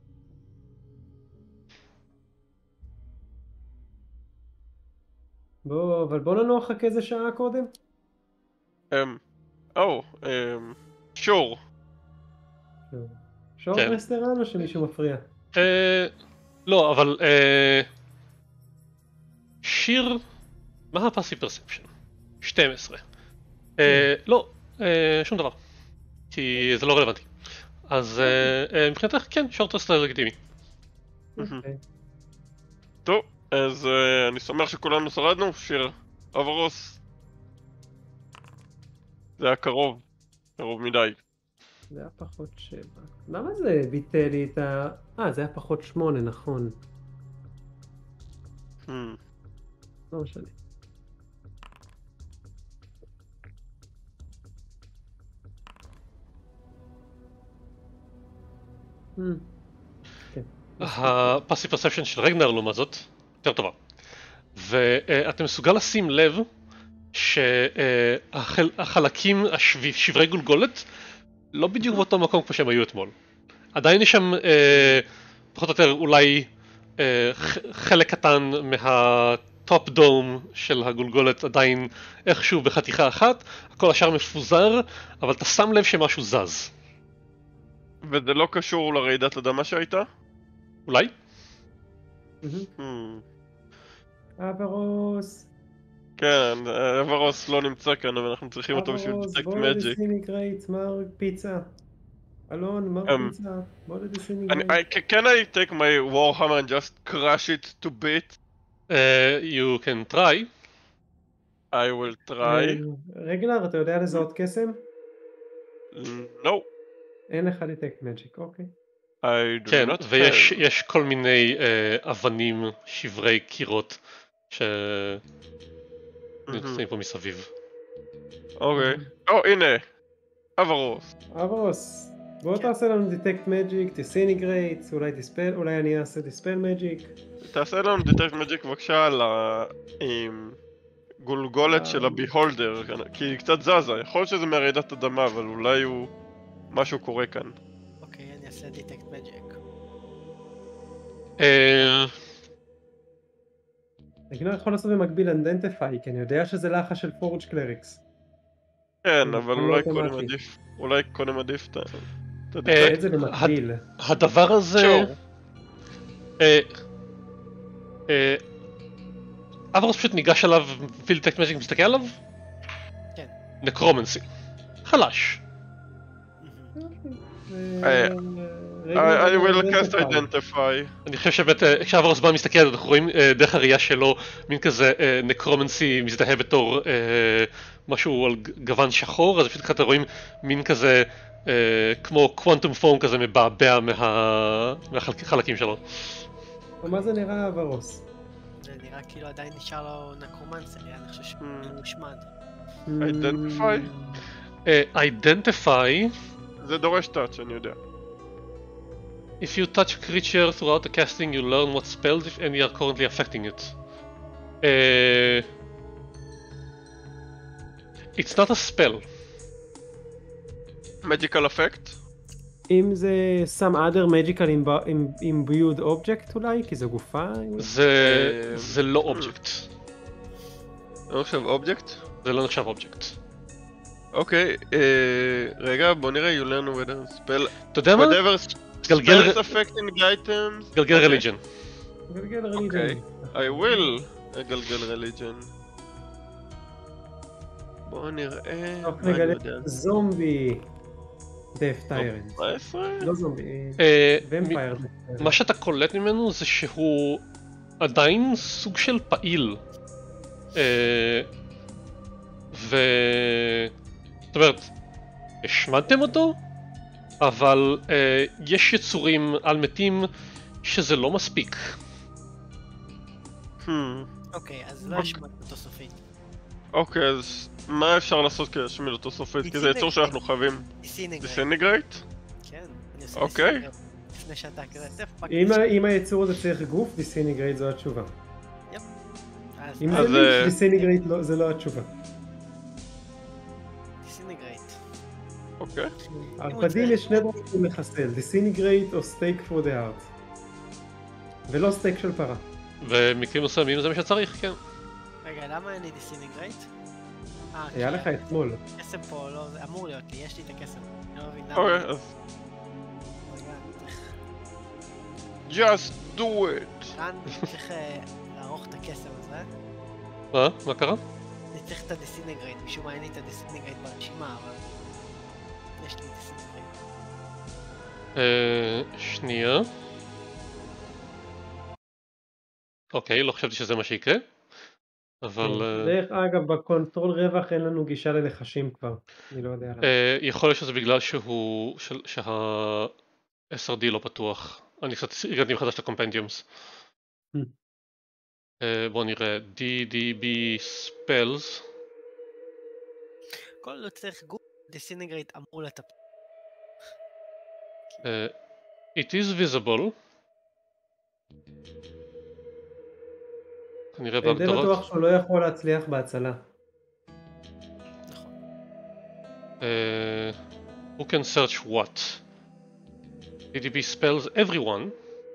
אבל בואו ננוח רק איזה שעה קודם. sure. שור רסטרן או שמישהו מפריע? לא, אבל... שיר... מה הפאסיב פרספשן? 12. לא, שום דבר. כי זה לא רלוונטי. אז מבחינתך כן, שורט-רסט לגיטימי. טוב, אז אני שמח שכולנו שרדנו. שיר, אברוס. זה היה קרוב. קרוב מדי. זה היה פחות 7. למה זה ביטל לי את ה... זה היה פחות 8, נכון. לא משנה. הפאסיב פרספשן של רגנר לעומת זאת יותר טובה. ואתה מסוגל לשים לב שהחלקים, שברי גולגולת, לא בדיוק באותו מקום כמו שהם היו אתמול. עדיין יש שם פחות או יותר אולי חלק קטן מהטופ דום של הגולגולת עדיין איכשהו בחתיכה אחת, הכל השאר מפוזר, אבל אתה שם לב שמשהו זז. וזה לא קשור לרעידת אדמה שהייתה? אולי? אברוס. כן, אברוס לא נמצא כאן, אבל אנחנו צריכים אותו בשביל אברוס, דטקט בוא מג'יק. לדיסינגרייט, מר פיצה. אלון, מר פיצה, בוא לדיסינגרייט. Can I take my warhammer and just crush it to bit? You can try. I will try. רגנר, אתה יודע לזהות קסם? No. אין לך דטקט מג'יק, אוקיי. I do כן, not have. ויש כל מיני אבנים, שברי קירות שנמצאים פה מסביב. אוקיי. הנה. אברוס. אברוס, בוא תעשה לנו דטקט מג'יק, דיסינגרייט, אולי דיספל, אולי אני אעשה דיספל מג'יק. תעשה לנו דטקט מג'יק בבקשה על הגולגולת של הביהולדר, כי היא קצת זזה. יכול להיות שזה מהרעידת אדמה, אבל אולי הוא... משהו קורה כאן. אוקיי, אני אעשה דטקט מג'יק. רגנר יכול לעשות במקביל אידנטיפיי, כי אני יודע שזה לחש של פורג' קלריקס. כן, אבל אולי קודם עדיף את את זה במקביל. הדבר הזה... אברוס פשוט ניגש עליו ופיל דטקט מג'יק מסתכל עליו? כן. נקרומנסי. חלש. I will cast identify. אני חושב שבאמת כשאברוס בא מסתכל אנחנו רואים דרך הראייה שלו מין כזה נקרומנסי מזדהה בתור משהו על גוון שחור, אז פשוט ככה רואים מין כזה כמו קוונטום פורם כזה מבעבע מהחלקים שלו. מה זה נראה אברוס? זה נראה כאילו עדיין נשאר לו נקרומנסי, אני חושב שהוא מושמד. Identify? Identify זה דורש טאץ', אני יודע. If you touch a creature throughout the casting, you learn what spells, if any, are currently affecting it. It's not a spell. Magical effect? אם זה some other magical imbued object אולי? כי זו גופה? זה לא אובייקט. לא נחשב אובייקט? זה לא נחשב אובייקט. אוקיי, רגע, בוא נראה, you learn whether spell... אתה יודע מה? גלגל... spells affecting items... גלגל רליג'ן. גלגל אוקיי, רליג'ן. I will גלגל רליג'ן. בוא נראה... נגלה זומבי דף טיירנט. 14? לא זומבי, ומפייר. מה שאתה קולט ממנו זה שהוא עדיין סוג של פעיל. זאת אומרת, השמדתם אותו, אבל יש יצורים על מתים שזה לא מספיק. אוקיי, אז לא השמד אותו סופית. אוקיי, אז מה אפשר לעשות כדי להשמיד אותו סופית? כי זה יצור שאנחנו חייבים... דיסינגרייט? כן, אני עושה דיסינגרייט. לפני שאתה כזה טפק. אם היצור הזה צריך גוף, דיסינגרייט זו התשובה. יפ. אם זה ליץ' דיסינגרייט זה לא התשובה. דיסינגרייט. אוקיי. ערפדים יש שני דרכים לחסל, דיסינגרייט או סטייק פור דה הארט. ולא סטייק של פרה. ומקרים מסוימים זה מה שצריך, כן. רגע, למה אין לי דיסינגרייט? היה לך אתמול. קסם פה, לא, זה אמור להיות לי, יש לי את הקסם. אני לא מבין למה. אוקיי, אז... Just do it! רן, צריך לערוך את הקסם הזה. מה קרה? אני צריך את הדיסינגרייט, משום מה אין לי את הדיסינגרייט ברשימה, אבל... יש לי דיסינגרייט. שנייה. אוקיי, לא חשבתי שזה מה שיקרה. אבל... דרך אגב, בקונטרול רווח אין לנו גישה לנחשים כבר. אני לא יודע למה. יכול להיות שזה בגלל שה-SRD לא פתוח. אני קצת הגעתי מחדש את הקומפנדיומס. בואו נראה, DDB Spells. כל לא צריך גוף, דיסינגרייט אמור לטפל. It is visible. כנראה די בהגדרות. בטוח שהוא לא יכול להצליח בהצלה. Who can search what? DDB spells everyone.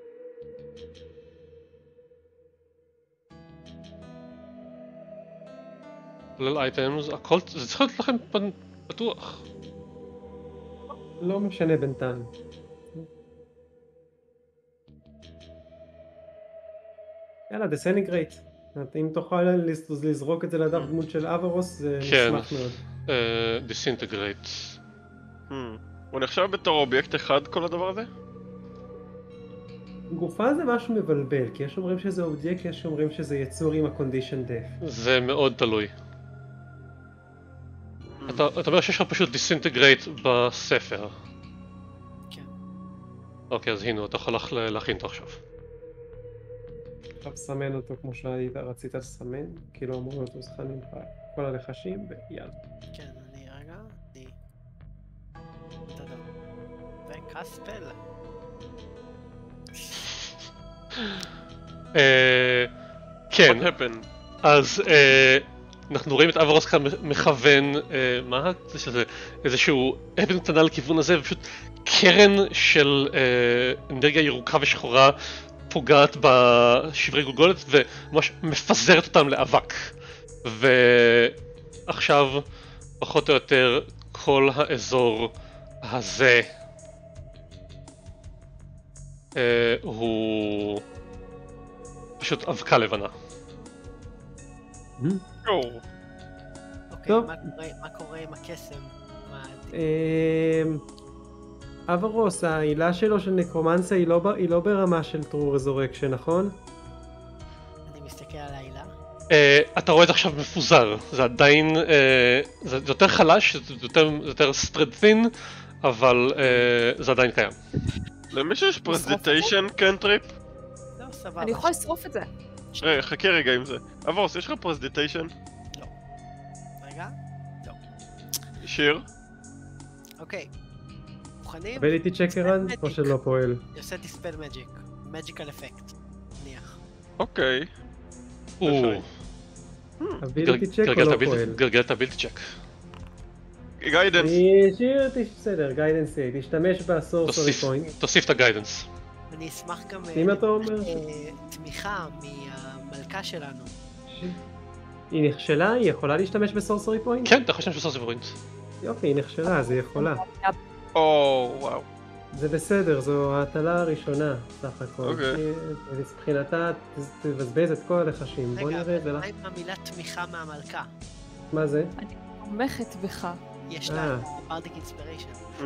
כולל אייטמס, הכל, זה צריך להיות לכם פתוח. לא משנה בינתיים. יאללה, דסניגרייט. אם תוכל לזרוק את זה לדף דמות של אברוס, זה נשמח מאוד. דיסינטגרייט. הוא נחשב בתור אובייקט אחד כל הדבר הזה? גופה זה משהו מבלבל, כי יש אומרים שזה אובייקט, יש אומרים שזה יצור עם ה-condition death. זה מאוד תלוי. אתה אומר שיש לך פשוט דיסינטגרייט בספר. כן. אוקיי, אז הנה, אתה יכול להכין אותו עכשיו. עכשיו סמן אותו כמו שרצית לסמן, כאילו אמרו לו תוזכנים כל הלחשים, ויאללה. כן, אני רגע, וקספל. כן, What happened? אז אנחנו רואים את אברוס כאן מכוון, מה זה שזה? איזשהו אבן קטנה לכיוון הזה, ופשוט קרן של אנרגיה ירוקה ושחורה פוגעת בשברי גולגולת וממש מפזרת אותם לאבק. ועכשיו פחות או יותר כל האזור הזה הוא פשוט אבקה לבנה. אוקיי, מה קורה עם הקסם? אברוס, העילה שלו של נקרומנסיה היא לא ברמה של טרו רזורקשן, נכון? אני מסתכל על העילה. אתה רואה את זה עכשיו מפוזר, זה עדיין, זה יותר חלש, זה יותר spread thin, אבל זה עדיין קיים. למישהו יש פרזנטיישן קנטריפ? לא, סבבה. אני יכולה לשרוף את זה. חכה רגע עם זה. אברוס, יש לך פרזנטיישן? לא. רגע? לא. שיר? אוקיי. מוכנים? אביליטי צ'ק ערן, או שלא פועל? אני עושה דיספל מג'יק. מג'יקל אפקט. נניח. אוקיי. אביליטי צ'ק או לא פועל? גלגל את הבילטי צ'ק. גיידנס. שיר, בסדר, גיידנס, תשתמש בסורסרי פוינט. תוסיף את הגיידנס. אני אשמח גם אם אתה אומר תמיכה מהמלכה שלנו. היא נכשלה? היא יכולה להשתמש בסורסרי פוינט? כן, אתה יכול להשתמש בסורסרי פוינט. יופי, היא נכשלה, אז היא יכולה. וואו. זה בסדר, זו ההטלה הראשונה, סך הכל. אוקיי. מבחינתה תבזבז את כל הלחשים. בוא נראה את זה. רגע, מה עם המילה תמיכה מהמלכה? מה זה? אני תומכת בך. יש לה ברדיק אינספיריישן.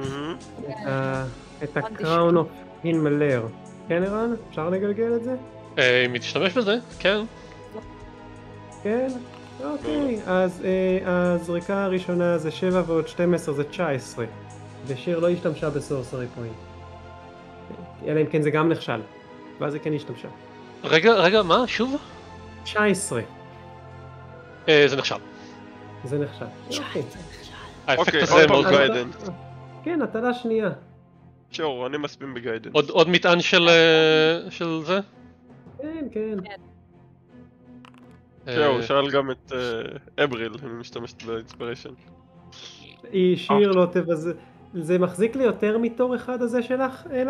את הקראון אוף הינמלר. כן ערן? אפשר לגלגל את זה? אם היא תשתמש בזה, כן. כן? אוקיי, אז הזריקה הראשונה זה 7 ועוד 12 זה 19. ושיר לא השתמשה בסורסרי פוינט. אלא אם כן זה גם נכשל. ואז זה כן השתמשה. רגע, מה? שוב? 19. זה נכשל. זה נכשל. יופי. האפקט אוקיי, הזה עוד מאוד... פעם גיידנס. כן, הטלה שנייה. שור, אני מספים בגיידנס. עוד מטען של זה? כן. הוא שאל גם את אבריל, אם היא משתמשת באינספיריישן. שיר לא תבז... זה מחזיק לי יותר מתור אחד הזה שלך, אלה?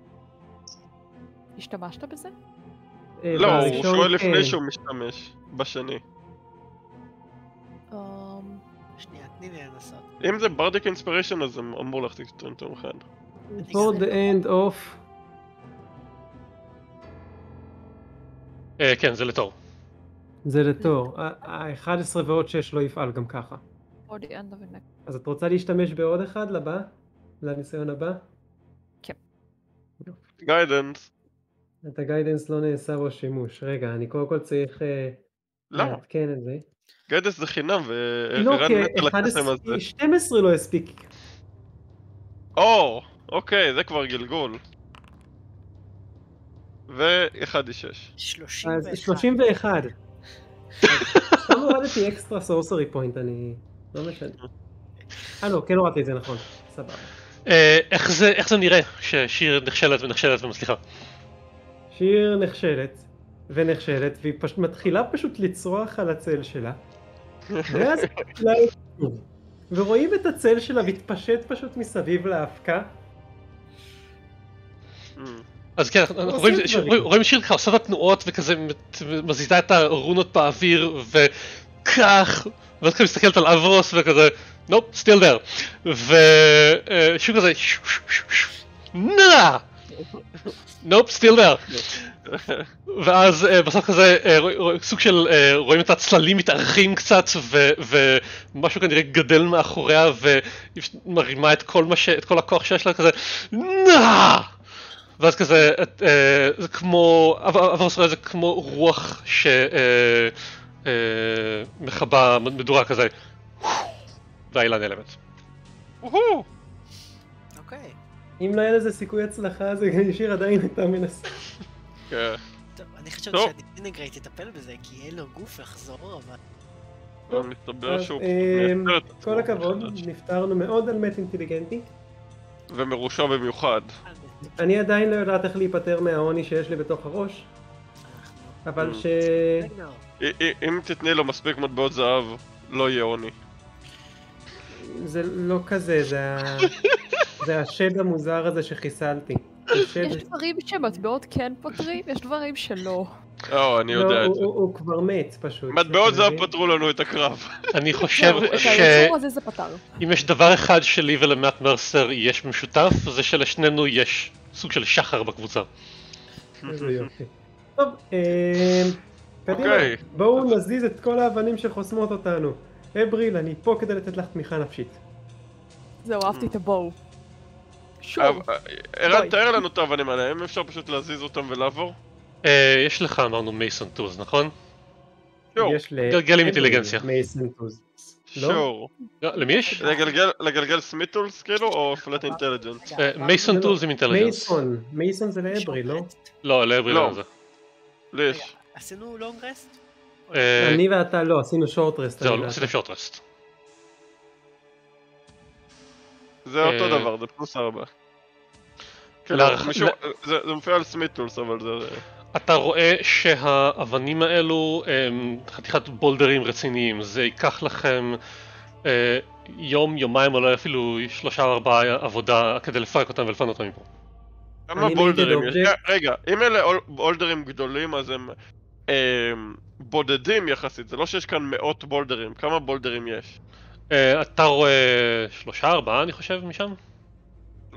השתמשת בזה? לא, הוא שואל לפני שהוא משתמש, בשני. שנייה, תני לי לנסות. אם זה ברדיק אינספיריישן אז זה אמור להחזיק יותר אחד. For the end of... כן, זה לתור. זה לתור. ה-11 ועוד 6 לא יפעל גם ככה. Or the end of the next. אז את רוצה להשתמש בעוד אחד לבא? לניסיון הבא? כן. גיידנס. את הגיידנס לא נעשה בו שימוש. רגע, אני קודם כל צריך למה? לעדכן את זה. גיידנס זה חינם, לא, ורן כי מת על הקסם הזה. 12 לא הספיק. אוקיי, זה כבר גלגול. ו-1d6. 31. אז 31. סתם הורדתי אקסטרה סורסרי פוינט, אני... לא משנה. לא, כן הורדתי את זה נכון. סבבה. איך זה נראה ששיר נכשלת ונכשלת ומצליחה? שיר נכשלת ונכשלת, והיא מתחילה פשוט לצרוח על הצל שלה. ואז ורואים את הצל שלה מתפשט פשוט מסביב להאבקה. אז כן, אנחנו רואים שיר ככה עושה את התנועות וכזה מזיזה את הרונות באוויר וכך, ואז ככה מסתכלת על אברוס וכזה נופ, still there, ושיר כזה נא! נופ, still there. ואז בסוף כזה סוג של רואים את הצללים מתארחים קצת ומשהו כנראה גדל מאחוריה ומרימה את כל הכוח שיש לה כזה נא! ואז כזה, זה כמו, זה כמו רוח שמכבה מדורה כזה, והאילה נעלמת. אוקיי. אם לא היה לזה סיכוי הצלחה, זה שיר עדיין הייתה מנסה. כן. טוב, אני חושבת שהדיסינגרייט יטפל בזה, כי אין לו גוף לחזור, אבל... אבל מסתבר שהוא כל הכבוד, נפטרנו מאוד על מת אינטליגנטי. ומרושע במיוחד. אני עדיין לא יודעת איך להיפטר מהעוני שיש לי בתוך הראש, אבל אם תתני לו מספיק מטבעות זהב, לא יהיה עוני. זה לא כזה, זה השד המוזר הזה שחיסלתי. יש דברים שמטבעות כן פותרים, יש דברים שלא. אני יודע את זה. הוא כבר מת פשוט. מטבעות זהב פתרו לנו את הקרב. אני חושב שאם יש דבר אחד שלי ולמאט מרסר יש משותף, זה שלשנינו יש סוג של שחר בקבוצה. איזה יופי. טוב, קדימה, בואו נזיז את כל האבנים שחוסמות אותנו. אבריל, אני פה כדי לתת לך תמיכה נפשית. זהו, אהבתי את הבואו. ערן, תאר לנו את האבנים האלה, אם אפשר פשוט להזיז אותם ולעבור? יש לך, אמרנו, מייסון טוז, נכון? גלגלים אינטליגנציה. מייסון טוז. שור. למי יש? לגלגל סמיטולס כאילו, או פלט אינטליג'נס? מייסון טוז עם אינטליגנס. מייסון זה לאבריל, לא? לא, לאבריל לא זה. לי יש. עשינו לונג רסט? אני ואתה לא, עשינו שורט רסט. זהו, עשינו שורט רסט. זה אותו דבר, זה פלוס 4. זה מופיע על סמיטולס, אבל זה... אתה רואה שהאבנים האלו הם חתיכת בולדרים רציניים, זה ייקח לכם יום, יומיים, אולי אפילו 3-4 עבודה כדי לפרק אותם ולפנות אותם מפה. כמה בולדרים יש? רגע, אם אלה בולדרים גדולים אז הם בודדים יחסית, זה לא שיש כאן מאות בולדרים, כמה בולדרים יש? אתה רואה 3-4 אני חושב משם? 3-4.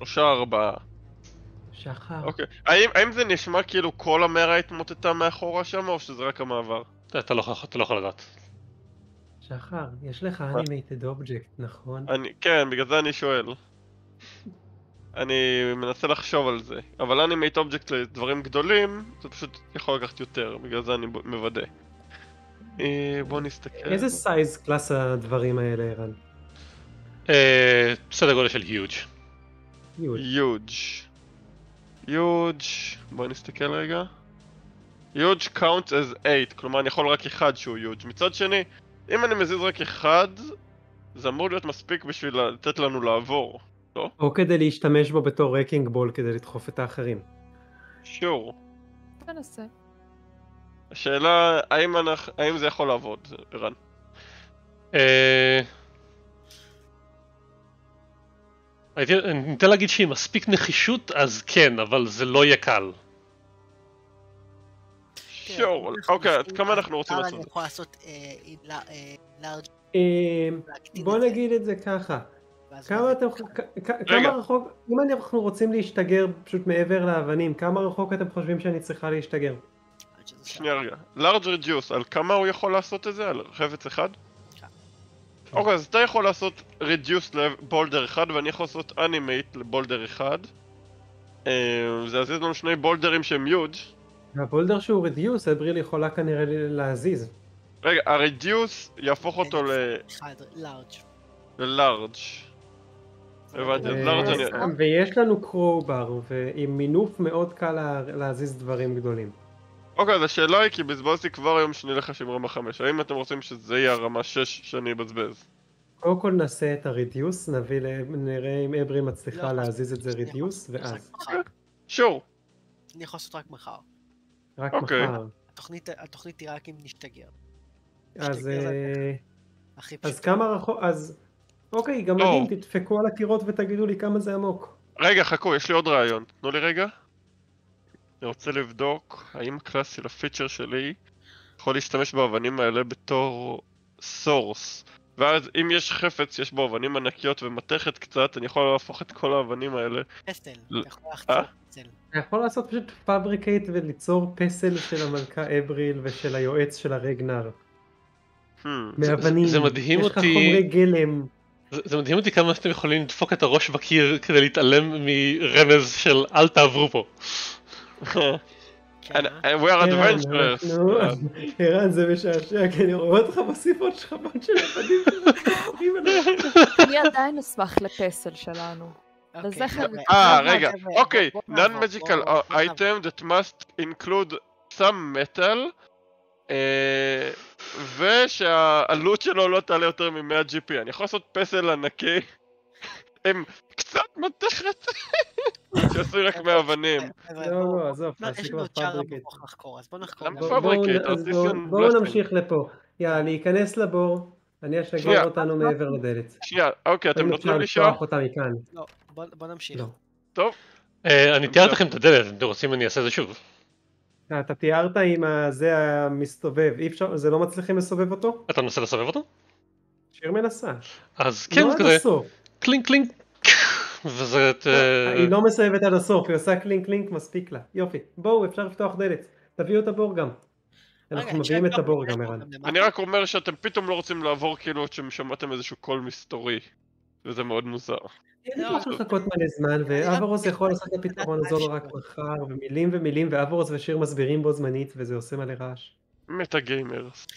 שחר. אוקיי, האם זה נשמע כאילו כל המערה התמוטטה מאחורה שם או שזה רק המעבר? אתה לא יכול לדעת. שחר, יש לך animated object, נכון? כן, בגלל זה אני שואל. אני מנסה לחשוב על זה, אבל animated object לדברים גדולים זה פשוט יכול לקחת יותר, בגלל זה אני מוודא. בוא נסתכל. איזה סייז קלאס הדברים האלה, ערן? סדר גודל של huge. huge. בוא נסתכל רגע. huge counts as 8, כלומר אני יכול רק אחד שהוא huge. מצד שני, אם אני מזיז רק אחד, זה אמור להיות מספיק בשביל לתת לנו לעבור, לא? או כדי להשתמש בו בתור רקינג בול כדי לדחוף את האחרים. שור. תנסה. השאלה, האם זה יכול לעבוד, ערן? אני ניתן להגיד שהיא מספיק נחישות, אז כן, אבל זה לא יהיה קל. שור, אוקיי, כמה אנחנו רוצים לעשות? אני יכול לעשות לארג' בוא נגיד את זה ככה. כמה רחוק, אם אנחנו רוצים להשתגר פשוט מעבר לאבנים, כמה רחוק אתם חושבים שאני צריכה להשתגר? שנייה רגע. large reduce, על כמה הוא יכול לעשות את זה? על חפץ אחד? אוקיי, אז אתה יכול לעשות reduce לבולדר אחד ואני יכול לעשות animate לבולדר אחד. זה יזיז לנו שני בולדרים שהם huge. הבולדר שהוא רדיוס, אבריל יכולה כנראה להזיז. רגע, הרדיוס יהפוך אותו אחד, לארג'. ללארג'. הבנתי, אז לארג' אני... ויש לנו קרובר, ועם מינוף מאוד קל להזיז דברים גדולים. אוקיי, אז השאלה היא כי בזבזתי כבר היום שנלך עם רמה 5. האם אתם רוצים שזה יהיה הרמה 6 שאני אבזבז? קודם כל נעשה את הרדיוס, נראה אם אבריל מצליחה להזיז את זה רדיוס, ואז. שור. אני יכול לעשות רק מחר. רק אוקיי. מחר. התוכנית היא רק אם נשתגר. אז כמה רחוק, אז אוקיי, גם לא. מדהים, תדפקו על הקירות ותגידו לי כמה זה עמוק. רגע, חכו, יש לי עוד רעיון. תנו לי רגע. אני רוצה לבדוק האם הקלאס של הפיצ'ר שלי יכול להשתמש באבנים האלה בתור סורס. ואז אם יש חפץ, יש בו אבנים ענקיות ומתכת קצת, אני יכול להפוך את כל האבנים האלה. פסל, אתה יכול לחצור פסל. אתה יכול לעשות פשוט פאבריקייט וליצור פסל של המלכה אבריל ושל היועץ של הרגנר. מאבנים, זה מדהים יש לך אותי. חומרי גלם. זה מדהים אותי כמה שאתם יכולים לדפוק את הראש בקיר כדי להתעלם מרמז של אל תעברו פה. We are adventurers. ערן, זה משעשע, כי אני רואה אותך מוסיף עוד שכבות של עבדים. אני עדיין אשמח לפסל שלנו. לזכר... רגע, אוקיי, non-magical item that must include some metal ושהעלות שלו לא תעלה יותר מ-100 GP. אני יכול לעשות פסל ענקי עם קצת מתכת שעשוי רק מאבנים. לא, עזוב, יש לנו את שאר המוח לחקור, אז בוא נחקור. בואו נמשיך לפה. יאללה, להיכנס לבור, אני אשגר אותנו מעבר לדלת. שנייה, אוקיי, אתם נותנים לי שעה? אפשר לפתוח אותה מכאן. לא, בוא נמשיך. טוב. אני תיארתי לכם את הדלת, אם אתם רוצים אני אעשה את זה שוב. אתה תיארת עם זה המסתובב, אי אפשר, זה לא מצליחים לסובב אותו? אתה מנסה לסובב אותו? שיר מנסה. אז כן, זה כזה קלינק קלינק וזה... היא לא מסובבת עד הסוף, היא עושה קלינק קלינק, מספיק לה. יופי, בואו, אפשר לפתוח דלת. תביאו את הבור גם. אנחנו מביאים את הבור גם, ערן. אני רק אומר שאתם פתאום לא רוצים לעבור כאילו ששמעתם איזשהו קול מסתורי. וזה מאוד מוזר. אין לי פשוט לחכות מלא זמן, ואברוס יכול לעשות את הפתרון הזו רק מחר, ומילים ומילים, ואברוס ושיר מסבירים בו זמנית, וזה עושה מלא רעש. מטה גיימרס.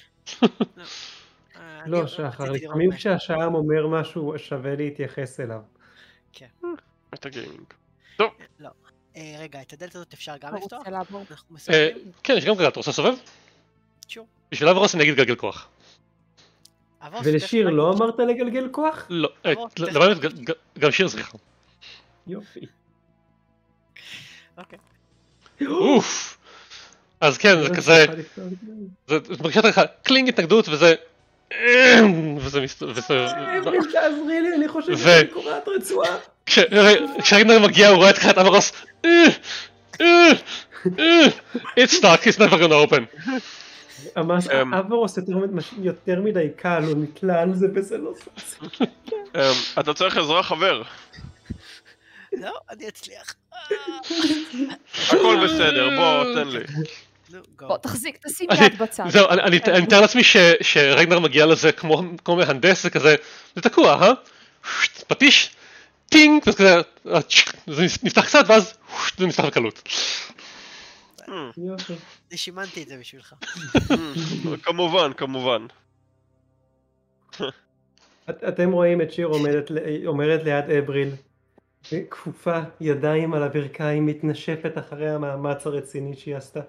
לא, שחר, לפעמים כשהשעם אומר משהו שווה להתייחס אליו. כן. מטה גיימינג. טוב. לא. רגע, את הדלת הזאת אפשר גם לפתוח? אנחנו מסובבים? כן, יש גם כזה, אתה רוצה לסובב? שור. בשביל אברוס אני אגיד גלגל כוח. ולשיר לא אמרת לגלגל כוח? לא, גם שיר סליחה. יופי. אוקיי. אוף. אז כן, זה כזה, זה מרגישה לך קלינג התנגדות וזה, וזה אבריל תעזרי לי, אני חושב שאני קוראת רצועה. כשהרגנר מגיע הוא רואה את חת אברוס, it's stuck, it's never gonna open. ממש אברוס יותר מדי קל, הוא נתלן זה וזה לא סוס. אתה צריך עזרה חבר. לא, אני אצליח. הכל בסדר, בוא תן לי. בוא תחזיק, תשים יד בצד. זהו, אני מתאר לעצמי שרגנר מגיע לזה כמו מהנדס, זה כזה, זה תקוע, פטיש, טינג, זה נפתח קצת ואז זה נפתח בקלות. אני שימנתי את זה בשבילך. כמובן. אתם רואים את שיר אומרת ליד אבריל, כפופה, ידיים על הברכיים, מתנשפת אחרי המאמץ הרציני שהיא עשתה.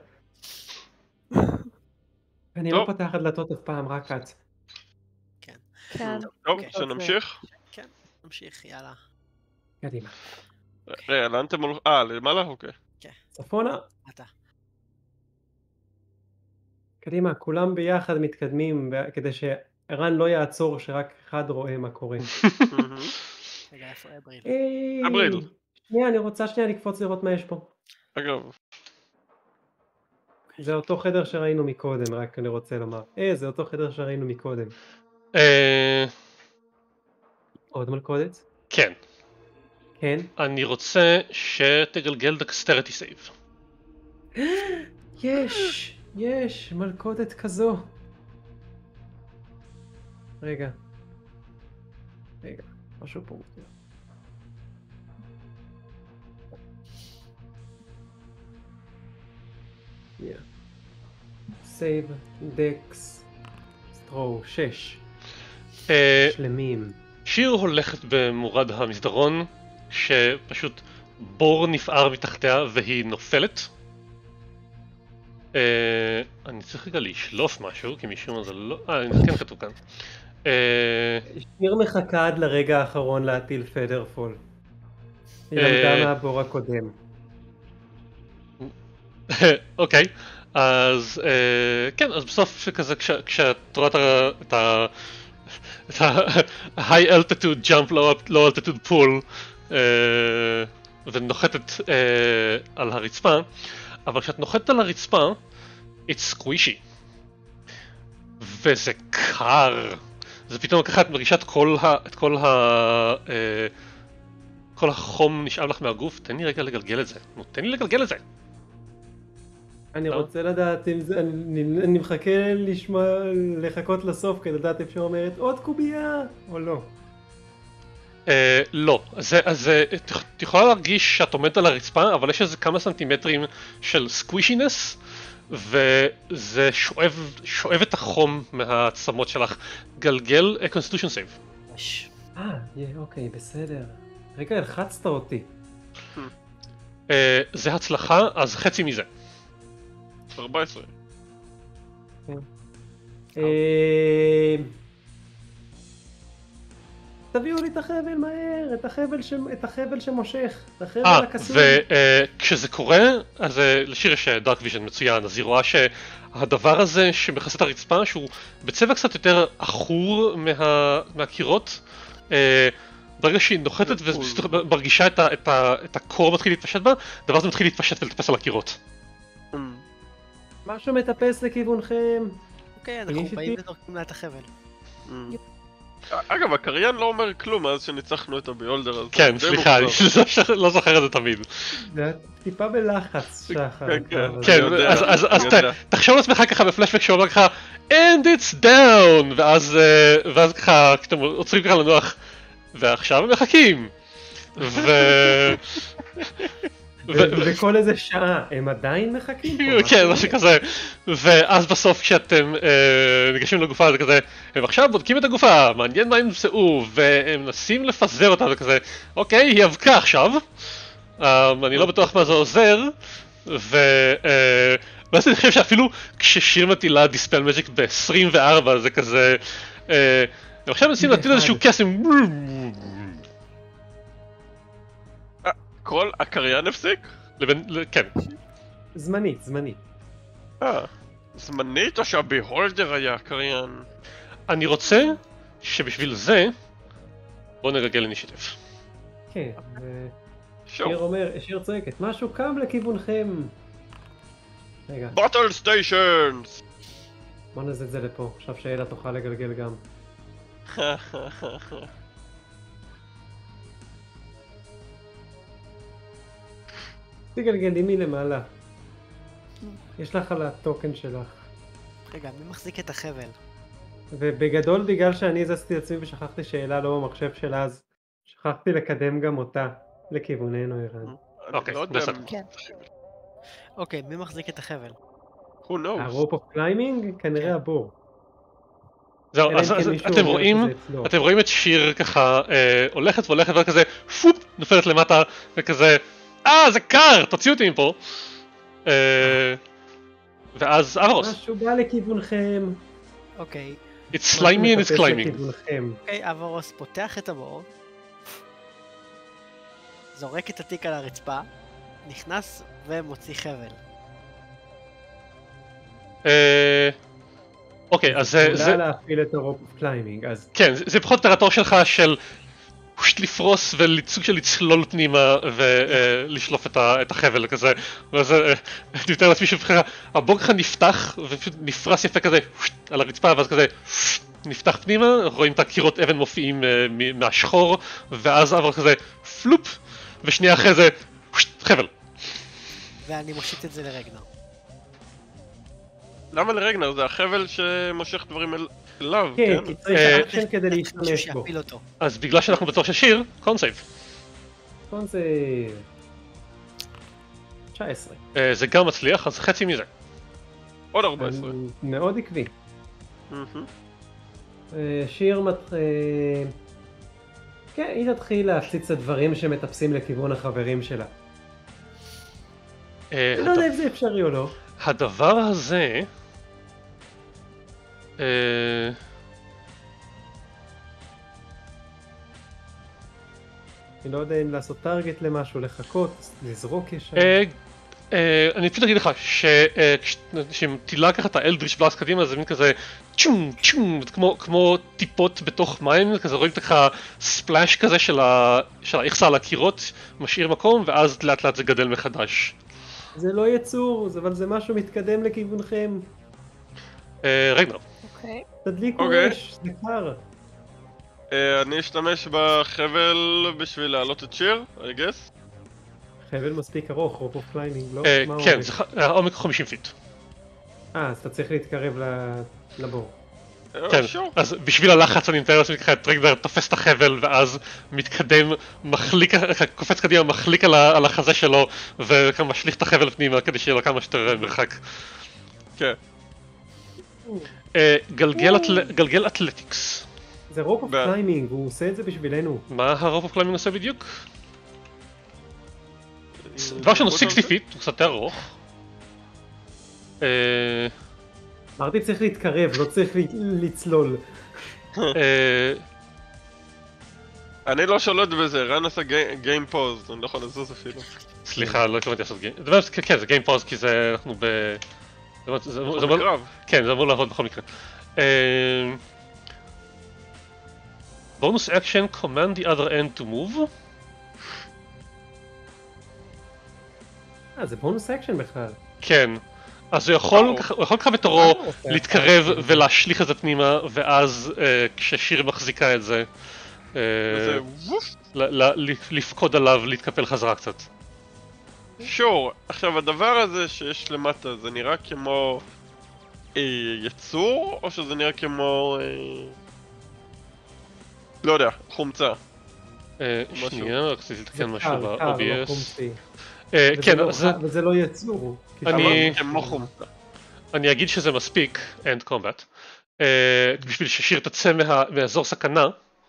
אני לא פותחת דלתות אף פעם, רק את. כן. טוב, שנמשיך? כן, נמשיך, יאללה. קדימה. לאן אתם הולכים? למעלה? אוקיי. צפונה. אתה. קדימה, כולם ביחד מתקדמים כדי שערן לא יעצור שרק אחד רואה מה קורה. רגע, איפה אבריל? אבריל. שנייה, אני רוצה לקפוץ לראות מה יש פה. אגב. זה אותו חדר שראינו מקודם, רק אני רוצה לומר. זה אותו חדר שראינו מקודם. עוד מלכודת? כן. כן? אני רוצה שתגלגל דקסטריטי סייב. יש! יש מלכודת כזו. רגע, משהו פה מופיע. סייב, דקס, סטרו, 6. שלמים. שיר הולכת במורד המסדרון, שפשוט בור נפער מתחתיה והיא נופלת. אני צריך רגע לשלוף משהו, כי משום מה זה לא... זה כן כתוב כאן. שיר מחכה עד לרגע האחרון להטיל פדרפול. היא למדה מהבור הקודם. אוקיי, אז כן, אז בסוף כזה כשאת רואה את ה-high altitude jump, low altitude pull ונוחתת על הרצפה, אבל כשאת נוחתת על הרצפה, it's squishy וזה קר, זה פתאום ככה את מרגישה את כל החום נשאב לך מהגוף. תן לי רגע לגלגל את זה, תן לי לגלגל את זה. אני רוצה לדעת אם זה, אני מחכה לחכות לסוף כדי לדעת אם שאומרת עוד קובייה או לא. לא, אז את יכולה להרגיש שאת עומדת על הרצפה, אבל יש איזה כמה סנטימטרים של סקווישינס, וזה שואב את החום מהעצמות שלך. גלגל קונסטיטושן סייב. אוקיי, בסדר. רגע, הלחצת אותי. זה הצלחה, אז חצי מזה. 14. תביאו לי את החבל מהר, את החבל שמושך, את החבל הקסום. וכשזה קורה, אז לשיר יש דארק ויז'ן מצוין, אז היא רואה שהדבר הזה שמכסה את הרצפה, שהוא בצבע קצת יותר עכור מהקירות, ברגע שהיא נוחתת ומרגישה את הקור מתחיל להתפשט בה, הדבר הזה מתחיל להתפשט ולטפס על הקירות. משהו מטפס לכיוונכם. אוקיי, אנחנו באים ודורקים לה את החבל. אגב, הקריין לא אומר כלום מאז שניצחנו את הביולדר הזה. כן, סליחה, אני לא זוכר את זה תמיד. זה טיפה בלחץ, שחר. כן, אז תחשוב לעצמך ככה בפלשבק שאומר ככה And it's down! ואז ככה, כשאתם עוצרים ככה לנוח, ועכשיו הם מחכים. וכל איזה שעה, הם עדיין מחכים פה? כן, משהו כזה. ואז בסוף כשאתם ניגשים לגופה זה כזה, הם עכשיו בודקים את הגופה, מעניין מה הם ימצאו, והם מנסים לפזר אותה וכזה, אוקיי, היא אבקה עכשיו, אני לא בטוח מה זה עוזר, ואז אני חושב שאפילו כששיר מטילה דיספל מג'יק ב-24 זה כזה, הם עכשיו מנסים להטיל איזשהו קסם. כל הקריין הפסיק? כן. זמנית. זמנית או שהביהולדר היה הקריין? אני רוצה שבשביל זה בוא נרגל אינישיטיב. כן, שיר צועקת, משהו קם לכיוונכם. רגע. בוטל סטיישנס! בוא נזד את זה לפה, עכשיו שאלה תוכל לגלגל גם. תגלגלי מלמעלה. יש לך על הטוקן שלך. רגע, מי מחזיק את החבל? ובגדול בגלל שאני הזזתי את עצמי ושכחתי שאלה לא במחשב שלה, אז שכחתי לקדם גם אותה לכיווננו, ערן. אוקיי, בסדר. אוקיי, מי מחזיק את החבל? Who knows? הרופ אוף קליימינג? כנראה הבור. זהו, אז אתם רואים את שיר ככה הולכת וכזה פופ נופלת למטה וכזה זה קר, תוציאו אותי מפה. ואז אברוס. משהו בא לכיוונכם. אוקיי. It's slimy and it's climbing. אוקיי, אברוס פותח את הבור, זורק את התיק על הרצפה, נכנס ומוציא חבל. אוקיי, אז זה... אולי להפעיל את הרופ אוף קליימינג, אז... כן, זה פחות טרטור שלך של... לפרוס ולסוג של לצלול פנימה ולשלוף את החבל כזה. ואז אני מתאר לעצמי שהבור ככה נפתח ופשוט נפרס יפה כזה על הרצפה, ואז כזה נפתח פנימה, רואים את הקירות אבן מופיעים מהשחור, ואז עבר כזה פלופ, ושנייה אחרי זה חבל. ואני מושיט את זה לרגנר. למה לרגנר? זה החבל שמושך דברים אליו, כן, כן? כי צריך אקשן כדי מישהו להשתמש בו. שיפיל אותו. אז בגלל שאנחנו בתור של שיר, קונסייב. נכון זה... 19. זה גם מצליח, אז חצי מזה. עוד 14. מאוד עקבי. מהמם. שיר כן, היא תתחיל להפציץ את הדברים שמטפסים לכיוון החברים שלה. אני לא יודע אם זה אפשרי או לא. הדבר הזה... אני לא יודע אם לעשות טארגט למשהו, לחכות, לזרוק ישר. אני פשוט אגיד לך שאם תדלק לך את האלדריש בלאסט קדימה זה מין כזה צ'ום צ'ום כמו טיפות בתוך מים, כזה רואים לך ספלאש כזה של היחסה על הקירות, משאיר מקום ואז לאט לאט זה גדל מחדש. זה לא יצור, אבל זה משהו מתקדם לכיוונכם. רגנר. אוקיי. תדליקו אוקיי. אש, זה קר. אני אשתמש בחבל בשביל להעלות את שיר, I guess. חבל מספיק ארוך, רוב אוף קליימינג, לא? מה כן, העומק? זה העומק 50 פיט. אז אתה צריך להתקרב לבור. כן, שור. אז בשביל הלחץ אני מתאר לעצמי ככה את רגנר תופס את החבל ואז מתקדם, קופץ קדימה, מחליק על החזה שלו ומשליך את החבל פנימה כדי שיהיה לו כמה שיותר מרחק. כן. גלגל אתלטיקס. זה רוב אוף קליימינג, הוא עושה את זה בשבילנו. מה הרוב אוף קליימינג עושה בדיוק? דבר שלנו 60 פיט, הוא קצת יותר ארוך. אמרתי צריך להתקרב, לא צריך לצלול. אני לא שולט בזה, רן עשה גיים פוז, אני לא יכול לזוז אפילו. סליחה, לא התכוונתי לעשות גיים. כן, זה גיים פוז כי זה אנחנו ב... זה בקרב. כן, זה אמור לעבוד בכל מקרה. בונוס אקשן, command the other end to move. זה בונוס אקשן בכלל. כן. אז הוא יכול ככה בתורו להתקרב ולהשליך את זה פנימה, ואז כששיר מחזיקה את זה, וזה ווף. לפקוד עליו, להתקפל חזרה קצת. שור, עכשיו הדבר הזה שיש למטה, זה נראה כמו יצור, או שזה נראה כמו... לא יודע, חומצה. שנייה, רציתי לתקן משהו לא ב-OBS. כן, וזה לא יצור. כמו חומצה. אני אגיד שזה מספיק, end combat, בשביל ששיר תצא מאזור סכנה,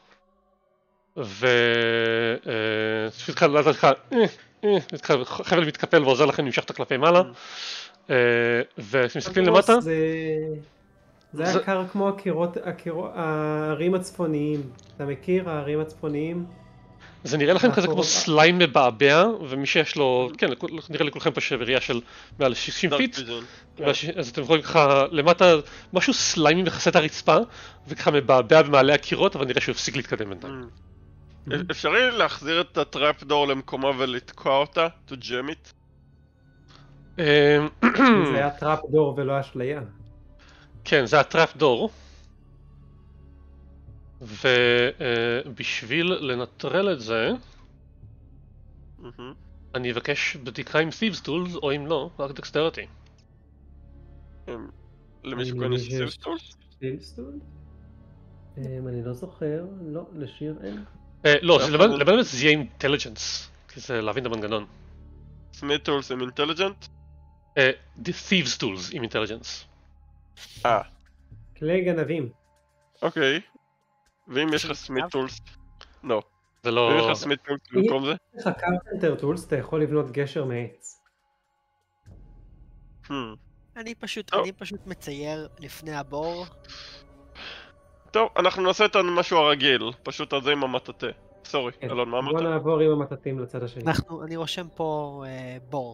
חבל מתקפל ועוזר לכם למשוך את הקלפי מעלה, ומסתכלים למטה. זה היה קר כמו הערים הצפוניים. אתה מכיר הערים הצפוניים? זה נראה לכם כזה כמו סליים מבעבע, ומי שיש לו, כן, נראה לי כולכם פה שבראייה של מעל 60 פיט, אז אתם רואים ככה למטה משהו סליימי מכסה את הרצפה, וככה מבעבע במעלה הקירות, אבל נראה שהוא הפסיק להתקדם בינתיים. אפשרי להחזיר את הטראפ דור למקומה ולתקוע אותה? to jam it? זה היה טראפ דור ולא אשליה. כן, זה הטראפ דור. ובשביל לנטרל את זה, אני אבקש בדיקה עם Thieves Tools, או אם לא, רק דקסטריטי. למישהו כאן יש Thieves Tools? Thieves Tools? אני לא זוכר, לא, לשיר אין. לא, לבן זה יהיה אינטליג'נס, כי זה להבין את המנגנון. Smith Tools עם אינטליג'נט? Thieves Tools עם אינטליג'נס. כלי גנבים. אוקיי. ואם יש לך סמית טולס? לא. זה לא... ואם יש לך סמית טולס במקום זה? אם יש לך קרפנטר טולס, אתה יכול לבנות גשר מעץ. אני פשוט מצייר לפני הבור. טוב, אנחנו נעשה את משהו הרגיל. פשוט על זה עם המטאטה. סורי, אלון, מה אמרת? בוא נעבור עם המטאטים לצד השני. אני רושם פה בור.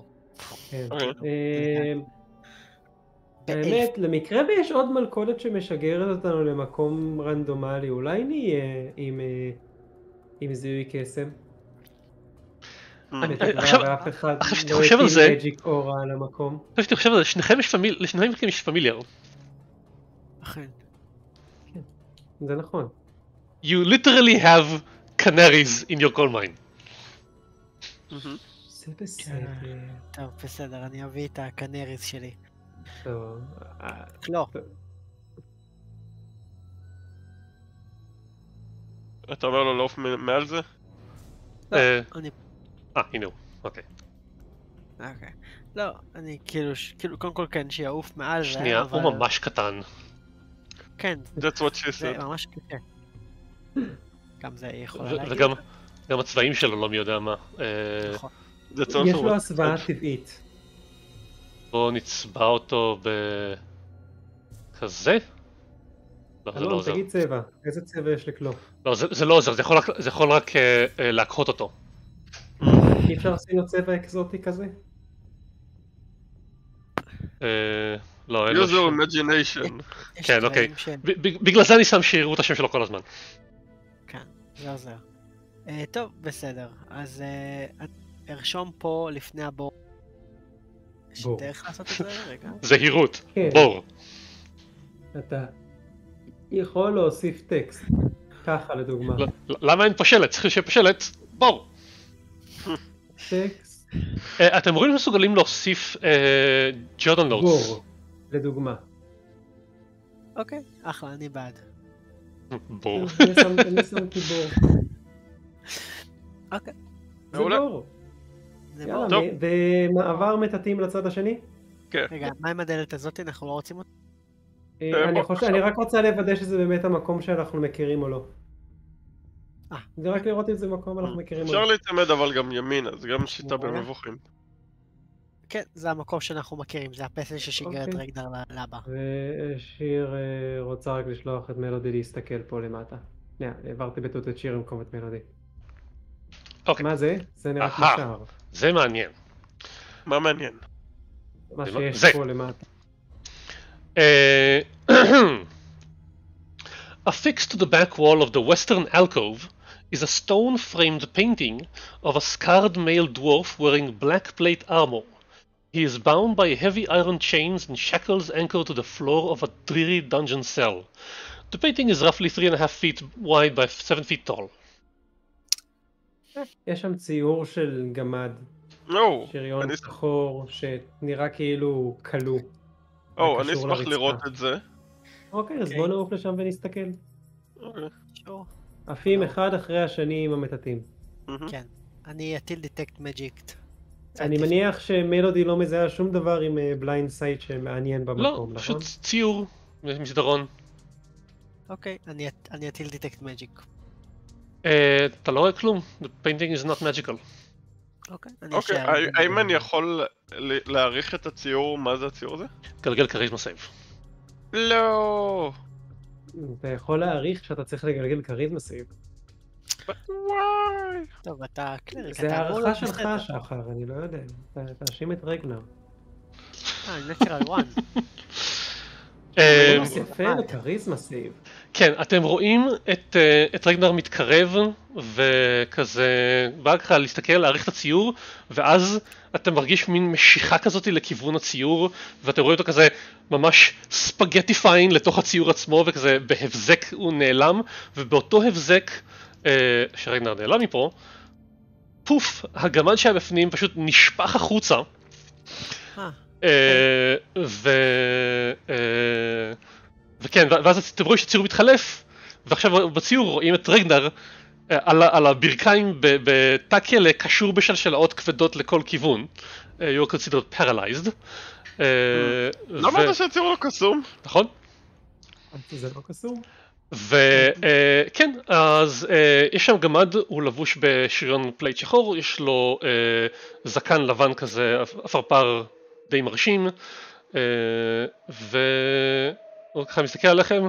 האמת, למקרה ויש עוד מלכודת שמשגרת אותנו למקום רנדומלי, אולי נהיה עם זיהוי קסם? עכשיו שאתה חושב על זה, עכשיו שאתה חושב על זה, לשניכם יש פמיליאר. אכן. זה נכון. You literally have canaries in your coal mine. זה בסדר. טוב, בסדר, אני אביא את הקנריס שלי. טוב. לא. אתה אומר לו לעוף מעל זה? אני... הנה הוא, אוקיי. אוקיי. לא, אני כאילו, קודם כל כן, שיעוף מעל זה, שנייה, אבל... הוא ממש קטן. כן, That's what she זה said. ממש קטן. גם זה יכולה להגיד. וגם הצבעים שלו לא מי יודע מה. נכון. That's also יש לו what she הסוואה said. טבעית. בואו נצבע אותו כזה? לא, זה לא אלון, עוזר. תגיד צבע. איזה צבע יש לקלו? לא, זה לא עוזר, זה יכול רק להקהות אותו. אי אפשר לשים לו צבע אקזוטי כזה? לא, אין לו Use your שום... imagination. יש כן, צבעים אוקיי. שהם- בגלל זה אני שם שיראו את השם שלו כל הזמן. כן, זה עוזר. טוב, בסדר. אז ארשום פה לפני הבור. יש בור. דרך לעשות את זה? רגע. זהירות, כן. בור. אתה יכול להוסיף טקסט. ככה לדוגמה. למה אין פה שלט? צריך שיהיה פה שלט, בור. טקסט, אתם רואים מסוגלים להוסיף ג'ורדן נוטס. בור. לדוגמה. אוקיי, אחלה, אני בעד. בור. אני שמתי בור. אוקיי. זה מעולה. בור. זה יאללה, בור. טוב. ומעבר מטאטים לצד השני? רגע, מה עם הדלת הזאת? אנחנו לא רוצים אותה? אני רק רוצה לוודא שזה באמת המקום שאנחנו מכירים או לא. זה רק לראות אם זה מקום אנחנו מכירים או אפשר לא. להתעמד אבל גם ימינה, זה גם שיטה במבוכים. כן, זה המקום שאנחנו מכירים, זה הפסל ששיגר את אוקיי. רגנר לבא. ושיר רוצה רק לשלוח את מלודי להסתכל פה למטה. העברתי בטעות את שיר במקום את מלודי. אוקיי. מה זה? זה נראה כמו אהה. שער. זה מעניין. מה מעניין? מה זה לא- שיש זה. פה למטה. Affixed to the back wall of the western alcove is a stone-framed painting of a scarred male dwarf wearing black plate armor. He is bound by heavy iron chains and shackles anchored to the floor of a dreary dungeon cell. The painting is roughly 3.5 feet wide by 7 feet tall. יש שם ציור של גמד, לא, שריון אני- שחור, שנראה כאילו כלוא. או, אני וקשור אשמח לרצפה. לראות את זה. אוקיי, אז אוקיי. בואו נעוף לשם ונסתכל. אוקיי. שור. עפים אחד אחרי השני עם המטאטים. מהמם. כן. אני אטיל דטקט מג'יקט. אני מניח שמלודי לא מזהה שום דבר עם בליינד סייט שמעניין לא, במקום, נכון? פשוט ציור מסדרון. אוקיי, אני אטיל דטקט מג'יק. אתה לא רואה כלום. The painting is not magical. אוקיי, אני אוקיי, אשאר. האם אני יכול להעריך את הציור? מה זה הציור הזה? גלגל כריזמה סייב. לא! אתה יכול להעריך שאתה צריך לגלגל כריזמה סייב. וואי! טוב, אתה קלריק, זה אתה אמור הערכה להיות שלך, בסדר. שחר, אני לא יודע. תאשים את רגנר. אני נטרל וואן. אה, יפה לכריזמה סייב. כן, אתם רואים את רגנר מתקרב, וכזה בא ככה להסתכל, להעריך את הציור, ואז אתה מרגיש מין משיכה כזאת לכיוון הציור, ואתם רואים אותו כזה ממש ספגטיפיין לתוך הציור עצמו, וכזה בהבזק הוא נעלם, ובאותו הבזק שרגנר נעלם מפה, פוף, הגמד שהיה בפנים פשוט נשפך החוצה. וכן, ואז אתם רואים שהציור מתחלף, ועכשיו בציור רואים את רגנר על הברכיים בתא כלא קשור בשלשלאות כבדות לכל כיוון. You are considered paralyzed. לא אמרת שהציור לא קסום? נכון? זה לא קסום? וכן, אז יש שם גמד, הוא לבוש בשריון פלייט שחור, יש לו זקן לבן כזה, אפרפר די מרשים, והוא ככה מסתכל עליכם,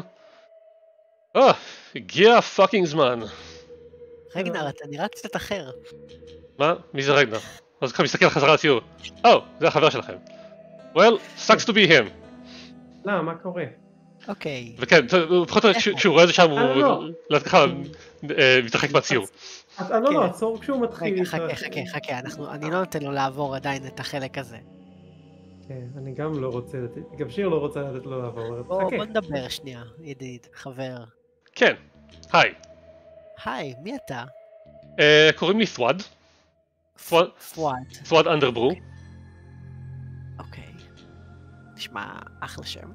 הגיע פאקינג זמן. רגנר, אתה נראה קצת אחר. מה? מי זה רגנר? אז ככה מסתכל חזרה לציור, זה החבר שלכם. Well, sucks to be him. לא, מה קורה? אוקיי. וכן, לפחות כשהוא רואה את זה שם, לא. הוא ככה מתרחק מהציור. לא, עצור כשהוא מתחיל. רגע, חכה, אני לא נותן לו לעבור עדיין את החלק הזה. כן, אני גם לא רוצה, גם שיר לא רוצה לתת לו לעבור. בוא נדבר שנייה, ידיד, חבר. כן, היי. היי, מי אתה? קוראים לי ת'וואד. פואד. ת'וואד אנדרברו. אוקיי. נשמע אחלה שם.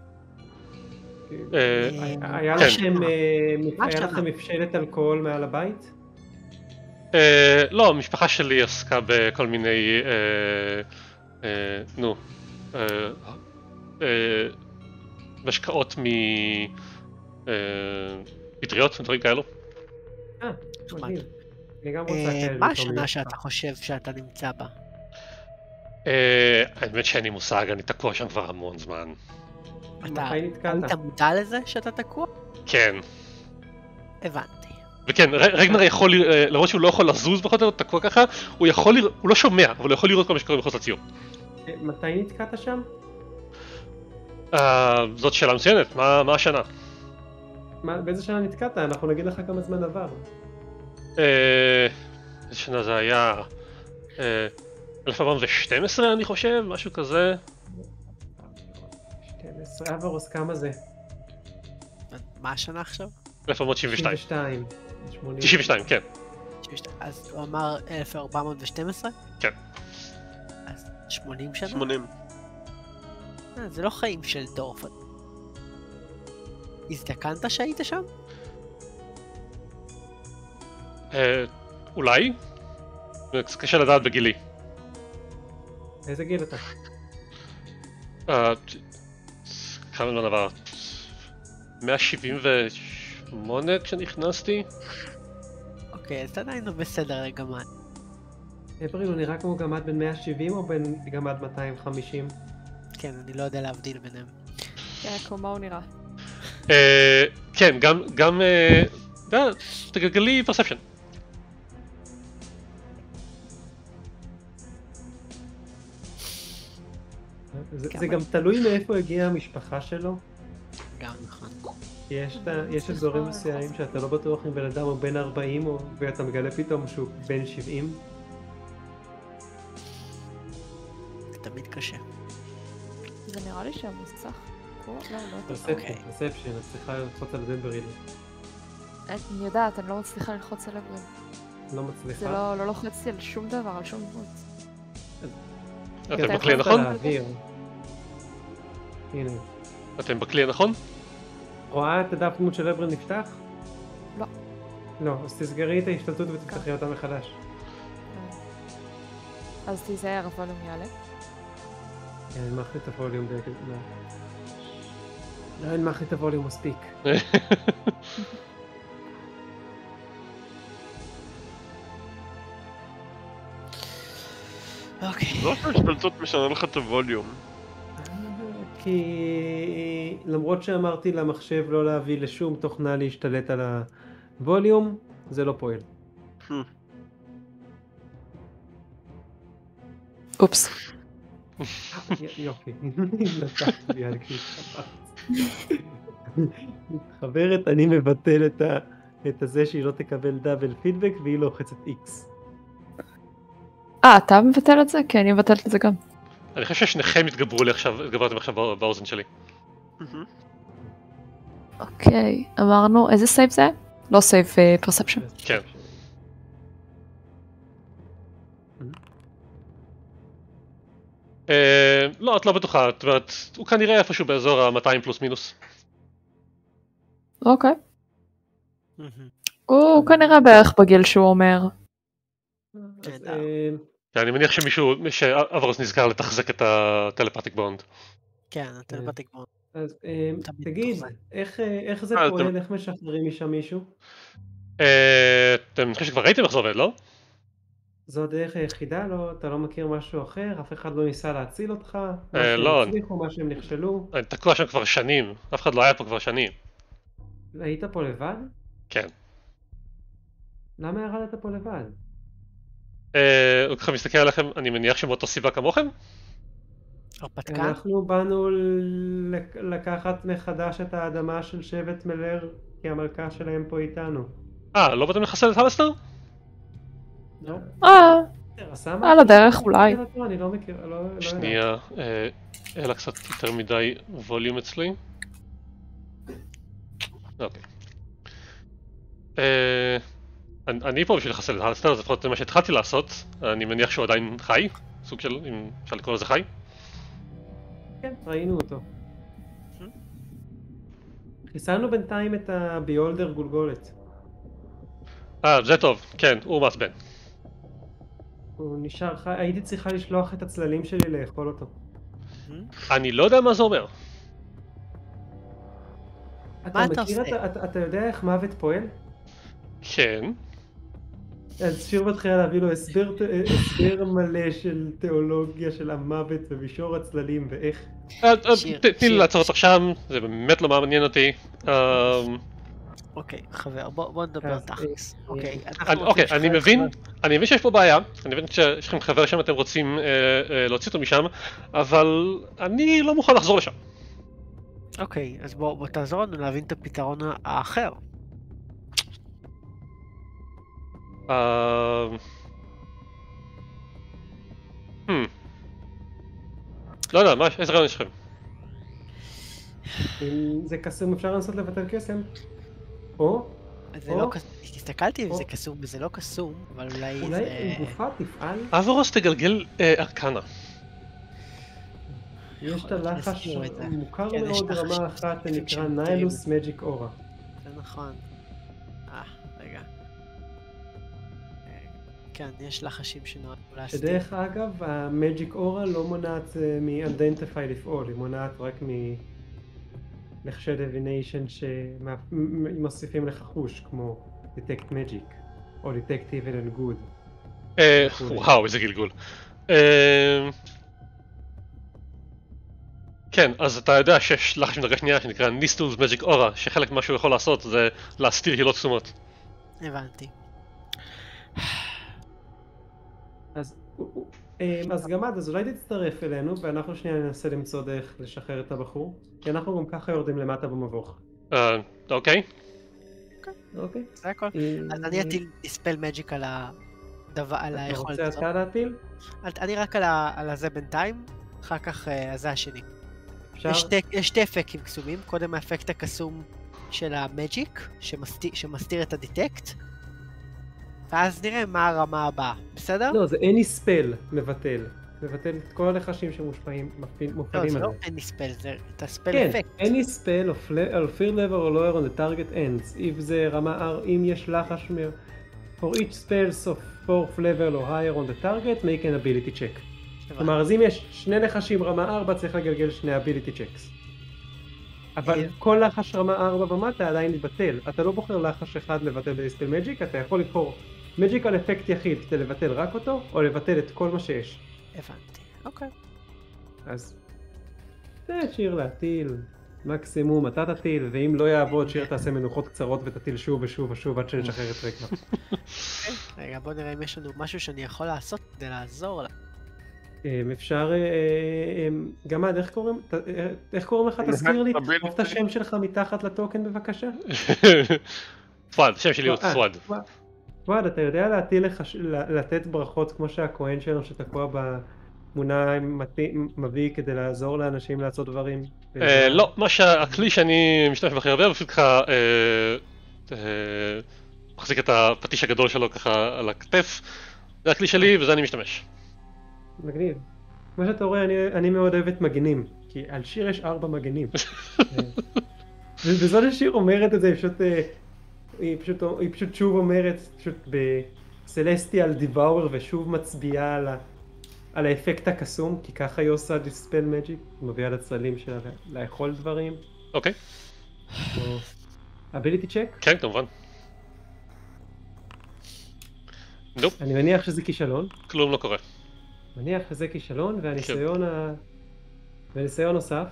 היה לכם מבשלת אלכוהול מעל הבית? לא, המשפחה שלי עסקה בכל מיני, משקאות מפטריות, דברים כאלו. מגניב. אני גם רוצה כאלה. מה השנה שאתה חושב שאתה נמצא בה? האמת שאין לי מושג, אני תקוע שם כבר המון זמן. אתה מודע לזה שאתה תקוע? כן. הבנתי. וכן, רגנר יכול, למרות שהוא לא יכול לזוז בכל זאת, תקוע ככה, הוא לא שומע, אבל הוא יכול לראות כל מה שקורה מחוץ לציור. מתי נתקעת שם? זאת שאלה מצוינת, מה השנה? באיזה שנה נתקעת? אנחנו נגיד לך כמה זמן עבר. איזה שנה זה היה? 1412 אני חושב, משהו כזה. 12, אברוס, כמה זה? מה השנה עכשיו? 1492. 92. 92, כן. אז הוא אמר 1412? כן. אז 80 שנה? 80. זה לא חיים של דורף. הזדקנת שהיית שם? אולי? זה קשה לדעת בגילי. איזה גיל אתה? כמה זמן עבר? 178 כשנכנסתי? אוקיי, אז עדיין לא בסדר גמד. אברין הוא נראה כמו גמד בין 170 או בין גמד 250? כן, אני לא יודע להבדיל ביניהם. כמו מה הוא נראה? כן, גם... תגלגלי פרספשן. זה גם תלוי מאיפה הגיעה המשפחה שלו. גם נכון. יש אזורים מסוימים שאתה לא בטוח אם בן אדם הוא בן 40 ואתה מגלה פתאום שהוא בן 70. זה תמיד קשה. זה נראה לי שהמוסך. פרספשן, את צריכה ללחוץ על דנבריל. אני יודעת, אני לא מצליחה ללחוץ על אברין. לא מצליחה? זה לא לוחצתי על שום דבר, על שום דמות. אתם בכלי נכון? הנה. אתם בכלי נכון? רואה את הדף דמות של אברין נפתח? לא. לא, אז תסגרי את ההשתלטות ותפתחי אותה מחדש. אז תיזהר, הווליום יעלה. אני מאחלי את הווליום לא, אני מאחלי את הווליום מספיק. אוקיי. לא שההשתלטות משנה לך את הווליום. כי למרות שאמרתי למחשב לא להביא לשום תוכנה להשתלט על הווליום, זה לא פועל. אופס. יופי, נתקתי לי על כיסא. מתחברת, אני מבטל את הזה שהיא לא תקבל דאבל פידבק והיא לוחצת X. אתה מבטל את זה? כן, אני מבטלת את זה גם. אני חושב ששניכם התגברתם עכשיו באוזן שלי. אוקיי, אמרנו, איזה סייב זה? לא סייב פרספשן. כן. לא, את לא בטוחה, זאת אומרת, הוא כנראה איפשהו באזור ה-200 פלוס מינוס. אוקיי. הוא כנראה בערך בגיל שהוא אומר. אני מניח שאברוס נזכר לתחזק את הטלפתיק בונד. כן, הטלפתיק בונד. אז תגיד, איך זה פועל? איך משחררים משם מישהו? אתם חושבים שכבר ראיתם איך זה עובד, לא? זו הדרך היחידה? אתה לא מכיר משהו אחר? אף אחד לא ניסה להציל אותך? מה לא. שהם הצליחו, מה שהם נכשלו? אני תקוע שם כבר שנים, אף אחד לא היה פה כבר שנים. היית פה לבד? כן. למה ירדת פה לבד? הוא ככה מסתכל עליכם, אני מניח שמאותו סיבה כמוכם? הרפתקן? אנחנו באנו לקחת מחדש את האדמה של שבט מלר, כי המלכה שלהם פה איתנו. לא באתם לחסל את הלסטר? לא. על הדרך אולי. אני לא מכיר, לא יודע. שנייה, אלא קצת יותר מדי ווליום אצלי. אוקיי. אני פה בשביל לחסל את הלסטר, זה לפחות מה שהתחלתי לעשות. אני מניח שהוא עדיין חי, סוג של, אם אפשר לקרוא לזה חי. כן, ראינו אותו. חיסלנו בינתיים את הביולדר גולגולת. זה טוב, כן, הוא מעצבן. הוא נשאר חי, הייתי צריכה לשלוח את הצללים שלי לאכול אותו. אני לא יודע מה זה אומר. מה אתה עושה? אתה יודע איך מוות פועל? כן. אז שיר מתחילה להביא לו הסבר מלא של תיאולוגיה של המוות ומישור הצללים ואיך. תני לי לעצור אותך שם, זה באמת לא מעניין אותי. אוקיי, חבר, בוא נדבר תכלס. אוקיי, אני מבין שיש פה בעיה, אני מבין שיש לכם חבר שם אתם רוצים להוציא אותו משם, אבל אני לא מוכן לחזור לשם. אוקיי, אז בוא תעזור לנו להבין את הפתרון האחר. לא יודע, איזה רעיון יש לכם? אם זה קסום אפשר לנסות לבטל קסם? או? זה לא קסום, הסתכלתי אם זה קסום וזה לא קסום, אבל אולי זה... אולי גופה תפעל? אברוס תגלגל ארקנה. יש את הלחש מוכר מאוד רמה אחת, נקרא ניילוס מג'יק אורה. זה נכון. רגע. כן, יש לחשים שנועדו להסתיר. שדרך אגב, המג'יק אורה לא מונעת מ-Identify לפעול, היא מונעת רק מלחשי דיוויניישן שמוסיפים לך חוש, כמו Detect Magic, או Detect Evil and Good. וואו, איזה גלגול. כן, אז אתה יודע שיש לחש מדרגה שנייה שנקרא ניסטולס מג'יק אורה, שחלק ממה שהוא יכול לעשות זה להסתיר הילות קסומות. הבנתי. אז גמד, אז אולי תצטרף אלינו ואנחנו שנייה ננסה למצוא דרך לשחרר את הבחור, כי אנחנו גם ככה יורדים למטה במבוך. אוקיי. אוקיי. זה הכל. אז אני אטיל דיספל מג'יק על היכולת הזאת. אתה רוצה אתה להטיל? אני רק על הזה בינתיים, אחר כך הזה השני. אפשר? יש שתי אפקטים קסומים, קודם האפקט הקסום של המג'יק, שמסתיר את הדיטקט, ואז נראה מה הרמה הבאה, בסדר? לא, זה any spell מבטל. מבטל את כל הלחשים שמושפעים, מופעלים על זה. לא, זה לא any spell, זה את הספל כן, אפקט. any spell of fear level or lower on the target ends. if זה רמה R, אם יש לחש for each spell of 4th level or higher on the target, make an ability check. כלומר, אז אם יש שני לחשים רמה 4, צריך לגלגל שני ability checks. אבל כל לחש רמה 4 ומטה עדיין מתבטל. אתה לא בוחר לחש אחד לבטל בדיספל מג'יק, אתה יכול לבחור מג'יקל אפקט יחיד כדי לבטל רק אותו, או לבטל את כל מה שיש. הבנתי, אוקיי. אז שיר להטיל, מקסימום אתה תטיל, ואם לא יעבוד שיר תעשה מנוחות קצרות ותטיל שוב ושוב ושוב עד שנשחרר את רגנר. רגע, בוא נראה אם יש לנו משהו שאני יכול לעשות כדי לעזור לה. אפשר, גמד, איך קוראים לך? תזכיר לי, תכתוב את השם שלך מתחת לטוקן בבקשה. פואד, השם שלי הוא פואד. פואד, אתה יודע לתת ברכות כמו שהכהן שלנו שתקוע בתמונה מביא כדי לעזור לאנשים לעשות דברים? לא, הכלי שאני משתמש בכי הרבה, פשוט ככה מחזיק את הפטיש הגדול שלו ככה על הכתף, זה הכלי שלי וזה אני משתמש. מגניב. כמו שאתה רואה, אני מאוד אוהב את מגנים, כי על שיר יש 4 מגנים. ובזאת השיר אומרת את זה, היא פשוט שוב אומרת, פשוט בסלסטיאל דיוואור, ושוב מצביעה על האפקט הקסום, כי ככה היא עושה דיספל מג'יק, היא מביאה לצללים שלה לאכול דברים. אוקיי. אביליטי צ'ק? כן, כמובן. נופ. אני מניח שזה כישלון. כלום לא קורה. מניח שזה כישלון, והניסיון נוסף.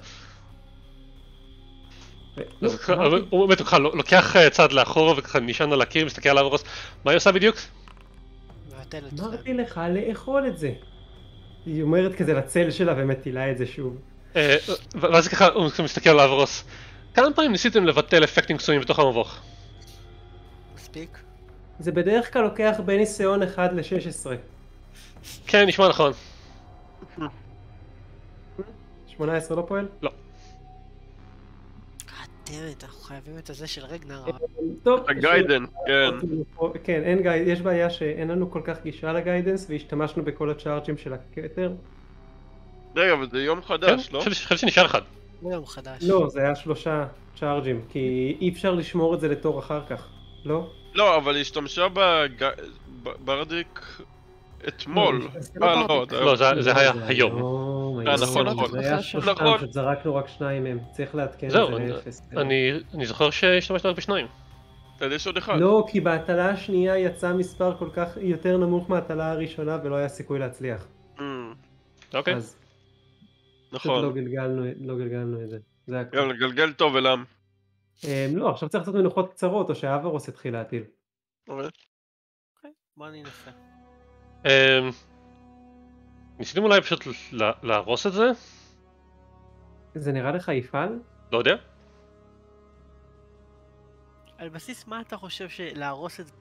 הוא באמת לוקח צעד לאחורה וככה נשען על הקיר, מסתכל על אברוס. מה היא עושה בדיוק? אמרתי לך לאכול את זה. היא אומרת כזה לצל שלה ומטילה את זה שוב. ואז ככה הוא מסתכל על אברוס. כמה פעמים ניסיתם לבטל אפקטים קסומים בתוך המבוך? מספיק. זה בדרך כלל לוקח בין ניסיון 1 ל-16. כן, נשמע נכון. 18 לא פועל? לא. דמת, אנחנו חייבים את הזה של רגנר. טוב. הגיידנס, כן. כן, יש בעיה שאין לנו כל כך גישה לגיידנס והשתמשנו בכל הצ'ארג'ים של הכתר. רגע, אבל זה יום חדש, לא? חשבתי שנשאר אחד. לא יום חדש. לא, זה היה 3 צ'ארג'ים, כי אי אפשר לשמור את זה לתור אחר כך, לא? לא, אבל היא השתמשה ברדיק אתמול. לא, לא, זה היה היום. נכון, זה היה 3, פשוט זרקנו רק 2 מהם, צריך לעדכן את זה זהו, ל-0. אני זוכר שהשתמשת רק ב2. יש עוד אחד. לא, כי בהטלה השנייה יצא מספר כל כך יותר נמוך מההטלה הראשונה ולא היה סיכוי להצליח. אוקיי. אז פשוט נכון. לא גלגלנו את זה. זה הכל. גם לגלגל טוב ולם. לא, עכשיו צריך לעשות מנוחות קצרות או שהאברוס יתחיל להטיל. אוקיי, בוא ננסה. ניסיתם אולי פשוט להרוס את זה? זה נראה לך יפעל? לא יודע. על בסיס מה אתה חושב שלהרוס את זה?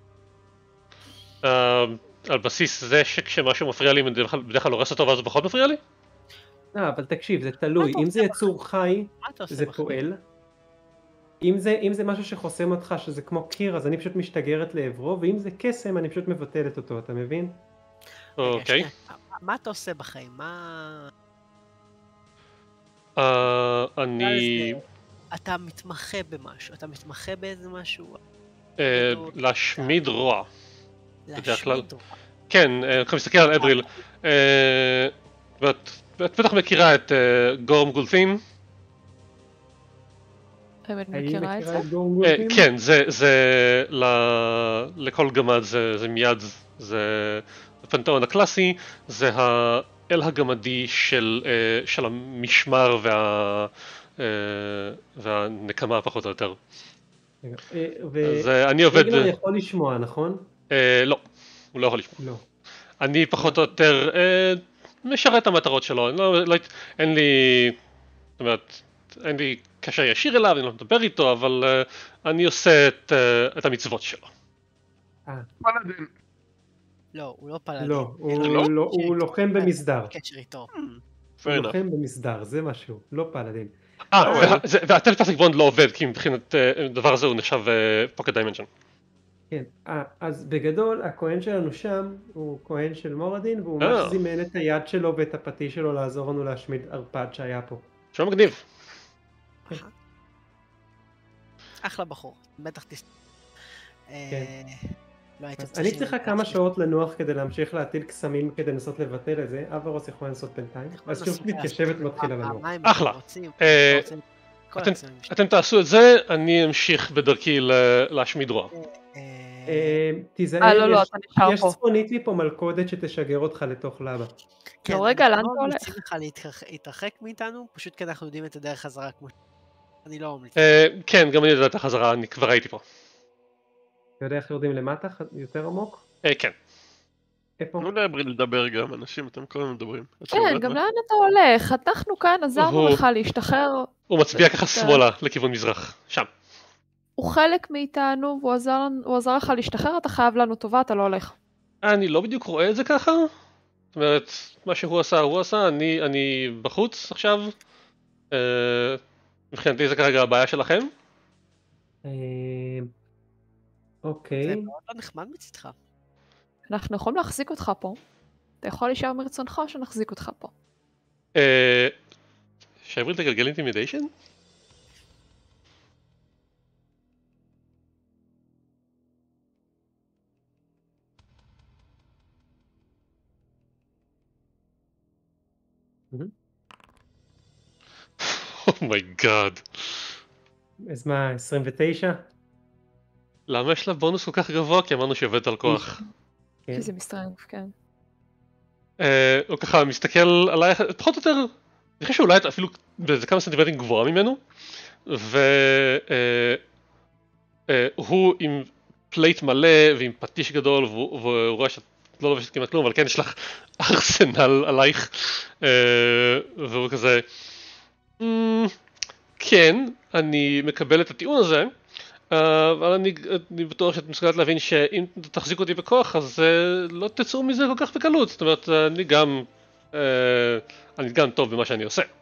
על בסיס זה שכשמשהו מפריע לי בדרך כלל הורס אותו ואז הוא פחות מפריע לי? אבל תקשיב, זה תלוי, אם זה יצור חי, זה פועל. אם זה משהו שחוסם אותך שזה כמו קיר, אז אני פשוט משתגרת לעברו, ואם זה קסם אני פשוט מבטלת אותו, אתה מבין? אוקיי. מה אתה עושה בחיים? מה... אני... אתה מתמחה במשהו, אתה מתמחה באיזה משהו? להשמיד רוע. להשמיד רוע. כן, אני מסתכל על אבריל. ואת בטח מכירה את גורם גולפין? מכירה את זה? כן, זה לכל גמד זה מיד, זה הפנתאון הקלאסי, זה האל הגמדי של המשמר והנקמה פחות או יותר. אני עובד... רגלר יכול לשמוע, נכון? לא, הוא לא יכול לשמוע. לא. אני פחות או יותר משרת את המטרות שלו, אין לי, זאת אומרת, אין לי קשר ישיר אליו, אני לא מדבר איתו, אבל אני עושה את המצוות שלו. פלאדין. לא, הוא לא פלאדין. לא, הוא לוחם במסדר. קשר איתו. הוא לוחם במסדר, זה משהו, לא פלאדין. והטלפתיק בונד לא עובד, כי מבחינת דבר הזה הוא נחשב פוקט דיימנשן. כן, אז בגדול הכהן שלנו שם הוא כהן של מורדין, והוא ממש זימן את היד שלו ואת הפטיש שלו לעזור לנו להשמיד ערפד שהיה פה. שם מגניב. אחלה בחור, בטח אני צריכה כמה שעות לנוח כדי להמשיך להטיל קסמים כדי לנסות לבטל את זה, אברוס יכול לנסות בינתיים, אז שוב מתיישבת ומתחילה לנוח. אחלה. אתם תעשו את זה, אני אמשיך בדרכי להשמיד רוע. תיזהר, לא, אתה נשאר יש פה. צפונית לי פה מלכודת שתשגר אותך לתוך לבה. לא, רגע, לאן אתה הולך? ממליצים לך להתרחק מאיתנו, פשוט כי אנחנו יודעים את הדרך חזרה כמו... אני לא ממליץ. כן, גם אני יודע את החזרה, אני כבר הייתי פה. אתה יודע איך יורדים למטה? יותר עמוק? כן. איפה? תנו לאבריל לדבר גם, אנשים, אתם כל הזמן מדברים. כן, גם לאן אתה הולך? אנחנו כאן, עזרנו לך להשתחרר. הוא מצביע ככה שמאלה לכיוון מזרח, שם. הוא חלק מאיתנו, והוא עזר לך להשתחרר, אתה חייב לנו טובה, אתה לא הולך. אני לא בדיוק רואה את זה ככה. זאת אומרת, מה שהוא עשה, הוא עשה, אני בחוץ עכשיו. מבחינתי זה כרגע הבעיה שלכם. אוקיי. זה מאוד לא נחמד מצדך. אנחנו יכולים להחזיק אותך פה. אתה יכול להישאר מרצונך או שנחזיק אותך פה. שאבריל תגלגל אינטימידיישן? אומייגאד. אז מה, 29? למה יש לה בונוס כל כך גבוה? כי אמרנו שעובד על כוח. כי זה מסטרנגף, כן. הוא ככה מסתכל עלייך, פחות או יותר, אני חושב שאולי אפילו באיזה כמה סנטימטרים גבוהה ממנו, והוא עם פלייט מלא ועם פטיש גדול, והוא רואה שאת לא לובשת כמעט כלום, אבל כן יש לך ארסנל עלייך, והוא כזה, כן, אני מקבל את הטיעון הזה, אבל אני בטוח שאת מסוגלת להבין שאם תחזיק אותי בכוח אז לא תצאו מזה כל כך בקלות, זאת אומרת אני גם טוב במה שאני עושה.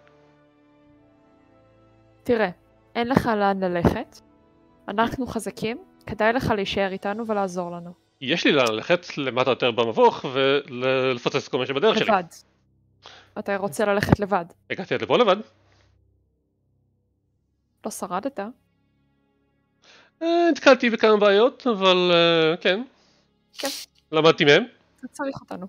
תראה, אין לך לאן ללכת, אנחנו חזקים, כדאי לך להישאר איתנו ולעזור לנו. יש לי לאן ללכת למטה יותר במבוך ולפוצץ כל מה שבדרך שלי. לבד. אתה רוצה ללכת לבד. הגעתי עד לפה לבד. לא שרדת? נתקלתי בכמה בעיות, אבל כן. כן. למדתי מהם. אתה צריך אותנו.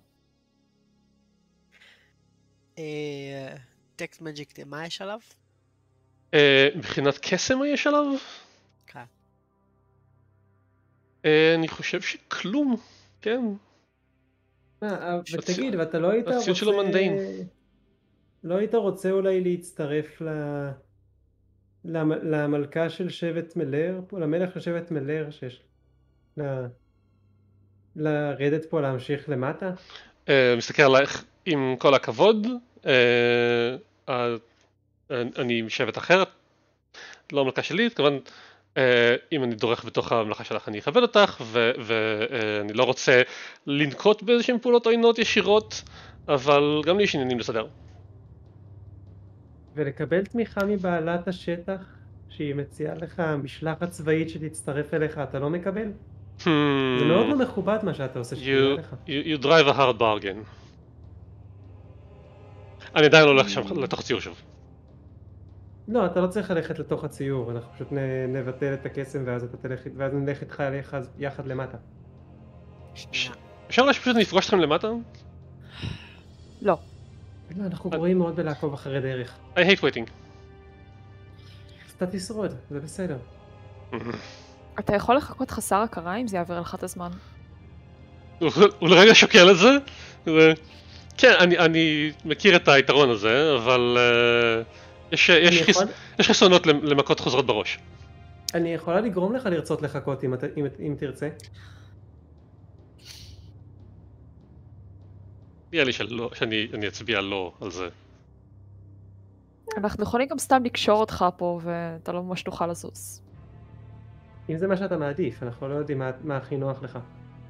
טקסט מג'יק, מה יש עליו? מבחינת קסם מה יש עליו? כן. אני חושב שכלום, כן. ותגיד, ואתה לא היית הציוד שלו מנדאין. לא היית רוצה אולי להצטרף למלכה של שבט מלר, למלך של שבט מלר שיש לרדת פה להמשיך למטה? מסתכל עלייך עם כל הכבוד, אני משבט אחרת, לא המלכה שלי, כמובן אם אני דורך בתוך המלאכה שלך אני אכבד אותך, ואני לא רוצה לנקוט באיזשהם פעולות עוינות ישירות, אבל גם לי יש עניינים לסדר. ולקבל תמיכה מבעלת השטח שהיא מציעה לך משלחת צבאית שתצטרף אליך, אתה לא מקבל? זה מאוד לא מכובד מה שאתה עושה שתהיה לך. You drive a hard bargain. אני עדיין לא הולך שם לתוך ציור שוב. לא, אתה לא צריך ללכת לתוך הציור, אנחנו פשוט נבטל את הקסם ואז נלך איתך יחד למטה. אפשר אולי שפשוט נפגוש אתכם למטה? לא. לא, אנחנו גרועים מאוד בלעקוב אחרי דרך. I hate waiting. אז אתה תשרוד, זה בסדר. אתה יכול לחכות חסר הכרה אם זה יעביר לך את הזמן. הוא לרגע שוקל את זה? כן, אני מכיר את היתרון הזה, אבל יש חסרונות למכות חוזרות בראש. אני יכולה לגרום לך לרצות לחכות אם תרצה. נראה לי שאני אצביע לא על זה. אנחנו יכולים גם סתם לקשור אותך פה ואתה לא ממש תוכל לזוז. אם זה מה שאתה מעדיף, אנחנו לא יודעים מה הכי נוח לך.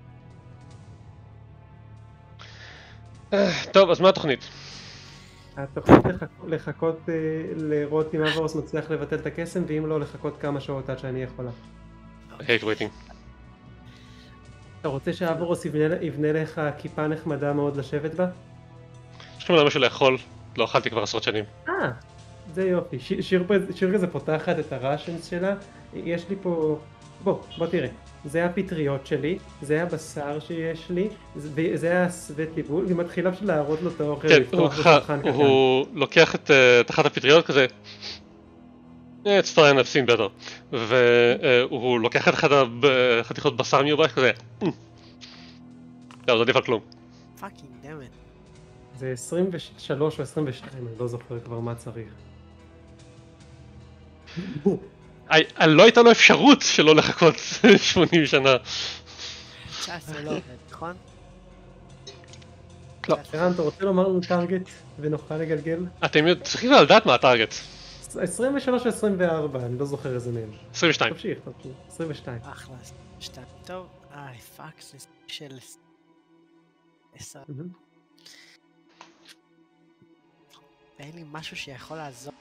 טוב, אז מה התוכנית? התוכנית לחכות לראות אם אברוס מצליח לבטל את הקסם, ואם לא לחכות כמה שעות עד שאני יכולה. I hate waiting. אתה רוצה שאברוס יבנה לך כיפה נחמדה מאוד לשבת בה? יש לכם משהו לאכול? לא אכלתי כבר עשרות שנים. זה יופי. שיר כזה פותחת את הראשנס שלה. יש לי פה... בוא תראה. זה הפטריות שלי, זה הבשר שיש לי, זה הסווה טיבול, והיא מתחילה פשוט להראות לו את האוכל לפתוח בשולחן קטן. הוא לוקח את אחת הפטריות כזה, It's fine, I've seen better, והוא לוקח את אחת החתיכות בשר מיובש כזה, זה עדיף על כלום. פאקינג דמת. זה 23 או 22, אני לא זוכר כבר מה צריך. לא הייתה לו אפשרות שלא לחכות 80 שנה. 19 לא עובד, נכון? לא. ערן, אתה רוצה לומר לנו טארגט ונוכל לגלגל? אתם צריכים לדעת מה הטארגט. 23 או 24, אני לא זוכר איזה מהם. 22. תמשיך, 22. אחלה, 2. טוב, פאק, זה של 10. אין לי משהו שיכול לעזור.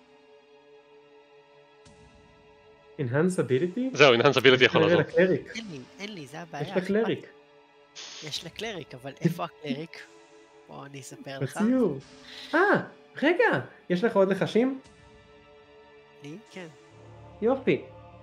Enhance ability? זהו, Enhance ability יכול לעזור. אין לי, זה הבעיה. יש לה קלריק. יש לה קלריק, אבל איפה הקלריק? בוא אני אספר לך. בציור. רגע, יש לך עוד לחשים? לי? כן. יופי.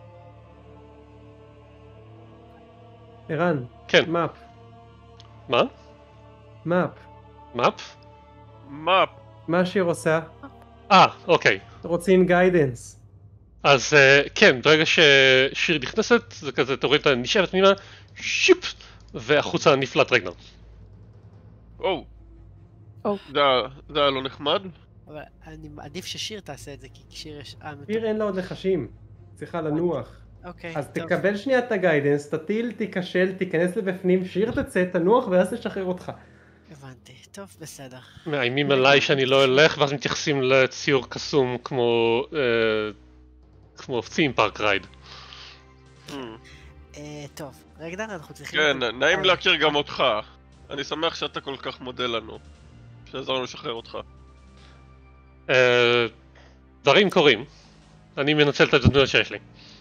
ערן. כן. מאפ. מה? מאפ. מאפ? מאפ. מה שיר עושה? אוקיי. רוצים גיידנס. אז כן, ברגע ששיר נכנסת, זה כזה, אתה רואה את הנשארת פנימה, שיפ, והחוצה נפלט רגנר. זה היה לא נחמד? אבל אני מעדיף ששיר תעשה את זה, כי שיר יש... שיר אין לה עוד לחשים, צריכה לנוח. אוקיי, אז תקבל שנייה את הגיידנס, תטיל, תיכשל, תיכנס לבפנים, שיר תצא, תנוח ואז תשחרר אותך. הבנתי, טוב, בסדר. מאיימים עליי שאני לא אלך, ואז מתייחסים לציור קסום כמו theme park ride. טוב, רגע, אנחנו צריכים... כן, נעים להכיר גם אותך. אני שמח שאתה כל כך מודה לנו. שעזר לנו לשחרר אותך. דברים קורים. אני מנצל את הדמויות שיש לי.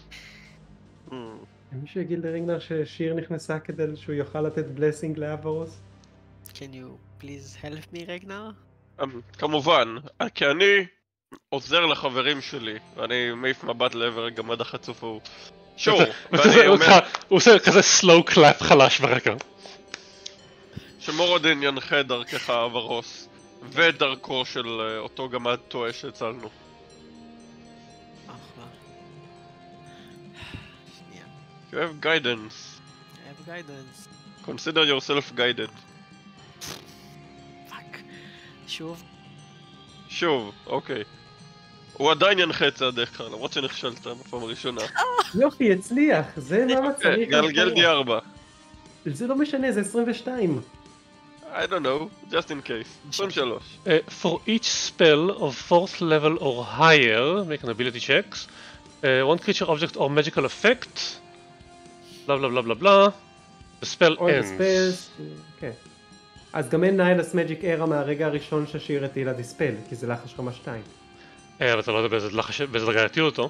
מישהו יגיד לרגנר ששיר נכנסה כדי שהוא יוכל לתת בלסינג לאברוס? Can you please help me, רגנר? כמובן, כי אני עוזר לחברים שלי, ואני מעיף מבט לעבר הגמד החצוף ההוא. שור, ואני אומר הוא עושה כזה סלואו קלאפ חלש ברקע. שמורודין ינחה דרכך אברוס, ודרכו של אותו גמד טועה שהצלנו. אחלה. שנייה. You have guidance. I have guidance. Consider yourself guided. פאק. שוב. שוב, אוקיי. הוא עדיין ינחה את צעדיך, למרות שנכשלת בפעם הראשונה. יופי, הצליח, זה מה צריך. גלגל D4. זה לא משנה, זה 22. I don't know, just in case. 23. For each spell of 4th level or higher, make an ability checks. One creature, object or magical effect. בלה בלה בלה בלה בלה. The spell ends. כן. אז גם אין ניילס מג'יק ארה מהרגע הראשון ששיר הטילה דיספל, כי זה לחש רמה 2. אבל אתה לא יודע באיזה דרגה יטילו אותו.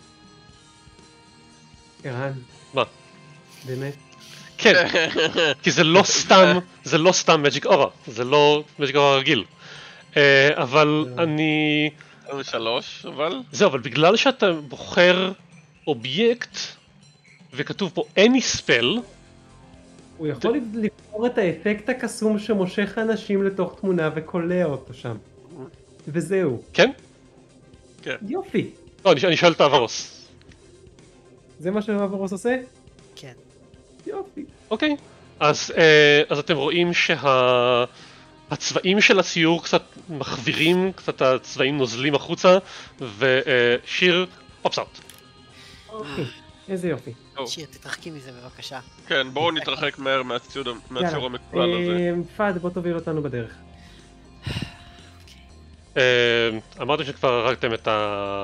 ערן. מה? באמת? כן, כי זה לא סתם מג'יק אורה, זה לא מג'יק אורה רגיל. אבל אני... 3, אבל? זהו, אבל בגלל שאתה בוחר אובייקט, וכתוב פה any spell, הוא יכול לבחור את האפקט הקסום שמושך אנשים לתוך תמונה וקולע אותו שם. וזהו. כן? כן. יופי. לא, אני שואל את האברוס. זה מה שהאברוס עושה? כן. יופי. אוקיי. אז אתם רואים שהצבעים של הציור קצת מחווירים, קצת הצבעים נוזלים החוצה, ושיר פופס אאוט. אוקיי. איזה יופי. שיר, תתרחקי מזה בבקשה. כן, בואו נתרחק מהר מהציור המקולל הזה. פאד, בוא תוביל אותנו בדרך. אמרתם שכבר הרגתם את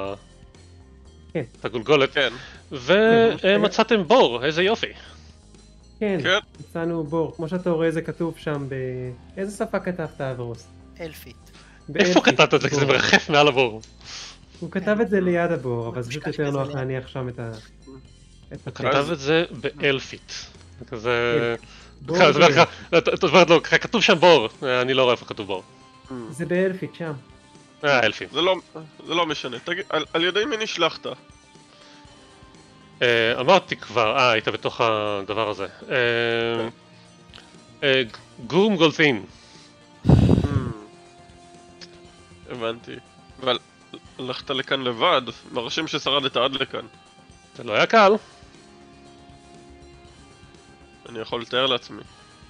הגולגולת, כן. ומצאתם בור, איזה יופי. כן, מצאנו בור, כמו שאתה רואה זה כתוב שם באיזה שפה כתבת אברוס? אלפית. איפה כתבת את זה? כי זה מרחף מעל הבור. הוא כתב את זה ליד הבור, אבל זה פשוט יותר נוח להניח שם את ה... הוא כתב את זה באלפית. כזה... את אומרת לו, כתוב שם בור, אני לא רואה איפה כתוב בור. זה באלפית שם. אלפים. זה לא משנה, תגיד, על ידי מי נשלחת? אמרתי כבר, היית בתוך הדבר הזה. גורם גולטין. הבנתי. אבל הלכת לכאן לבד, מרשים ששרדת עד לכאן. זה לא היה קל. אני יכול לתאר לעצמי.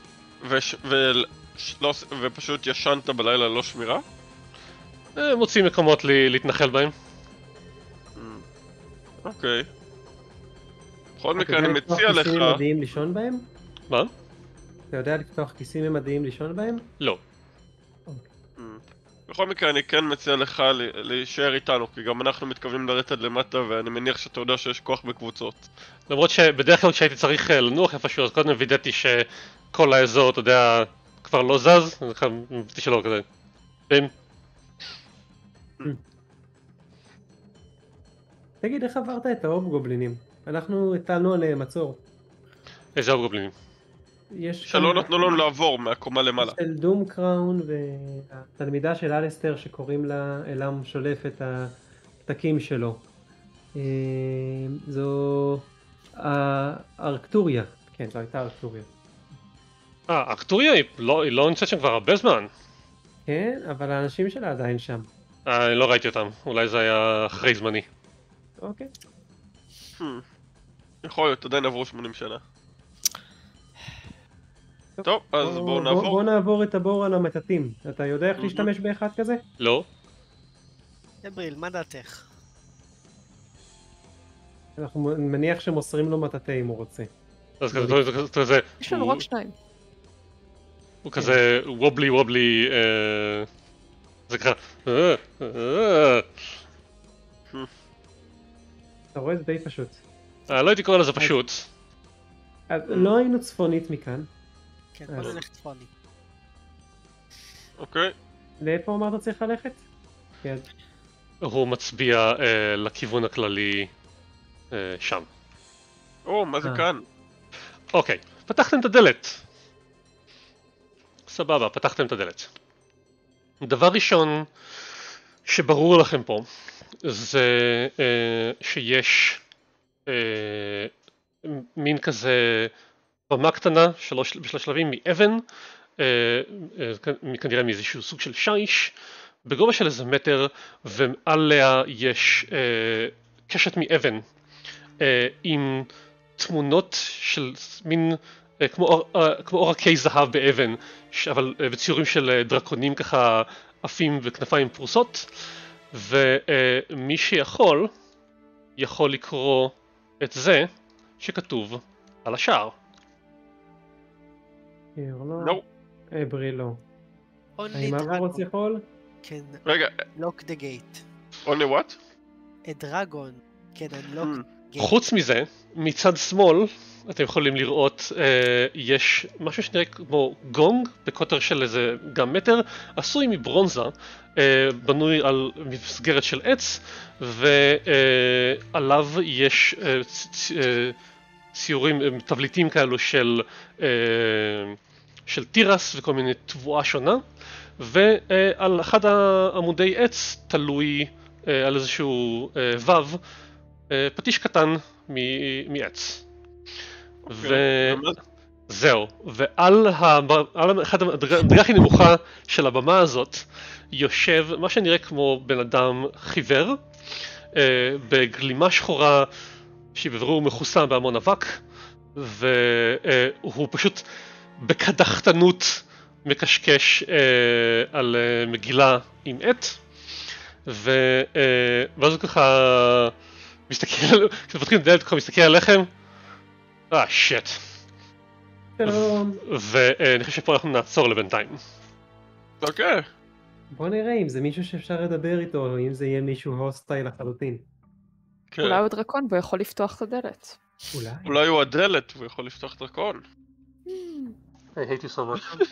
ופשוט ישנת בלילה ללא שמירה? מוצאים מקומות להתנחל בהם. אוקיי. בכל מקרה אני מציע לך... אתה יודע לפתוח כיסים ממדיים לישון בהם? מה? אתה יודע לפתוח כיסים ממדיים לישון בהם? לא. בכל מקרה אני כן מציע לך להישאר איתנו, כי גם אנחנו מתכוונים לרדת עד למטה ואני מניח שאתה יודע שיש כוח בקבוצות. למרות שבדרך כלל כשהייתי צריך לנוח איפשהו, אז קודם וידאתי שכל האזור, אתה יודע, כבר לא זז, אז מבטאתי שלא כזה. תגיד, איך עברת את האובגובלינים? אנחנו הטלנו עליהם מצור. איזה אובגובלינים? שלא נתנו לנו לעבור מהקומה למעלה. של דום קראון והתלמידה של אלסטר שקוראים לה אלם שולף את הפתקים שלו. זו ארקטוריה. כן, זו הייתה ארקטוריה. ארקטוריה היא לא נמצאת שם כבר הרבה זמן. כן, אבל האנשים שלה עדיין שם. אני לא ראיתי אותם, אולי זה היה אחרי זמני. אוקיי. יכול להיות, עדיין עברו 80 שנה. טוב, אז בואו נעבור. בואו נעבור את הבור על המטטים. אתה יודע איך להשתמש באחד כזה? לא. דבריל, מה דעתך? אנחנו מניח שמוסרים לו מטטה אם הוא רוצה. אז כזה... יש לנו רק 2. הוא כזה וובלי, זה ככה... אתה רואה? זה די פשוט. לא הייתי קורא לזה פשוט. לא היינו צפונית מכאן. כן, בוא נלך צפוני. אוקיי. לאיפה אמרת צריך ללכת? כן. הוא מצביע לכיוון הכללי שם. מה זה כאן? אוקיי, פתחתם את הדלת. סבבה, פתחתם את הדלת. דבר ראשון שברור לכם פה זה שיש מין כזה במה קטנה בשלוש שלבים מאבן, כנראה מאיזשהו סוג של שיש, בגובה של איזה מטר, ומעליה יש קשת מאבן עם תמונות של מין כמו עורקי זהב באבן, אבל בציורים של דרקונים ככה עפים וכנפיים פרוסות, ומי שיכול לקרוא את זה שכתוב על השער. לא. אברי לא. האם Only עברוץ dragon יכול? can רגע, lock the gate. only what? A dragon can unlock gate. חוץ מזה, מצד שמאל אתם יכולים לראות יש משהו שנראה כמו גונג בקוטר של איזה גם מטר, עשוי מברונזה, בנוי על מסגרת של עץ, ועליו יש ציורים, תבליטים כאלו של תירס וכל מיני תבואה שונה, ועל אחד העמודי עץ תלוי על איזשהו וו פטיש קטן מעץ. וזהו, ועל המדרגה הכי נמוכה של הבמה הזאת יושב מה שנראה כמו בן אדם חיוור, בגלימה שחורה שהיא בבירור מכוסה בהמון אבק, והוא פשוט בקדחתנות מקשקש על מגילה עם עט, ואז הוא ככה מסתכל, כשפותחים דלת ככה מסתכל עליכם, שיט. שלום. ואני חושב שפה אנחנו נעצור לבינתיים. אוקיי. בוא נראה אם זה מישהו שאפשר לדבר איתו, או אם זה יהיה מישהו הוסטייל לחלוטין. כן. אולי הוא דרקון והוא יכול לפתוח את הדלת. אולי הוא הדלת והוא יכול לפתוח דרקון. I hate you so much.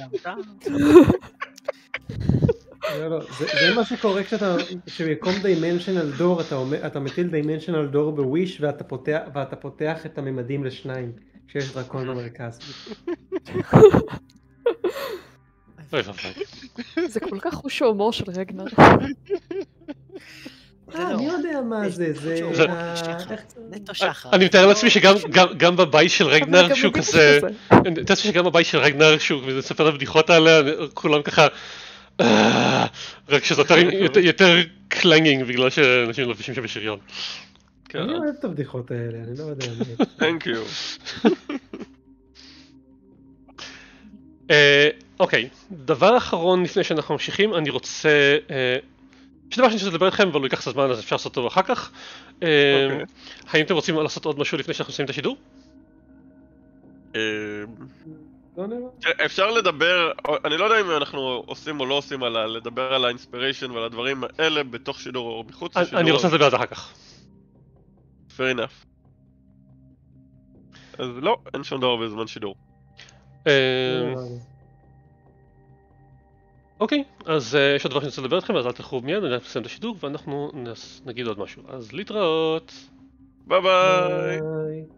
לא, זה מה שקורה כשבמקום דיימנשנל דור אתה מטיל דיימנשנל דור בוויש ואתה פותח את הממדים לשניים כשיש דרקון במרכז. זה כל כך חוש ההומור של רגנר. אני יודע מה זה, נטו שחר. אני מתאר לעצמי שגם בבית של רגנר שהוא כזה, אני מתאר לעצמי שגם בבית של רגנר שהוא מספר את הבדיחות האלה, כולם ככה, רק שזה יותר קלנגינג בגלל שאנשים לובשים שם בשריון. אני אוהב את הבדיחות האלה, אני לא יודע מה. Thank you. אוקיי, דבר אחרון לפני שאנחנו ממשיכים, אני רוצה, יש דבר שאני רוצה לדבר איתכם אבל הוא ייקח את הזמן אז אפשר לעשות אותו אחר כך. האם אתם רוצים לעשות עוד משהו לפני שאנחנו עושים את השידור? לא נראה. אפשר לדבר, אני לא יודע אם אנחנו עושים או לא עושים לדבר על האינספיריישן ועל הדברים האלה בתוך שידור או מחוץ לשידור. אני רוצה לדבר על זה אחר כך. Fair enough. אז לא, אין שום דבר בזמן שידור. אוקיי, אז יש עוד דבר שאני רוצה לדבר איתכם, אז אל תלכו מיד, אני אסיים את השידור ואנחנו נגיד עוד משהו. אז להתראות! ביי ביי! ביי.